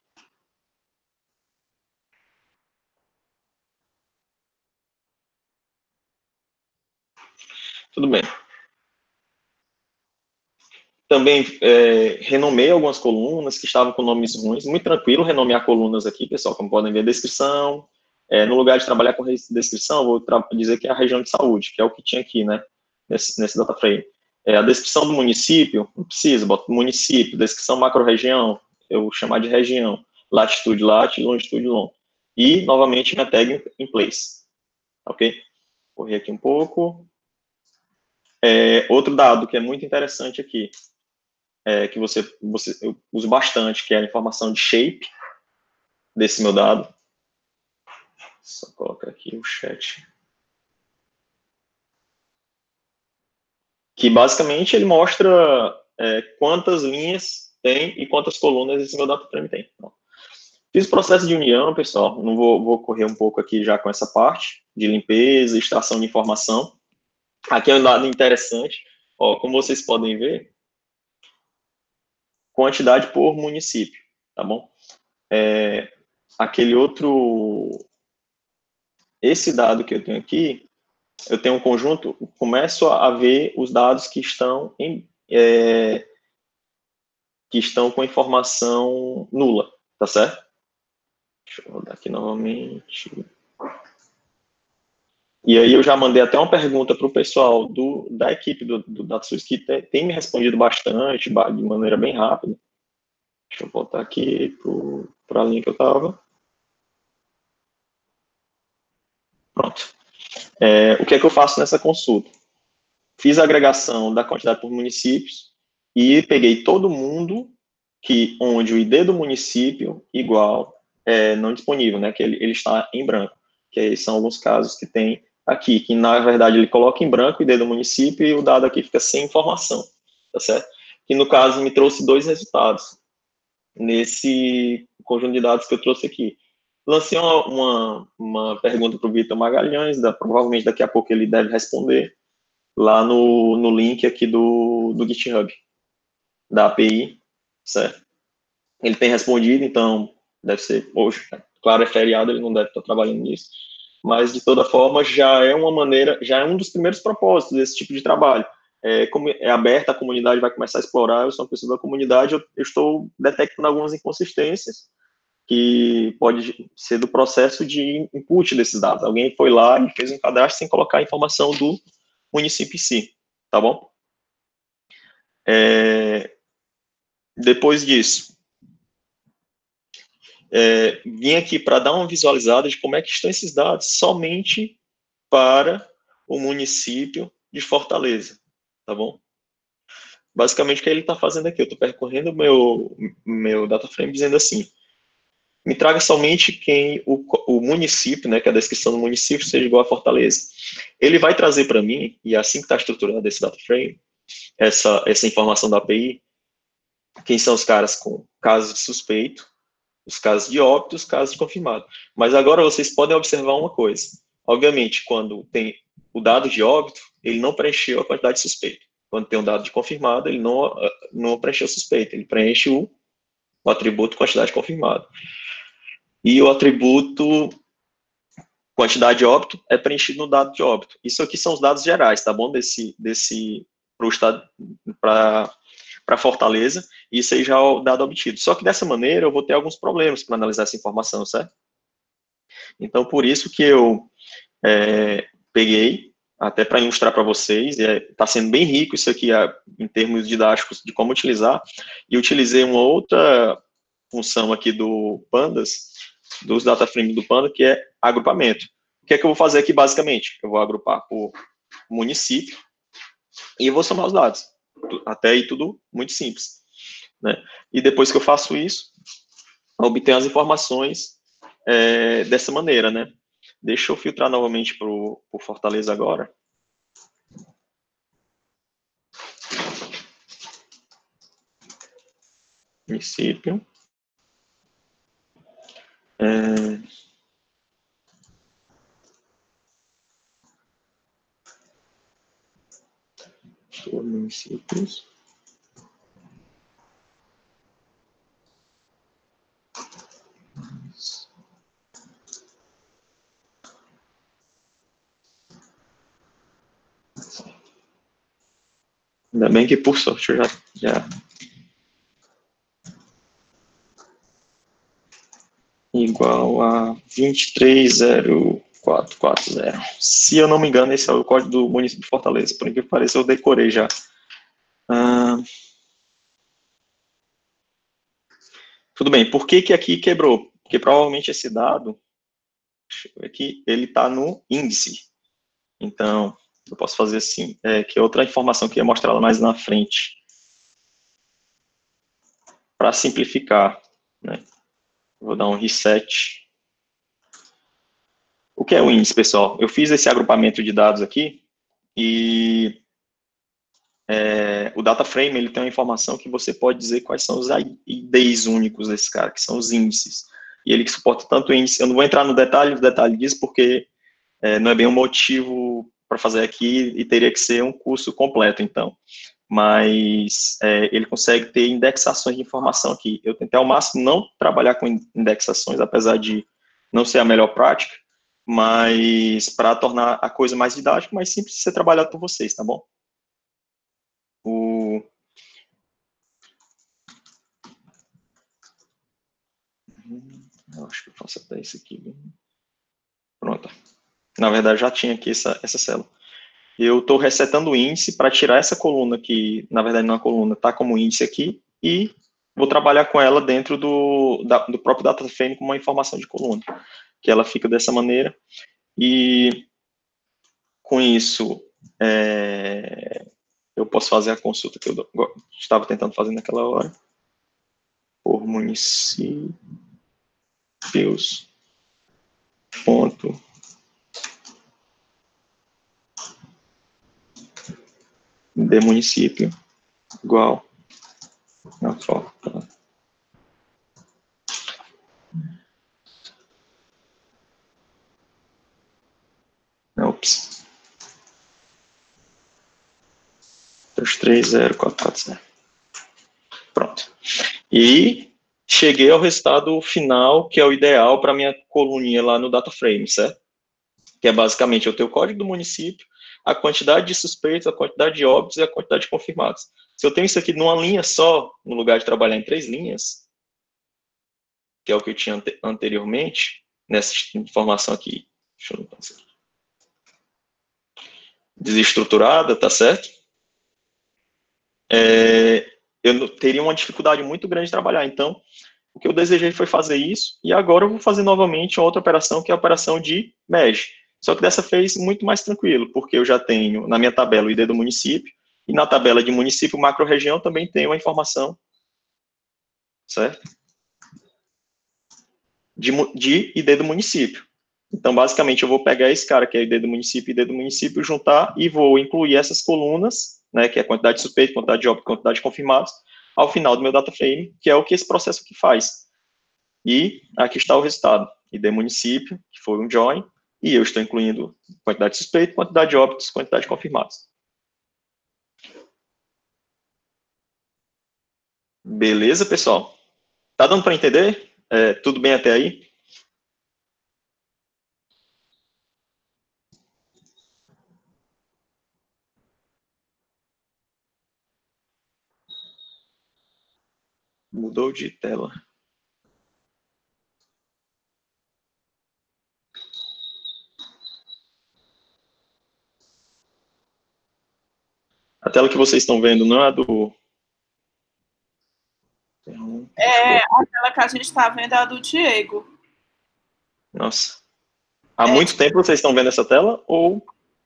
Tudo bem. Também é, renomei algumas colunas que estavam com nomes ruins. Muito tranquilo renomear colunas aqui, pessoal, como podem ver, descrição. É, no lugar de trabalhar com descrição, vou dizer que é a região de saúde, que é o que tinha aqui, né, nesse, nesse data frame. É, a descrição do município, não precisa, bota município, descrição macro-região, eu vou chamar de região, latitude, lat, longitude, long. E, novamente, minha tag in place. Ok? Vou correr aqui um pouco. É, outro dado que é muito interessante aqui, é, que você, você, eu uso bastante, que é a informação de shape desse meu dado. Só colocar aqui o chat. Que basicamente ele mostra é, quantas linhas tem e quantas colunas esse meu data frame tem. Então, fiz o processo de união, pessoal. Não vou, vou correr um pouco aqui já com essa parte de limpeza, extração de informação. Aqui é um dado interessante. Ó, como vocês podem ver, quantidade por município, tá bom? É, aquele outro... Esse dado que eu tenho aqui, eu tenho um conjunto, começo a ver os dados que estão em... É, que estão com informação nula, tá certo? Deixa eu rodar aqui novamente. E aí eu já mandei até uma pergunta para o pessoal do, da equipe do, do DataSUS, que tem, tem me respondido bastante, de maneira bem rápida. Deixa eu voltar aqui para a linha que eu estava. Pronto. É, o que é que eu faço nessa consulta? Fiz a agregação da quantidade por municípios e peguei todo mundo que, onde o I D do município igual é não disponível, né, que ele, ele está em branco, que aí são alguns casos que tem aqui, que na verdade ele coloca em branco o I D do município e o dado aqui fica sem informação, tá certo? Que no caso me trouxe dois resultados nesse conjunto de dados que eu trouxe aqui. Lancei uma, uma, uma pergunta para o Vitor Magalhães, da, provavelmente daqui a pouco ele deve responder, lá no, no link aqui do, do GitHub, da A P I, certo? Ele tem respondido, então deve ser hoje. Né? Claro, é feriado, ele não deve estar trabalhando nisso, mas de toda forma já é uma maneira, já é um dos primeiros propósitos desse tipo de trabalho. É, como é aberta, a comunidade vai começar a explorar, eu sou uma pessoa da comunidade, eu, eu estou detectando algumas inconsistências que pode ser do processo de input desses dados. Alguém foi lá e fez um cadastro sem colocar a informação do município em si, tá bom? É, depois disso, é, vim aqui para dar uma visualizada de como é que estão esses dados somente para o município de Fortaleza, tá bom? Basicamente, o que ele está fazendo aqui? Eu estou percorrendo o meu, meu data frame dizendo assim, me traga somente quem o, o município, né, que a descrição do município seja igual a Fortaleza. Ele vai trazer para mim, e é assim que está estruturado esse data frame, essa, essa informação da A P I, quem são os caras com casos de suspeito, os casos de óbito, os casos de confirmado. Mas agora vocês podem observar uma coisa. Obviamente, quando tem o dado de óbito, ele não preencheu a quantidade de suspeito. Quando tem um dado de confirmado, ele não, não preencheu suspeito, ele preenche o, o atributo quantidade confirmada. E o atributo quantidade de óbito é preenchido no dado de óbito. Isso aqui são os dados gerais, tá bom? Desse, desse para o estado, para para Fortaleza, e isso aí já é o dado obtido. Só que dessa maneira eu vou ter alguns problemas para analisar essa informação, certo? Então, por isso que eu é, peguei, até para ilustrar para vocês, está é, tá sendo bem rico isso aqui é, em termos didáticos de como utilizar, e utilizei uma outra função aqui do Pandas, dos data frames do Panda, que é agrupamento. O que é que eu vou fazer aqui, basicamente? Eu vou agrupar por município e vou somar os dados. Até aí tudo muito simples. Né? E depois que eu faço isso, eu obtenho as informações é, dessa maneira, né? Deixa eu filtrar novamente para o Fortaleza agora. Município. É... Municípios. Ainda bem que, por sorte, eu já... já... igual a vinte e três zero quatro quatro zero. Se eu não me engano, esse é o código do município de Fortaleza. Por incrível que pareça, eu decorei já. Ah, tudo bem. Por que que aqui quebrou? Porque provavelmente esse dado, deixa eu ver aqui, ele está no índice. Então, eu posso fazer assim, é, que é outra informação que ia mostrar lá mais na frente. Para simplificar, né? Vou dar um reset. O que é o índice, pessoal? Eu fiz esse agrupamento de dados aqui e é, o data frame ele tem uma informação que você pode dizer quais são os I Ds únicos desse cara, que são os índices. E ele que suporta tanto índice. Eu não vou entrar no detalhe, no detalhe disso, porque é, não é bem um motivo para fazer aqui e teria que ser um curso completo, então. Mas é, ele consegue ter indexações de informação aqui. Eu tentei ao máximo não trabalhar com indexações, apesar de não ser a melhor prática, mas para tornar a coisa mais didática, mais simples de ser trabalhado por vocês, tá bom? O... Eu acho que eu faço até isso aqui. Pronto. Na verdade, já tinha aqui essa, essa célula. Eu estou resetando o índice para tirar essa coluna que, na verdade, não é uma coluna, está como índice aqui, e vou trabalhar com ela dentro do, da, do próprio data frame como uma informação de coluna, que ela fica dessa maneira, e com isso, é, eu posso fazer a consulta que eu estava tentando fazer naquela hora, por municípios, ponto, de município, igual na foto. Ops. dois três zero quatro quatro zero. Pronto. E cheguei ao resultado final, que é o ideal para minha coluninha lá no data frame, certo? Que é basicamente eu tenho o código do município, a quantidade de suspeitos, a quantidade de óbitos e a quantidade de confirmados. Se eu tenho isso aqui numa linha só, no lugar de trabalhar em três linhas, que é o que eu tinha ante anteriormente, nessa informação aqui, deixa eu notar isso aqui, desestruturada, tá certo? É, eu teria uma dificuldade muito grande de trabalhar. Então, o que eu desejei foi fazer isso, e agora eu vou fazer novamente outra operação, que é a operação de merge. Só que dessa vez muito mais tranquilo, porque eu já tenho na minha tabela o I D do município, e na tabela de município macro-região também tem uma informação, certo? De, de I D do município. Então, basicamente, eu vou pegar esse cara, que é I D do município, I D do município, juntar e vou incluir essas colunas, né, que é a quantidade de suspeitos, quantidade de óbitos, quantidade de confirmados, ao final do meu data frame, que é o que esse processo aqui faz. E aqui está o resultado. I D município, que foi um join, e eu estou incluindo quantidade de suspeito, quantidade de óbitos, quantidade de confirmados. Beleza, pessoal? Tá dando para entender? É, tudo bem até aí? Mudou de tela. A tela que vocês estão vendo não é a do... É, a tela que a gente está vendo é a do Diego. Nossa. Há É, muito tempo vocês estão vendo essa tela ou,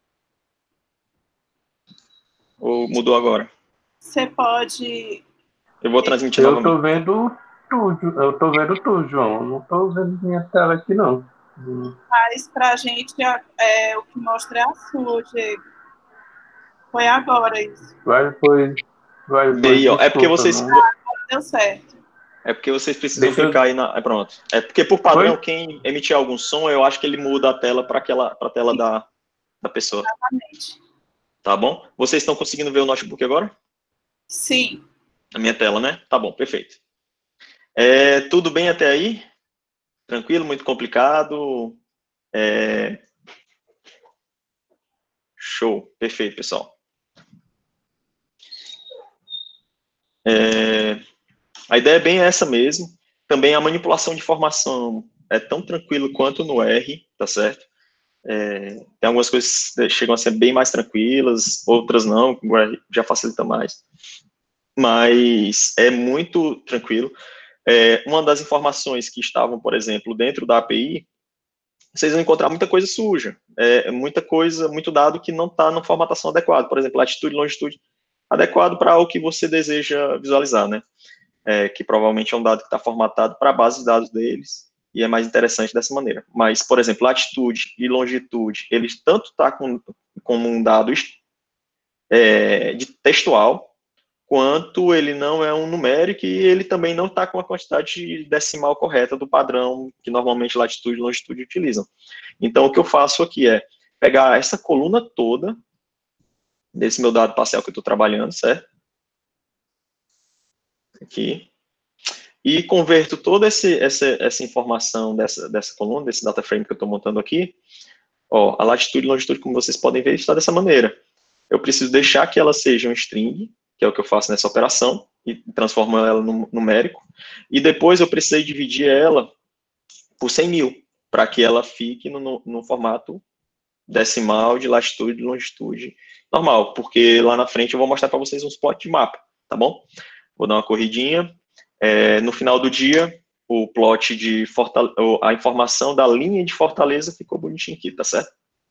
ou mudou agora? Você pode... Eu vou transmitir Eu novamente. tô vendo tudo, eu tô vendo tudo, João. Eu não tô vendo minha tela aqui, não. Mas para a gente, é, o que mostra é a sua, Diego. Foi agora isso. Vai depois, vai depois, Bem, ó, é porque desculpa, vocês... não. Deu certo. É porque vocês precisam Deixa eu- ficar aí na... É, pronto. É porque, por padrão, Foi? quem emitir algum som, eu acho que ele muda a tela para aquela pra tela da, da pessoa. Exatamente. Tá bom? Vocês estão conseguindo ver o notebook agora? Sim. A minha tela, né? Tá bom, perfeito. É, tudo bem até aí? Tranquilo? Muito complicado? É... Show. Perfeito, pessoal. É, a ideia é bem essa mesmo. Também a manipulação de informação é tão tranquilo quanto no R, tá certo? É, tem algumas coisas que chegam a ser bem mais tranquilas, outras não, já facilita mais. Mas é muito tranquilo. É, uma das informações que estavam, por exemplo, dentro da A P I, vocês vão encontrar muita coisa suja, é, muita coisa, muito dado que não está na formatação adequada. Por exemplo, latitude e longitude adequado para o que você deseja visualizar, né? É, que provavelmente é um dado que está formatado para a base de dados deles, e é mais interessante dessa maneira. Mas, por exemplo, latitude e longitude, eles tanto tá com, como um dado é, de textual, quanto ele não é um numérico, e ele também não está com a quantidade decimal correta do padrão que normalmente latitude e longitude utilizam. Então, o que eu faço aqui é pegar essa coluna toda, desse meu dado parcial que eu estou trabalhando, certo? Aqui. E converto toda esse, essa, essa informação dessa, dessa coluna, desse data frame que eu estou montando aqui. Ó, a latitude e longitude, como vocês podem ver, está dessa maneira. Eu preciso deixar que ela seja um string, que é o que eu faço nessa operação, e transformo ela no numérico. E depois eu precisei dividir ela por cem mil, para que ela fique no, no, no formato decimal de latitude e longitude normal, porque lá na frente eu vou mostrar para vocês uns plot de mapa, tá bom? Vou dar uma corridinha. É, no final do dia, o plot de Fortaleza, a informação da linha de Fortaleza ficou bonitinho aqui, tá certo?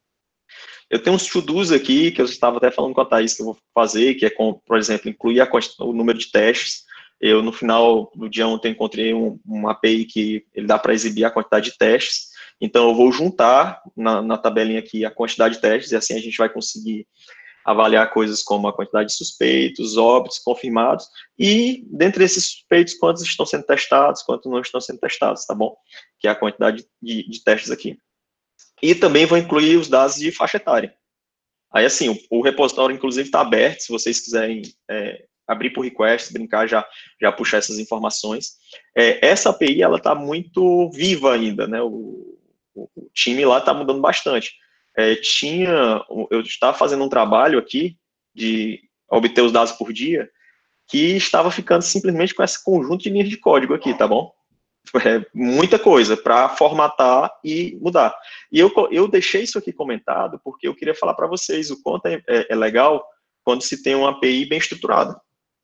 Eu tenho uns to-dos aqui, que eu estava até falando com a Thaís que eu vou fazer, que é, com, por exemplo, incluir a, o número de testes. Eu, no final do dia ontem, encontrei um, um A P I que ele dá para exibir a quantidade de testes. Então, eu vou juntar na, na tabelinha aqui a quantidade de testes, e assim a gente vai conseguir avaliar coisas como a quantidade de suspeitos, óbitos confirmados, e dentre esses suspeitos, quantos estão sendo testados, quantos não estão sendo testados, tá bom? Que é a quantidade de, de testes aqui. E também vou incluir os dados de faixa etária. Aí, assim, o, o repositório, inclusive, está aberto, se vocês quiserem é, abrir por request, brincar, já, já puxar essas informações. É, essa A P I, ela está muito viva ainda, né? O, o, o time lá está mudando bastante. É, tinha, eu estava fazendo um trabalho aqui de obter os dados por dia, que estava ficando simplesmente com esse conjunto de linhas de código aqui, tá bom? É muita coisa para formatar e mudar. E eu, eu deixei isso aqui comentado porque eu queria falar para vocês o quanto é, é, é legal quando se tem uma A P I bem estruturada.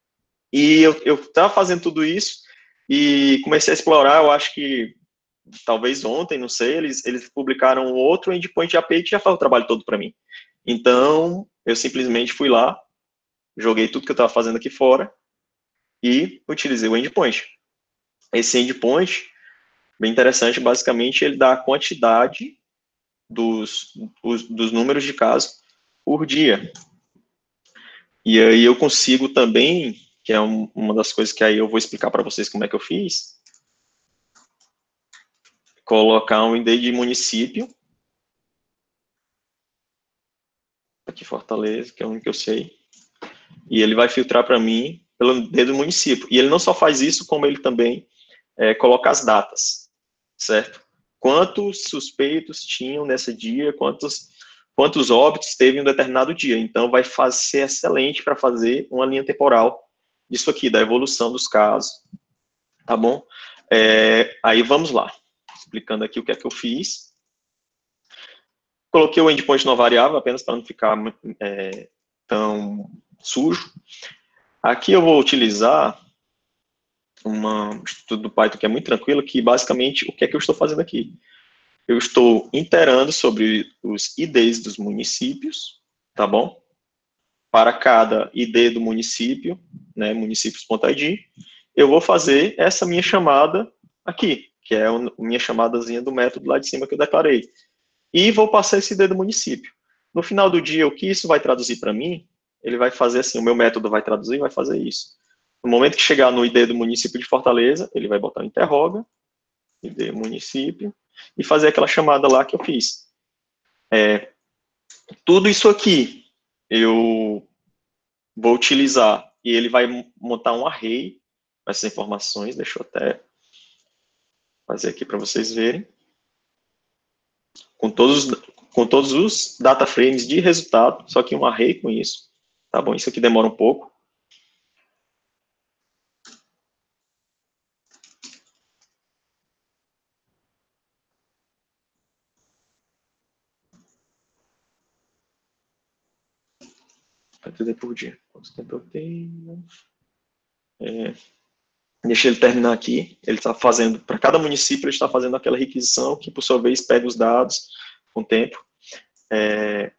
E eu estava fazendo tudo isso e comecei a explorar, eu acho que talvez ontem, não sei, eles, eles publicaram outro endpoint de A P I que já faz o trabalho todo para mim. Então, eu simplesmente fui lá, joguei tudo que eu estava fazendo aqui fora e utilizei o endpoint. Esse endpoint, bem interessante, basicamente ele dá a quantidade dos, os, dos números de casos por dia. E aí eu consigo também, que é um, uma das coisas que aí eu vou explicar para vocês como é que eu fiz, colocar um I D de município, aqui Fortaleza, que é o único que eu sei, e ele vai filtrar para mim pelo I D do município. E ele não só faz isso, como ele também é, coloca as datas, certo? Quantos suspeitos tinham nesse dia, quantos, quantos óbitos teve em um determinado dia. Então, vai fazer, ser excelente para fazer uma linha temporal disso aqui, da evolução dos casos, tá bom? É, aí, vamos lá. Explicando aqui o que é que eu fiz. Coloquei o endpoint no variável, apenas para não ficar é, tão sujo. Aqui eu vou utilizar um estudo do Python que é muito tranquilo, que basicamente, o que é que eu estou fazendo aqui? Eu estou iterando sobre os I Ds dos municípios, tá bom? Para cada I D do município, né, municípios.id, eu vou fazer essa minha chamada aqui, que é a minha chamadazinha do método lá de cima que eu declarei. E vou passar esse I D do município. No final do dia, o que isso vai traduzir para mim? Ele vai fazer assim, o meu método vai traduzir e vai fazer isso. No momento que chegar no I D do município de Fortaleza, ele vai botar um interroga, I D município, e fazer aquela chamada lá que eu fiz. É, tudo isso aqui eu vou utilizar, e ele vai montar um array com essas informações, deixa eu até fazer aqui para vocês verem, com todos, com todos os data frames de resultado, só que um array com isso, tá bom? Isso aqui demora um pouco. Vai dizer por dia. Quanto tempo eu tenho? É, deixa ele terminar aqui. Ele está fazendo, para cada município, ele está fazendo aquela requisição que, por sua vez, pega os dados com o tempo. É,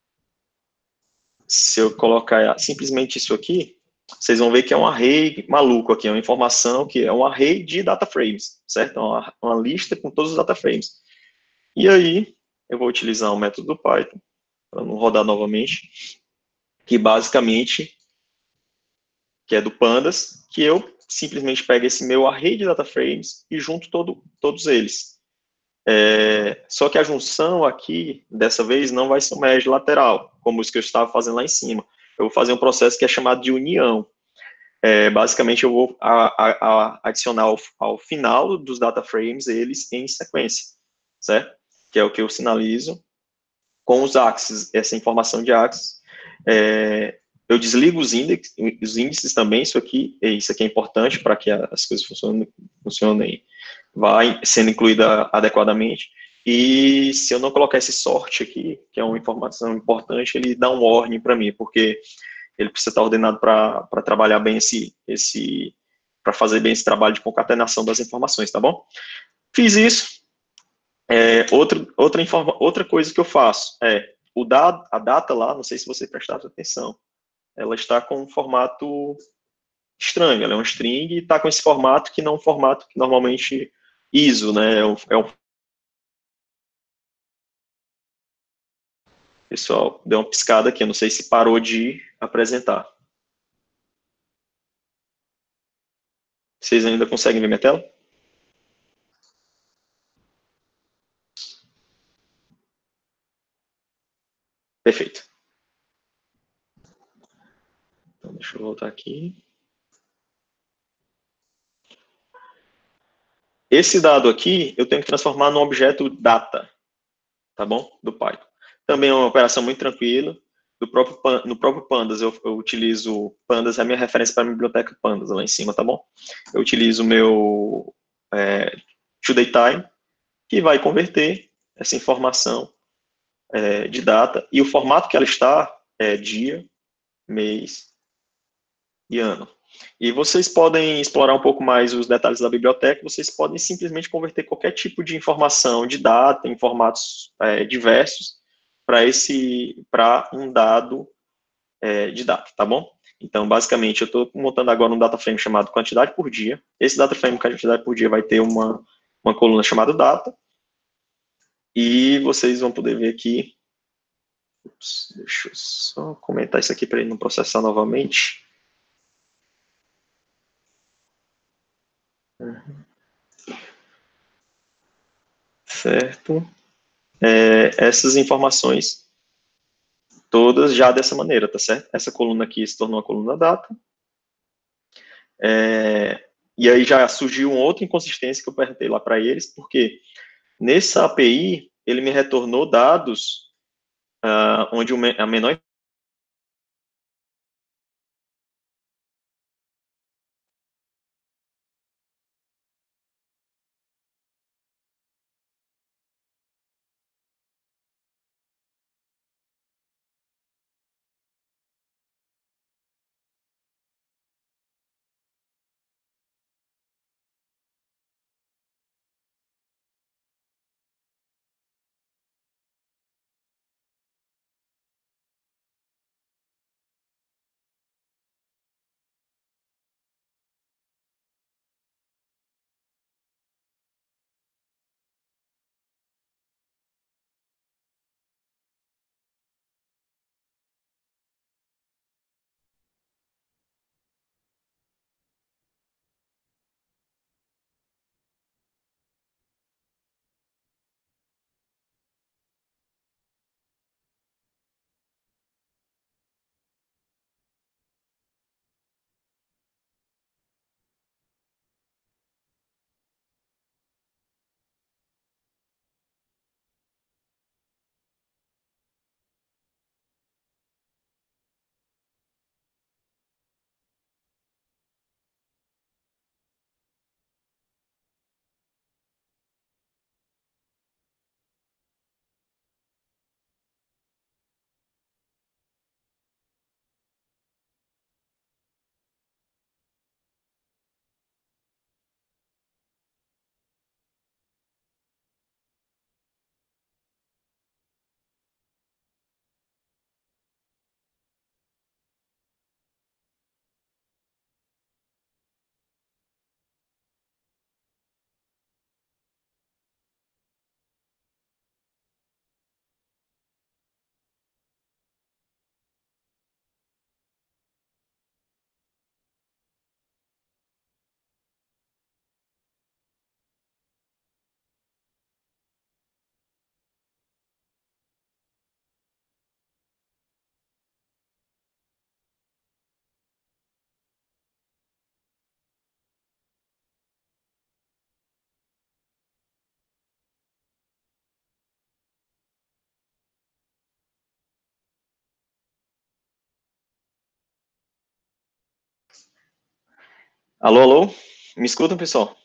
se eu colocar simplesmente isso aqui, vocês vão ver que é um array maluco aqui, é uma informação que é um array de data frames, certo? Uma, uma lista com todos os data frames. E aí, eu vou utilizar o método do Python, para não rodar novamente, que basicamente, que é do Pandas, que eu simplesmente pego esse meu array de data frames e junto todo, todos eles. É, só que a junção aqui, dessa vez, não vai ser um merge lateral, como os que eu estava fazendo lá em cima. Eu vou fazer um processo que é chamado de união. É, basicamente, eu vou a, a, a adicionar ao, ao final dos data frames eles em sequência, certo? Que é o que eu sinalizo com os axes, essa informação de axes. É, eu desligo os, índices, os índices também, isso aqui, isso aqui é importante para que as coisas funcionem, funcionem, vai sendo incluída adequadamente. E se eu não colocar esse sort aqui, que é uma informação importante, ele dá um warning para mim, porque ele precisa estar ordenado para trabalhar bem esse, esse para fazer bem esse trabalho de concatenação das informações, tá bom? Fiz isso. É, outra, outra, informa, outra coisa que eu faço é, o dado, a data lá, não sei se você prestaram atenção, ela está com um formato estranho, ela é um string e está com esse formato que não é um formato que normalmente I S O, né, é um, é um... Pessoal, deu uma piscada aqui, eu não sei se parou de apresentar. Vocês ainda conseguem ver minha tela? Perfeito. Então, deixa eu voltar aqui. Esse dado aqui, eu tenho que transformar num objeto data, tá bom? Do Python. Também é uma operação muito tranquila. Do próprio, no próprio Pandas, eu, eu utilizo... Pandas é a minha referência para a biblioteca Pandas, lá em cima, tá bom? Eu utilizo o meu é, toDayTime, que vai converter essa informação é, de data, e o formato que ela está é dia, mês e ano. E vocês podem explorar um pouco mais os detalhes da biblioteca, vocês podem simplesmente converter qualquer tipo de informação de data em formatos é, diversos para esse para um dado é, de data, tá bom? Então, basicamente, eu estou montando agora um data frame chamado quantidade por dia. Esse data frame quantidade por dia vai ter uma, uma coluna chamada data, e vocês vão poder ver aqui. Ups, deixa eu só comentar isso aqui para ele não processar novamente. Uhum. Certo. É, essas informações todas já dessa maneira, tá certo? Essa coluna aqui se tornou a coluna data. É, e aí já surgiu uma outra inconsistência que eu perguntei lá para eles, porque nessa A P I ele me retornou dados uh, onde a menor Alô, alô? Me escutam, pessoal?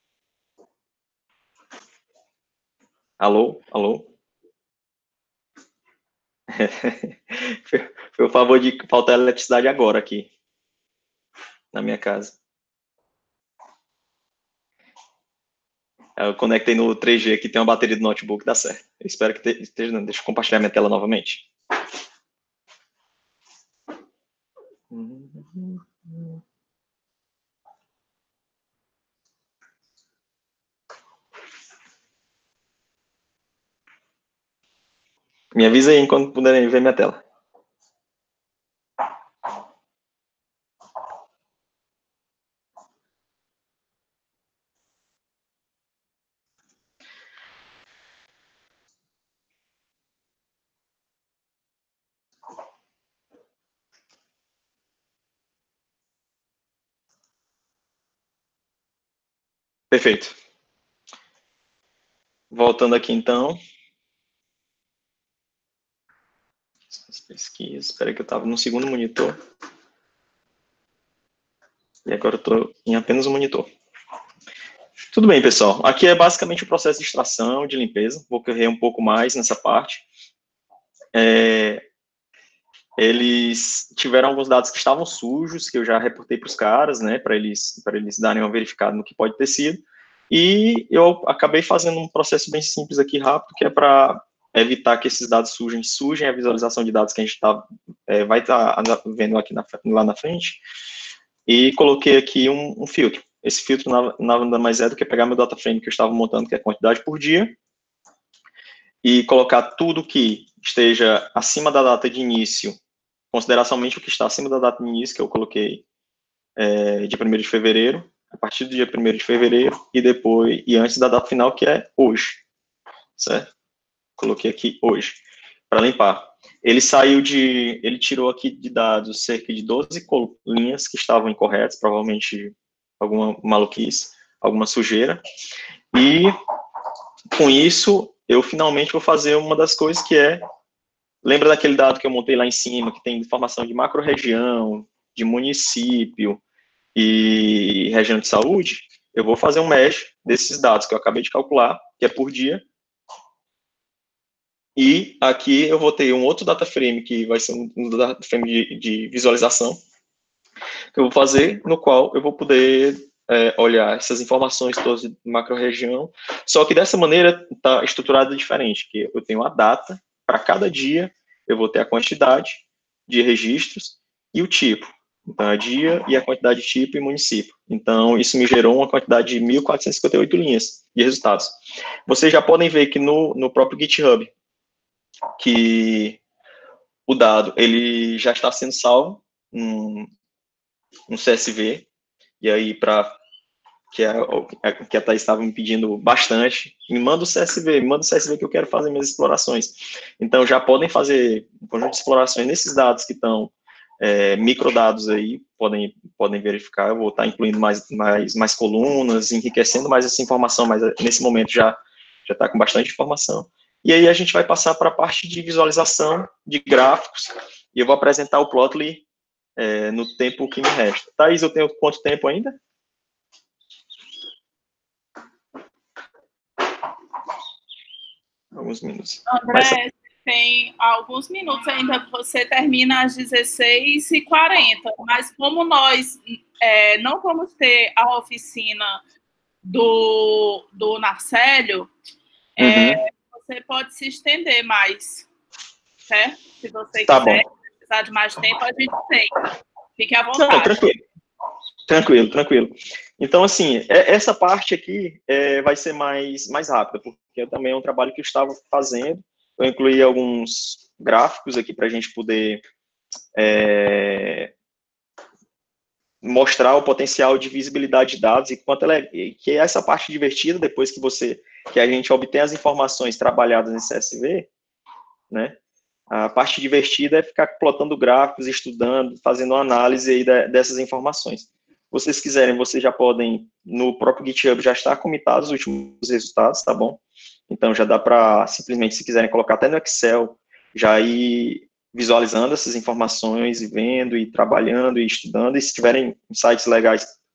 Alô, alô? Foi o favor de faltar eletricidade agora aqui, na minha casa. Eu conectei no três G aqui, tem uma bateria do notebook, dá certo. Eu espero que esteja dando. Deixa eu compartilhar minha tela novamente. Me avisa aí quando puderem ver minha tela. Perfeito. Voltando aqui, então. As pesquisas. Espera aí que eu estava no segundo monitor. E agora eu estou em apenas um monitor. Tudo bem, pessoal. Aqui é basicamente o processo de extração, de limpeza. Vou correr um pouco mais nessa parte. É, eles tiveram alguns dados que estavam sujos, que eu já reportei para os caras, né, para eles, para eles darem uma verificada no que pode ter sido. E eu acabei fazendo um processo bem simples aqui, rápido, que é para evitar que esses dados sujem, sujem a visualização de dados que a gente tá, é, vai estar tá vendo aqui na, lá na frente. E coloquei aqui um, um filtro. Esse filtro nada mais é do que pegar meu data frame que eu estava montando, que é a quantidade por dia, e colocar tudo que esteja acima da data de início, considerar somente o que está acima da data de início, que eu coloquei é, dia primeiro de fevereiro, a partir do dia primeiro de fevereiro, e depois, e antes da data final, que é hoje, certo? Coloquei aqui hoje, para limpar. Ele saiu de, ele tirou aqui de dados cerca de doze linhas que estavam incorretas, provavelmente alguma maluquice, alguma sujeira, e com isso, eu finalmente vou fazer uma das coisas que é, lembra daquele dado que eu montei lá em cima, que tem informação de macro-região, de município e região de saúde? Eu vou fazer um mesh desses dados que eu acabei de calcular, que é por dia, e aqui eu vou ter um outro data frame, que vai ser um data frame de, de visualização, que eu vou fazer, no qual eu vou poder é, olhar essas informações todas de macro-região, só que dessa maneira está estruturada diferente, que eu tenho a data, para cada dia eu vou ter a quantidade de registros e o tipo. Então, a dia e a quantidade de tipo e município. Então, isso me gerou uma quantidade de mil quatrocentas e cinquenta e oito linhas de resultados. Vocês já podem ver que no, no próprio GitHub, que o dado ele já está sendo salvo um, um C S V, e aí para que a, que a Thaís estava me pedindo bastante, me manda o C S V, me manda o C S V que eu quero fazer minhas explorações. Então já podem fazer um conjunto de explorações nesses dados que estão é, microdados aí, podem, podem verificar, eu vou estar incluindo mais, mais, mais colunas, enriquecendo mais essa informação, mas nesse momento já já está com bastante informação. E aí a gente vai passar para a parte de visualização de gráficos, e eu vou apresentar o Plotly é, no tempo que me resta. Thaís, eu tenho quanto tempo ainda? Alguns minutos. André, Mas... tem alguns minutos ainda, você termina às dezesseis e quarenta, mas como nós é, não vamos ter a oficina do, do Narcélio, uhum. é, você pode se estender mais, certo? Se você tá quiser bom. precisar de mais tempo, a gente tem. Fique à vontade. Não, tranquilo. Tranquilo, tranquilo. Então, assim, essa parte aqui é, vai ser mais, mais rápida, porque também é um trabalho que eu estava fazendo. Eu incluí alguns gráficos aqui para a gente poder é, mostrar o potencial de visibilidade de dados e quanto ela é, que é essa parte divertida, depois que você, que a gente obtém as informações trabalhadas nesse C S V, né? A parte divertida é ficar plotando gráficos, estudando, fazendo uma análise aí de, dessas informações. Se vocês quiserem, vocês já podem, no próprio GitHub, já está comitado os últimos resultados, tá bom? Então, já dá para, simplesmente, se quiserem colocar até no Excel, já ir visualizando essas informações, e vendo, e trabalhando, e estudando, e se tiverem insights legais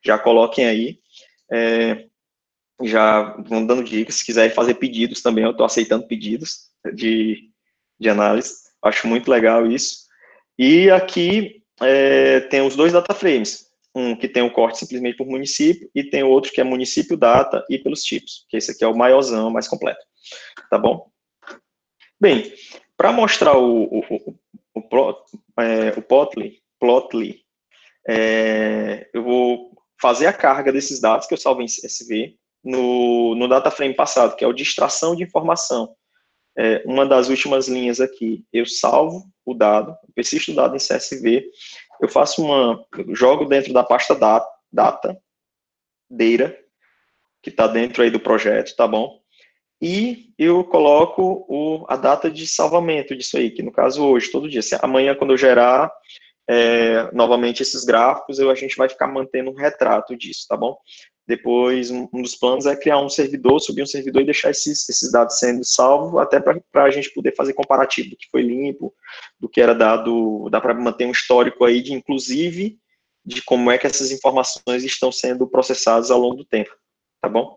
já coloquem aí, é, já vão dando dicas, se quiserem fazer pedidos também, eu estou aceitando pedidos de, de análise, acho muito legal isso. E aqui é, tem os dois data frames, um que tem o corte simplesmente por município, e tem outro que é município, data e pelos tipos, que esse aqui é o maiorzão, mais completo, tá bom? Bem, para mostrar o, o, o, o, plot, é, o Plotly, Plotly é, eu vou fazer a carga desses dados que eu salvo em C S V no, no data frame passado, que é o de extração de informação. É, uma das últimas linhas aqui, eu salvo o dado, eu persisto o dado em C S V, eu faço uma, eu jogo dentro da pasta data, data, data, que está dentro aí do projeto, tá bom? E eu coloco o, a data de salvamento disso aí, que no caso hoje, todo dia. Se amanhã, quando eu gerar é, novamente esses gráficos, eu, a gente vai ficar mantendo um retrato disso, tá bom? Depois, um, um dos planos é criar um servidor, subir um servidor e deixar esses, esses dados sendo salvos, até para a gente poder fazer comparativo do que foi limpo, do que era dado, dá para manter um histórico aí, de inclusive, de como é que essas informações estão sendo processadas ao longo do tempo, tá bom?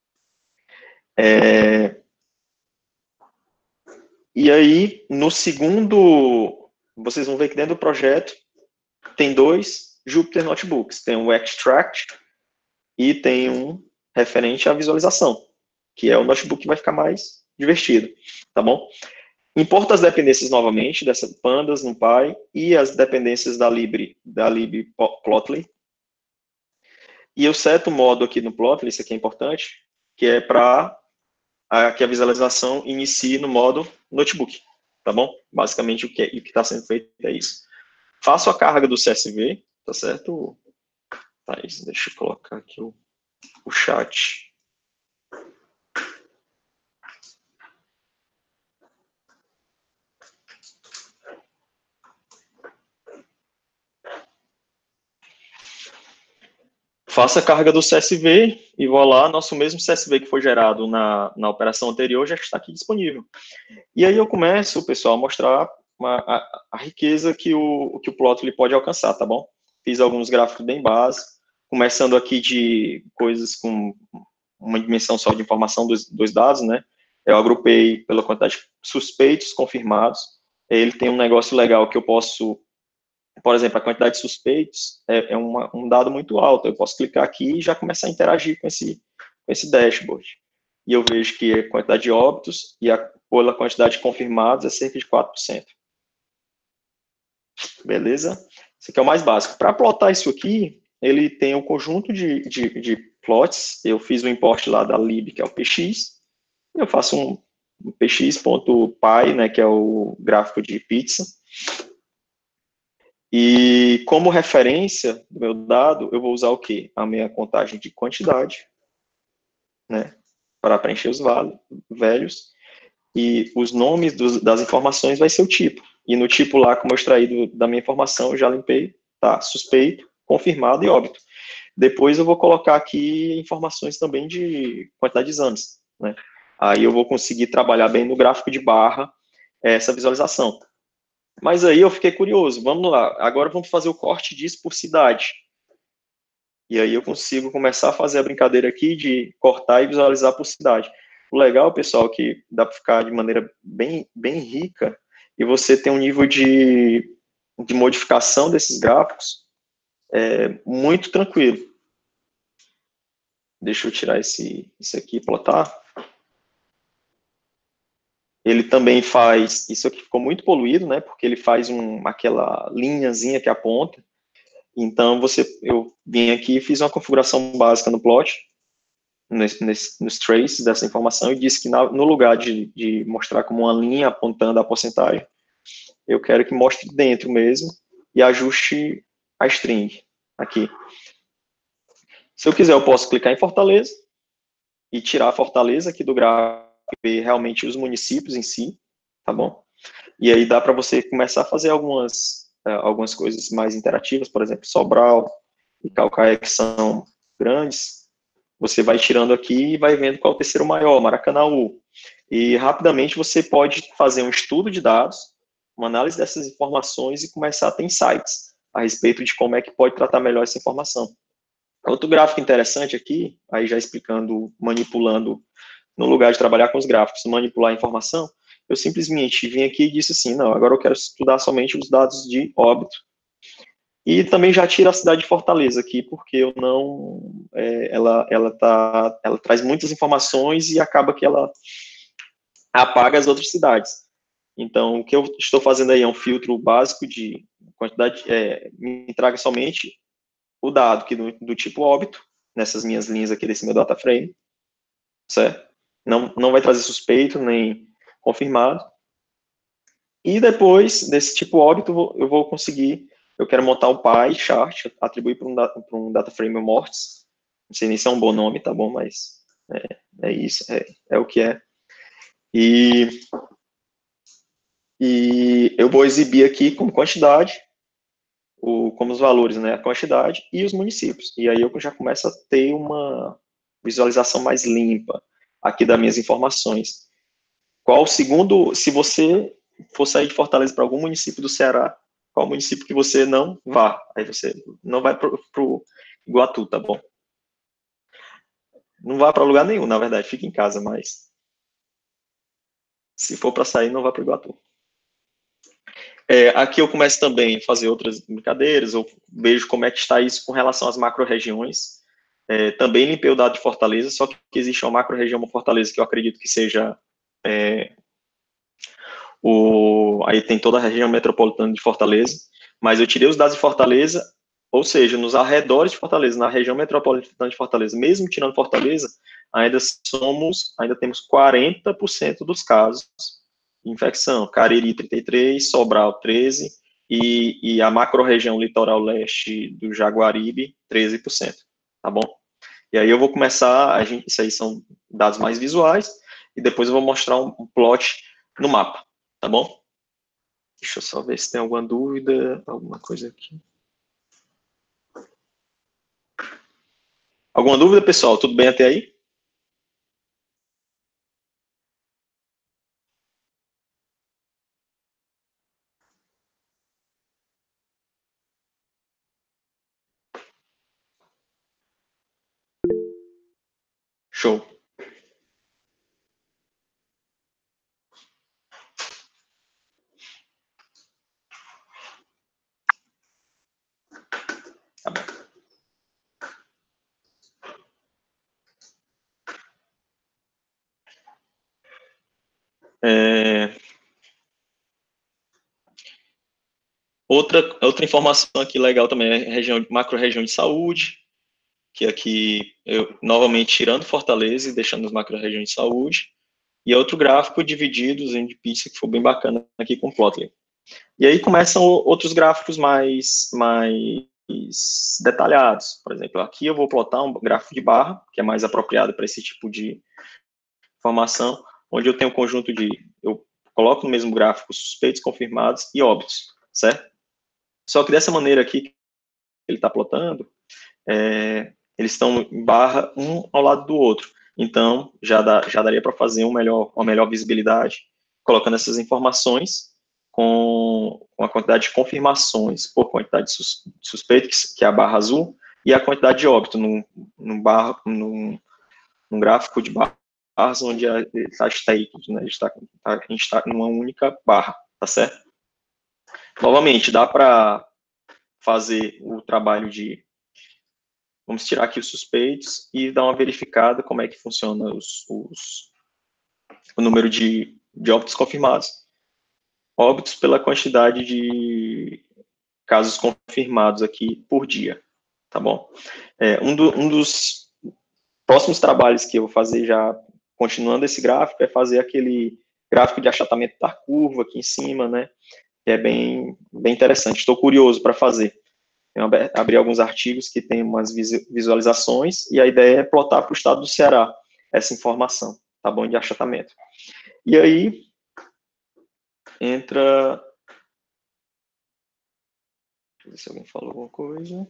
É, e aí, no segundo, vocês vão ver que dentro do projeto tem dois Jupyter Notebooks, tem um Extract e tem um referente à visualização, que é o notebook que vai ficar mais divertido, tá bom? Importa as dependências novamente, dessa Pandas, NumPy, e as dependências da lib, da lib Plotly. E eu seto o modo aqui no Plotly, isso aqui é importante, que é para que a visualização inicie no modo notebook, tá bom? Basicamente, o que é, está sendo feito é isso. Faço a carga do C S V, tá certo? Tá, deixa eu colocar aqui o, o chat. Faça a carga do C S V e vou lá, nosso mesmo C S V que foi gerado na, na operação anterior já está aqui disponível. E aí eu começo, pessoal, a mostrar uma, a, a riqueza que o, que o Plotly pode alcançar, tá bom? Fiz alguns gráficos bem básicos, começando aqui de coisas com uma dimensão só de informação dos, dos dados, né? Eu agrupei pela quantidade de suspeitos confirmados. Ele tem um negócio legal que eu posso... Por exemplo, a quantidade de suspeitos é, é uma, um dado muito alto. Eu posso clicar aqui e já começar a interagir com esse, com esse dashboard. E eu vejo que a quantidade de óbitos e a, pela quantidade de confirmados é cerca de quatro por cento. Beleza? Isso aqui é o mais básico. Para plotar isso aqui, ele tem um conjunto de, de, de plots. Eu fiz o import lá da lib, que é o P X. Eu faço um, um px.py, né, que é o gráfico de pizza. E como referência do meu dado, eu vou usar o quê? A minha contagem de quantidade, né, para preencher os velhos, e os nomes dos, das informações vai ser o tipo. E no tipo lá, como eu extraí do, da minha informação, eu já limpei, tá, suspeito, confirmado e óbito. Depois eu vou colocar aqui informações também de quantidade de exames, né. Aí eu vou conseguir trabalhar bem no gráfico de barra essa visualização. Mas aí eu fiquei curioso, vamos lá, agora vamos fazer o corte disso por cidade. E aí eu consigo começar a fazer a brincadeira aqui de cortar e visualizar por cidade. O legal, pessoal, é que dá para ficar de maneira bem, bem rica, e você tem um nível de, de modificação desses gráficos é, muito tranquilo. Deixa eu tirar esse, esse aqui e plotar. Ele também faz, isso aqui ficou muito poluído, né, porque ele faz um, aquela linhazinha que aponta. Então, você, eu vim aqui e fiz uma configuração básica no plot, nesse, nesse, nos traces dessa informação, e disse que na, no lugar de, de mostrar como uma linha apontando a porcentagem, eu quero que mostre dentro mesmo e ajuste a string aqui. Se eu quiser, eu posso clicar em Fortaleza e tirar a Fortaleza aqui do gráfico, ver realmente os municípios em si, tá bom? E aí dá para você começar a fazer algumas, uh, algumas coisas mais interativas, por exemplo, Sobral e Calcaia, que são grandes, você vai tirando aqui e vai vendo qual é o terceiro maior, Maracanaú. E rapidamente você pode fazer um estudo de dados, uma análise dessas informações e começar a ter insights a respeito de como é que pode tratar melhor essa informação. Outro gráfico interessante aqui, aí já explicando, manipulando, no lugar de trabalhar com os gráficos, manipular a informação, eu simplesmente vim aqui e disse assim, não, agora eu quero estudar somente os dados de óbito. E também já tira a cidade de Fortaleza aqui, porque eu não, é, ela, ela, tá, ela traz muitas informações e acaba que ela apaga as outras cidades. Então, o que eu estou fazendo aí é um filtro básico de quantidade, é, me traga somente o dado que do, do tipo óbito, nessas minhas linhas aqui desse meu data frame, certo? Não, não vai trazer suspeito, nem confirmado. E depois desse tipo óbito, eu vou conseguir, eu quero montar o pie chart, atribuir para um, para um data frame mortes. Não sei nem se é um bom nome, tá bom, mas é, é isso, é, é o que é. E, e eu vou exibir aqui como quantidade, o, como os valores, né, a quantidade e os municípios. E aí eu já começo a ter uma visualização mais limpa aqui das minhas informações. Qual o segundo, se você for sair de Fortaleza para algum município do Ceará, qual município que você não vá? Aí você não vai para o Iguatu, tá bom? Não vá para lugar nenhum, na verdade, fica em casa, mas se for para sair, não vá para o Iguatu. É, aqui eu começo também a fazer outras brincadeiras, eu vejo como é que está isso com relação às macro-regiões. É, também limpei o dado de Fortaleza, só que existe uma macro-região Fortaleza que eu acredito que seja... É, o, aí tem toda a região metropolitana de Fortaleza, mas eu tirei os dados de Fortaleza, ou seja, nos arredores de Fortaleza, na região metropolitana de Fortaleza, mesmo tirando Fortaleza, ainda somos, ainda temos quarenta por cento dos casos de infecção. Cariri, trinta e três, Sobral, treze, e, e a macro-região litoral leste do Jaguaribe, treze por cento, tá bom? E aí eu vou começar, a gente, isso aí são dados mais visuais, e depois eu vou mostrar um, um plot no mapa, tá bom? Deixa eu só ver se tem alguma dúvida, alguma coisa aqui. Alguma dúvida, pessoal? Tudo bem até aí? Show. Tá bom. É... Outra, outra informação aqui legal também é a região, macro-região de saúde, que aqui, eu, novamente, tirando Fortaleza e deixando as macro-regiões de saúde, e outro gráfico divididos em de pizza, que foi bem bacana aqui com o Plotly. E aí começam outros gráficos mais, mais detalhados. Por exemplo, aqui eu vou plotar um gráfico de barra, que é mais apropriado para esse tipo de informação, onde eu tenho um conjunto de, eu coloco no mesmo gráfico suspeitos, confirmados e óbitos, certo? Só que dessa maneira aqui que ele está plotando, é, eles estão em barra um ao lado do outro. Então, já, dá, já daria para fazer um melhor, uma melhor visibilidade, colocando essas informações com, com a quantidade de confirmações por quantidade de sus, suspeitos, que é a barra azul, e a quantidade de óbito num, num, barra, num, num gráfico de barras onde está stacked, né? A gente está tá, numa única barra, tá certo? Novamente, dá para fazer o trabalho de, vamos tirar aqui os suspeitos e dar uma verificada como é que funciona os, os, o número de, de óbitos confirmados. Óbitos pela quantidade de casos confirmados aqui por dia, tá bom? É, um, do, um dos próximos trabalhos que eu vou fazer já, continuando esse gráfico, é fazer aquele gráfico de achatamento da curva aqui em cima, né? Que é bem, bem interessante. Estou curioso para fazer. Eu abri alguns artigos que tem umas visualizações e a ideia é plotar para o estado do Ceará essa informação, tá bom? De achatamento. E aí entra... Deixa eu ver se alguém falou alguma coisa.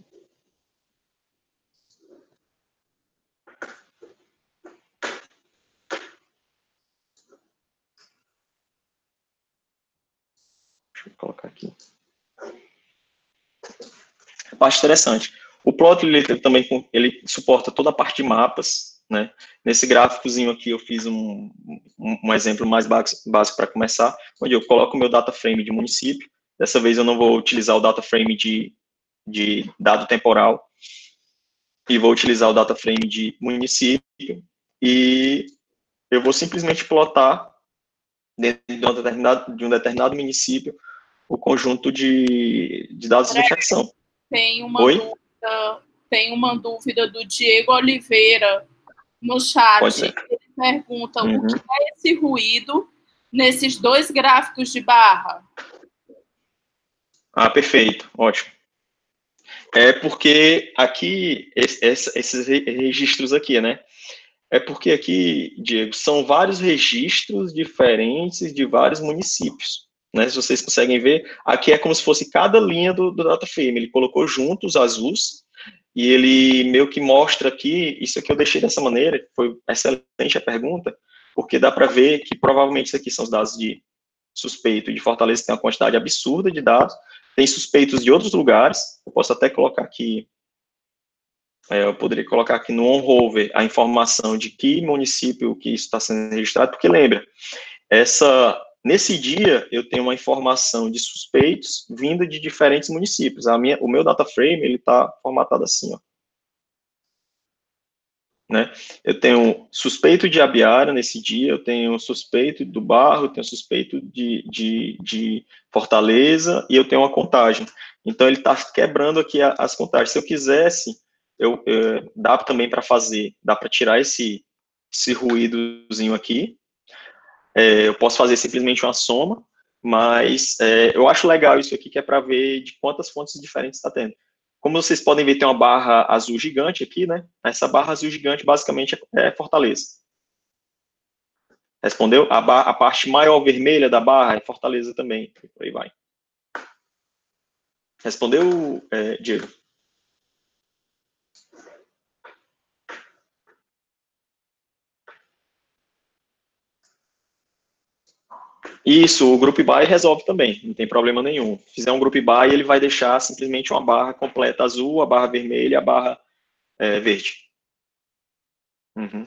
Deixa eu colocar aqui. Parte interessante. O Plotly, ele também ele suporta toda a parte de mapas, né? Nesse gráficozinho aqui eu fiz um, um, um exemplo mais básico para começar, onde eu coloco o meu data frame de município. Dessa vez eu não vou utilizar o data frame de, de dado temporal, e vou utilizar o data frame de município, e eu vou simplesmente plotar dentro de um determinado, de um determinado município o conjunto de, de dados de infecção. Tem uma Oi? dúvida, tem uma dúvida do Diego Oliveira no chat. Ele pergunta uhum. o que é esse ruído nesses dois gráficos de barra? Ah, perfeito, ótimo. É porque aqui, esses registros aqui, né? É porque aqui, Diego, são vários registros diferentes de vários municípios, né? Se vocês conseguem ver, aqui é como se fosse cada linha do, do data frame. Ele colocou juntos azuis e ele meio que mostra aqui, isso aqui eu deixei dessa maneira, foi excelente a pergunta, porque dá para ver que provavelmente isso aqui são os dados de suspeito de Fortaleza, tem uma quantidade absurda de dados, tem suspeitos de outros lugares, eu posso até colocar aqui, é, eu poderia colocar aqui no on-hover a informação de que município que isso está sendo registrado, porque lembra, essa, nesse dia eu tenho uma informação de suspeitos vinda de diferentes municípios, a minha, o meu data frame, ele está formatado assim, ó. Né? Eu tenho suspeito de Abiara nesse dia, eu tenho suspeito do Barro, eu tenho suspeito de, de, de Fortaleza e eu tenho uma contagem. Então, ele está quebrando aqui a, as contagens. Se eu quisesse, eu, eu dá também para fazer, dá para tirar esse, esse ruídozinho aqui. É, eu posso fazer simplesmente uma soma, mas é, eu acho legal isso aqui, que é para ver de quantas fontes diferentes está tendo. Como vocês podem ver, tem uma barra azul gigante aqui, né? Essa barra azul gigante, basicamente, é Fortaleza. Respondeu? A, barra, a parte maior vermelha da barra é Fortaleza também. E por aí vai. Respondeu, é, Diego? Isso, o Group By resolve também, não tem problema nenhum. Se fizer um Group By, ele vai deixar simplesmente uma barra completa azul, a barra vermelha e a barra é, verde. Uhum.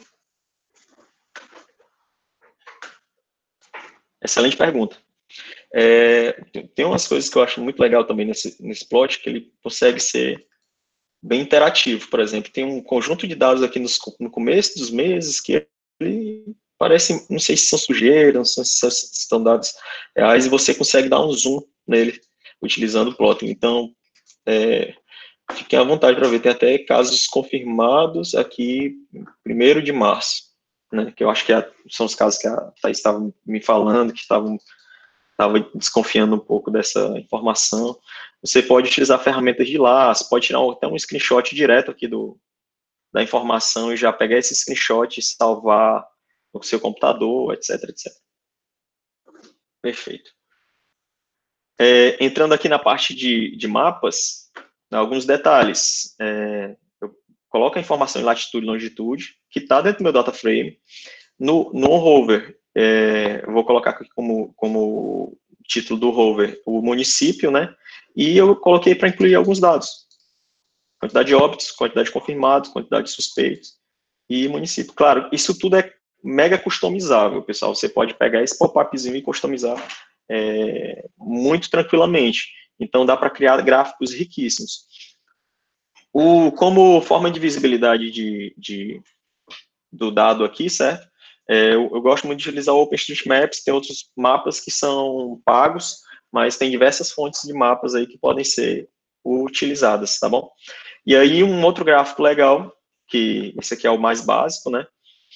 Excelente pergunta. É, tem umas coisas que eu acho muito legal também nesse, nesse plot, que ele consegue ser bem interativo. Por exemplo, tem um conjunto de dados aqui nos, no começo dos meses que ele parece, não sei se são sujeiras, não sei se são dados reais, e você consegue dar um zoom nele, utilizando o plotting. Então, é, fiquem à vontade para ver. Tem até casos confirmados aqui, primeiro de março, né, que eu acho que é, são os casos que a Thaís estava me falando, que estavam estava desconfiando um pouco dessa informação. Você pode utilizar ferramentas de lá, você pode tirar até um screenshot direto aqui do, da informação e já pegar esse screenshot e salvar no seu computador, etc, etcétera. Perfeito. É, entrando aqui na parte de, de mapas, alguns detalhes. É, eu coloco a informação em latitude e longitude, que está dentro do meu data frame. No, no hover, é, eu vou colocar aqui como, como título do hover o município, né? E eu coloquei para incluir alguns dados. Quantidade de óbitos, quantidade de confirmados, quantidade de suspeitos e município. Claro, isso tudo é mega customizável, pessoal. Você pode pegar esse pop-upzinho e customizar é, muito tranquilamente. Então, dá para criar gráficos riquíssimos. O, como forma de visibilidade de, de, do dado aqui, certo? É, eu, eu gosto muito de utilizar o OpenStreetMaps, tem outros mapas que são pagos, mas tem diversas fontes de mapas aí que podem ser utilizadas, tá bom? E aí, um outro gráfico legal, que esse aqui é o mais básico, né,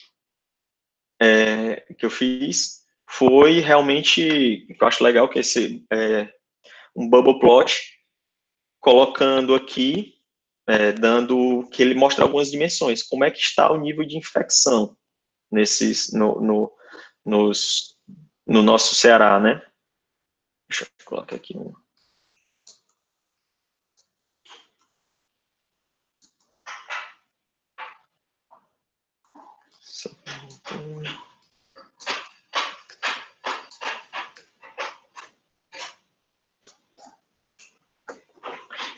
é, que eu fiz, foi realmente, que eu acho legal, que é esse, é, um bubble plot, colocando aqui, é, dando, que ele mostra algumas dimensões, como é que está o nível de infecção nesses, no, no, nos, no nosso Ceará, né? Deixa eu colocar aqui um.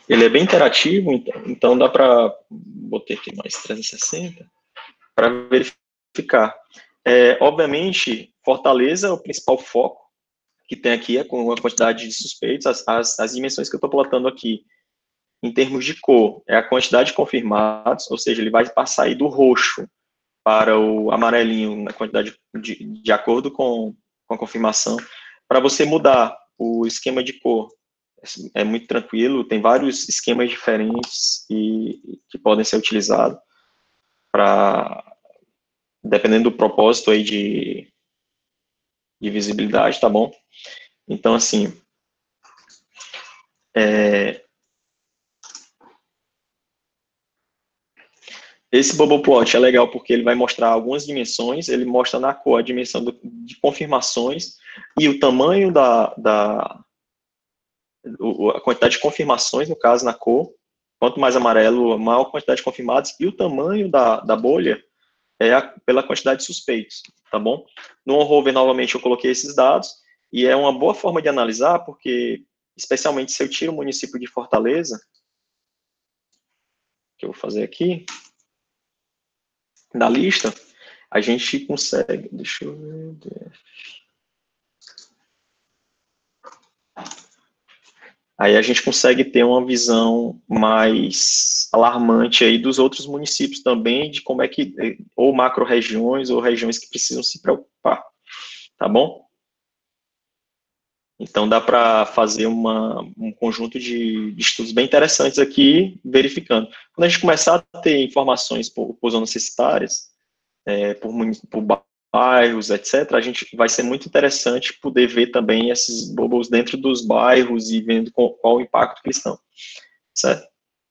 Ele é bem interativo, então, então dá para, botei aqui mais trezentos e sessenta, para verificar. É, obviamente, Fortaleza é o principal foco que tem aqui, é com a quantidade de suspeitos, as, as, as dimensões que eu estou plotando aqui, em termos de cor, é a quantidade de confirmados, ou seja, ele vai passar aí do roxo para o amarelinho, na quantidade de, de acordo com, com a confirmação. Para você mudar o esquema de cor, é muito tranquilo, tem vários esquemas diferentes e que podem ser utilizados para, dependendo do propósito aí de, de visibilidade, tá bom? Então, assim, é, esse bubble plot é legal porque ele vai mostrar algumas dimensões, ele mostra na cor a dimensão do, de confirmações e o tamanho da, da o, a quantidade de confirmações, no caso, na cor. Quanto mais amarelo, maior a quantidade de confirmados, e o tamanho da, da bolha é a, pela quantidade de suspeitos, tá bom? No on-rover, novamente, eu coloquei esses dados, e é uma boa forma de analisar, porque, especialmente se eu tiro o município de Fortaleza, que eu vou fazer aqui, da lista, a gente consegue, deixa eu ver, aí a gente consegue ter uma visão mais alarmante aí dos outros municípios também, de como é que, ou macro-regiões, ou regiões que precisam se preocupar, tá bom? Então dá para fazer uma, um conjunto de, de estudos bem interessantes aqui, verificando. Quando a gente começar a ter informações por, por zonas censitárias, é, por, por bairros, etcétera, a gente vai ser muito interessante poder ver também esses bubbles dentro dos bairros e vendo qual, qual o impacto que eles estão, certo?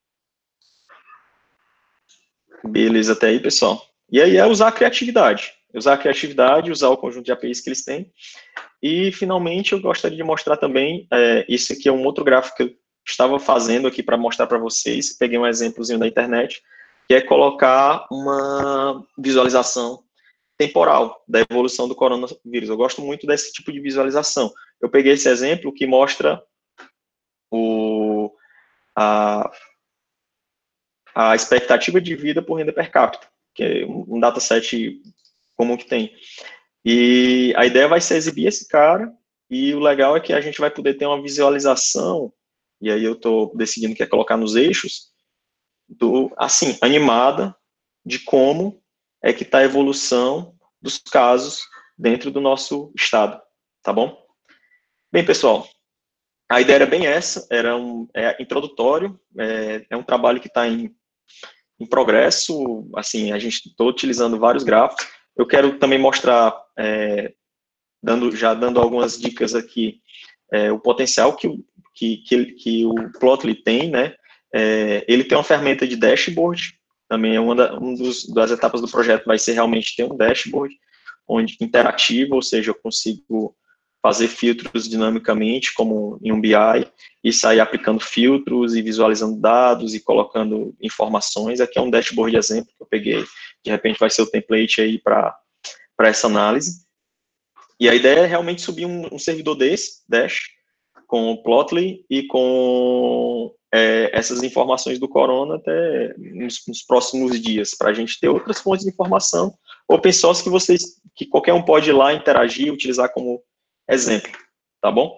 Beleza, até aí, pessoal. E aí é usar a criatividade, usar a criatividade, usar o conjunto de A P Is que eles têm. E, finalmente, eu gostaria de mostrar também, é, esse aqui é um outro gráfico que eu estava fazendo aqui para mostrar para vocês, peguei um exemplozinho da internet, que é colocar uma visualização temporal da evolução do coronavírus. Eu gosto muito desse tipo de visualização. Eu peguei esse exemplo que mostra o, a, a expectativa de vida por renda per capita, que é um dataset comum que tem. E a ideia vai ser exibir esse cara, e o legal é que a gente vai poder ter uma visualização, e aí eu estou decidindo que é colocar nos eixos, do, assim, animada, de como é que está a evolução dos casos dentro do nosso estado, tá bom? Bem, pessoal, a ideia era bem essa, era um é, introdutório, é, é um trabalho que está em, em progresso, assim, a gente está utilizando vários gráficos. Eu quero também mostrar, é, dando, já dando algumas dicas aqui, é, o potencial que, que, que, que o Plotly tem, né? É, ele tem uma ferramenta de dashboard, também é uma da, um dos, das etapas do projeto vai ser realmente ter um dashboard onde interativo, ou seja, eu consigo fazer filtros dinamicamente, como em um B I, e sair aplicando filtros e visualizando dados e colocando informações. Aqui é um dashboard de exemplo que eu peguei, de repente vai ser o template aí para essa análise. E a ideia é realmente subir um, um servidor desse, Dash, com o Plotly e com é, essas informações do Corona até nos, nos próximos dias, para a gente ter outras fontes de informação, open source que vocês, que qualquer um pode ir lá interagir, utilizar como exemplo, tá bom?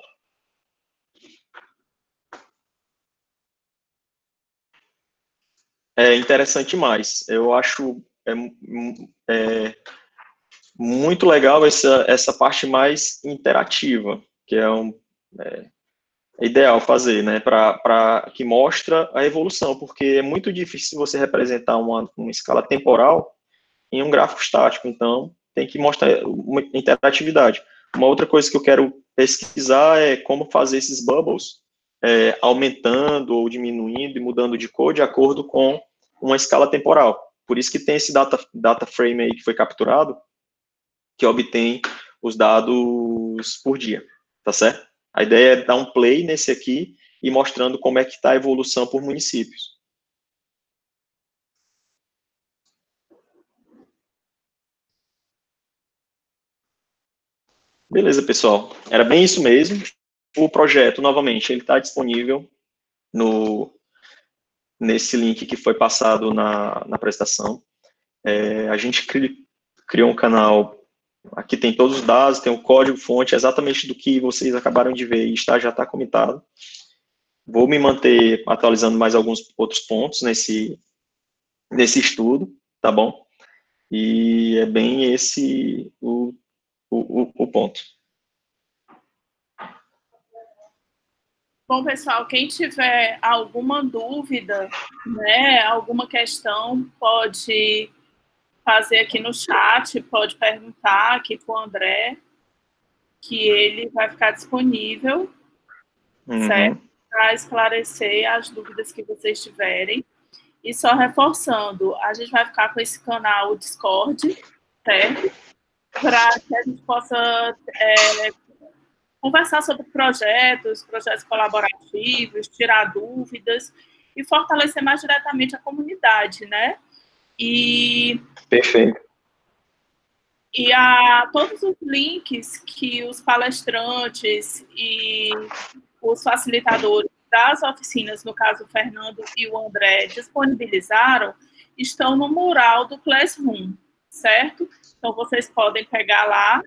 É interessante demais. Eu acho é, é, muito legal essa, essa parte mais interativa, que é um é, é ideal fazer, né, para que mostra a evolução, porque é muito difícil você representar uma, uma escala temporal em um gráfico estático, então tem que mostrar uma interatividade. Uma outra coisa que eu quero pesquisar é como fazer esses bubbles é, aumentando ou diminuindo e mudando de cor de acordo com uma escala temporal. Por isso que tem esse data, data frame aí que foi capturado, que obtém os dados por dia, tá certo? A ideia é dar um play nesse aqui e mostrando como é que está a evolução por municípios. Beleza, pessoal. Era bem isso mesmo. O projeto, novamente, ele está disponível no, nesse link que foi passado na, na apresentação. É, a gente cri, criou um canal, aqui tem todos os dados, tem o código-fonte, exatamente do que vocês acabaram de ver, e está, já está comitado. Vou me manter atualizando mais alguns outros pontos nesse, nesse estudo, tá bom? E é bem esse o, o, o ponto. Bom, pessoal, quem tiver alguma dúvida, né, alguma questão, pode fazer aqui no chat, pode perguntar aqui para o André, que ele vai ficar disponível, uhum. certo? Para esclarecer as dúvidas que vocês tiverem. E só reforçando, a gente vai ficar com esse canal Discord, certo? Para que a gente possa é, conversar sobre projetos, projetos colaborativos, tirar dúvidas e fortalecer mais diretamente a comunidade, né? E, Perfeito. E a, todos os links que os palestrantes e os facilitadores das oficinas, no caso o Fernando e o André, disponibilizaram, estão no mural do Classroom, certo? Então, vocês podem pegar lá.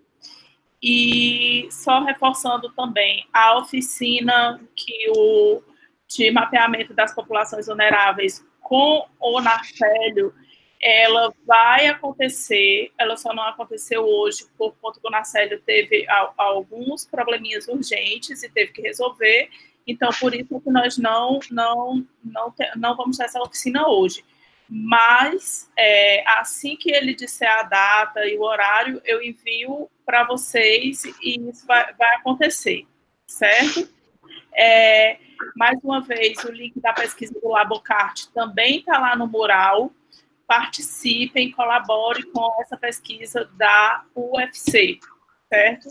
E só reforçando também, a oficina que o, de mapeamento das populações vulneráveis com o Narcélio, ela vai acontecer, ela só não aconteceu hoje, por conta que o Narcélio teve a, alguns probleminhas urgentes e teve que resolver, então, por isso que nós não, não, não, te, não vamos ter essa oficina hoje. Mas, é, assim que ele disser a data e o horário, eu envio para vocês e isso vai, vai acontecer, certo? É, mais uma vez, o link da pesquisa do Labocart também está lá no mural. Participem, colaborem com essa pesquisa da U F C, certo?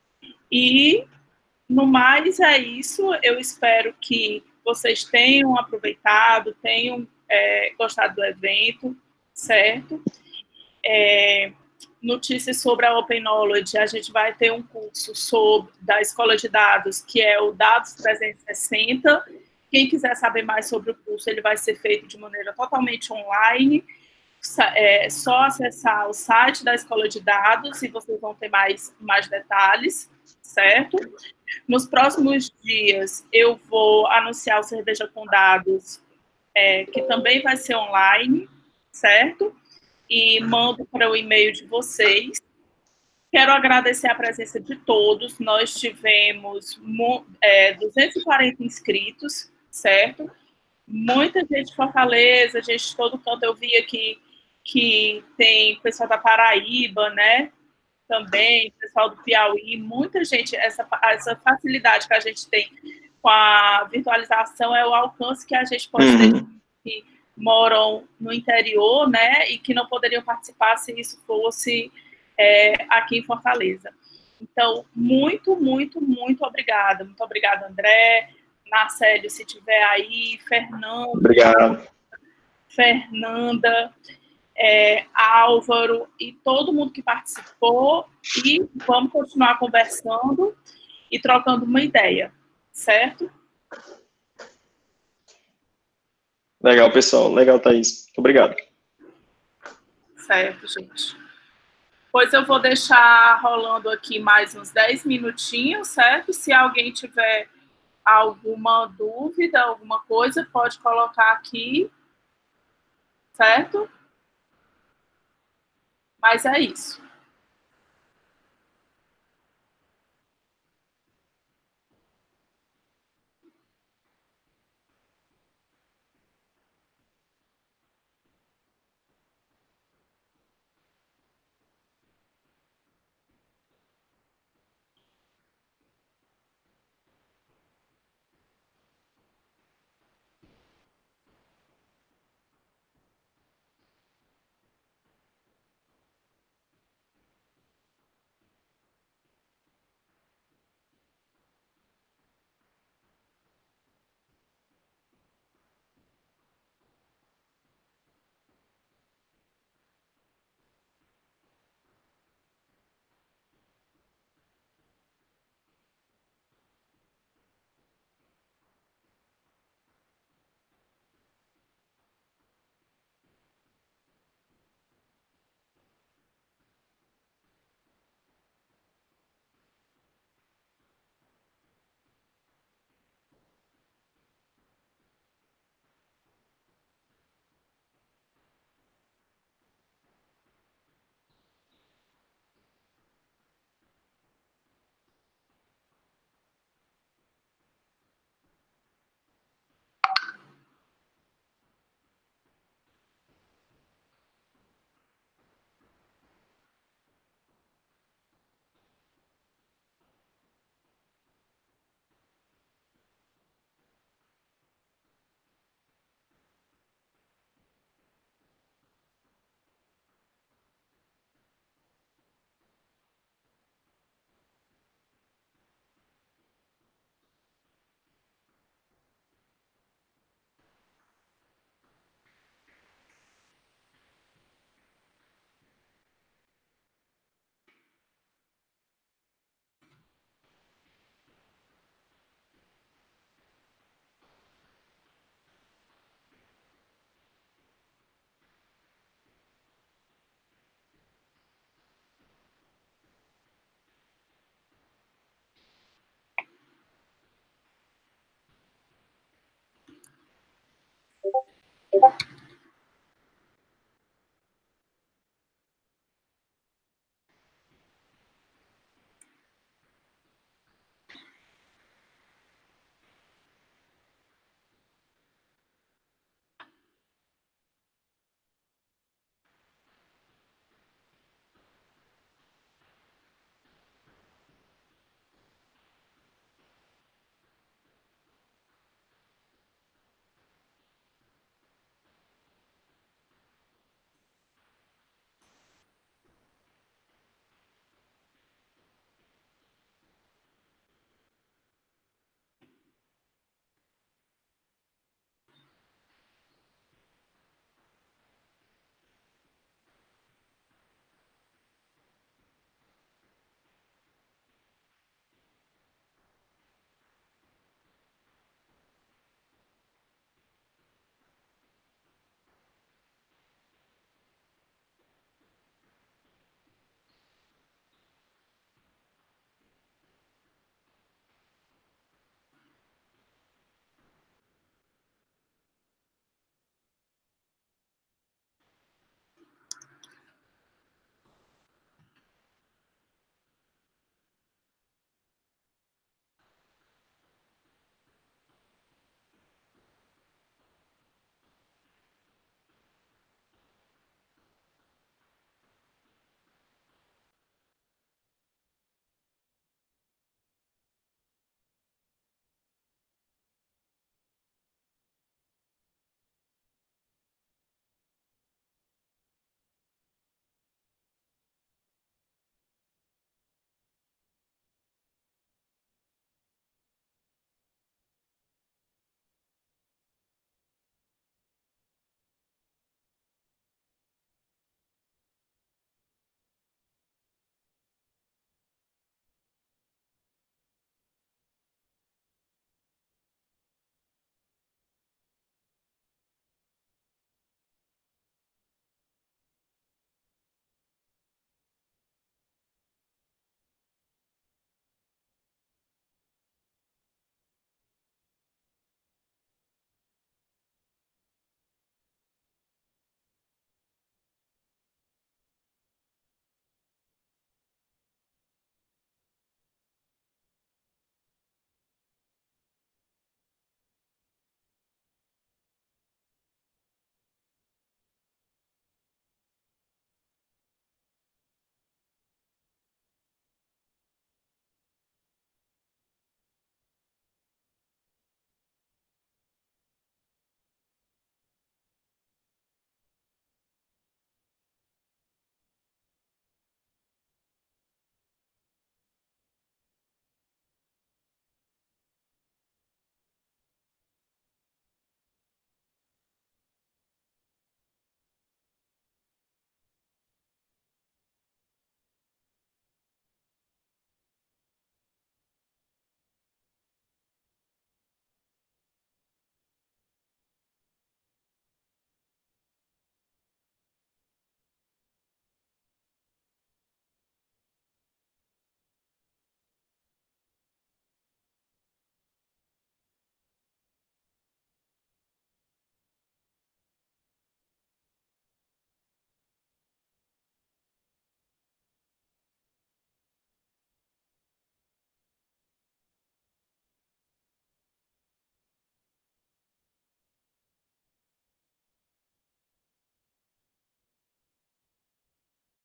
E, no mais, é isso. Eu espero que vocês tenham aproveitado, tenham é, gostado do evento, certo? É, notícias sobre a Open Knowledge, a gente vai ter um curso sobre, da Escola de Dados, que é o Dados trezentos e sessenta. Quem quiser saber mais sobre o curso, ele vai ser feito de maneira totalmente online. É só acessar o site da Escola de Dados e vocês vão ter mais, mais detalhes, certo? Nos próximos dias, eu vou anunciar o Cerveja com Dados, é, que também vai ser online, certo? E mando para o e-mail de vocês. Quero agradecer a presença de todos. Nós tivemos é, duzentos e quarenta inscritos, certo? Muita gente de Fortaleza, gente de todo canto. Eu vi aqui que tem pessoal da Paraíba, né? Também, pessoal do Piauí, muita gente. Essa, essa facilidade que a gente tem com a virtualização é o alcance que a gente pode uhum. ter que moram no interior, né? E que não poderiam participar se isso fosse é, aqui em Fortaleza. Então, muito, muito, muito obrigada. Muito obrigada, André, Narcélio, se tiver aí, Fernando. Obrigado. Fernanda, é, Álvaro e todo mundo que participou. E vamos continuar conversando e trocando uma ideia, certo? Legal, pessoal. Legal, Thaís. Obrigado. Certo, gente. Pois eu vou deixar rolando aqui mais uns dez minutinhos, certo? Se alguém tiver alguma dúvida, alguma coisa, pode colocar aqui, certo? Mas é isso.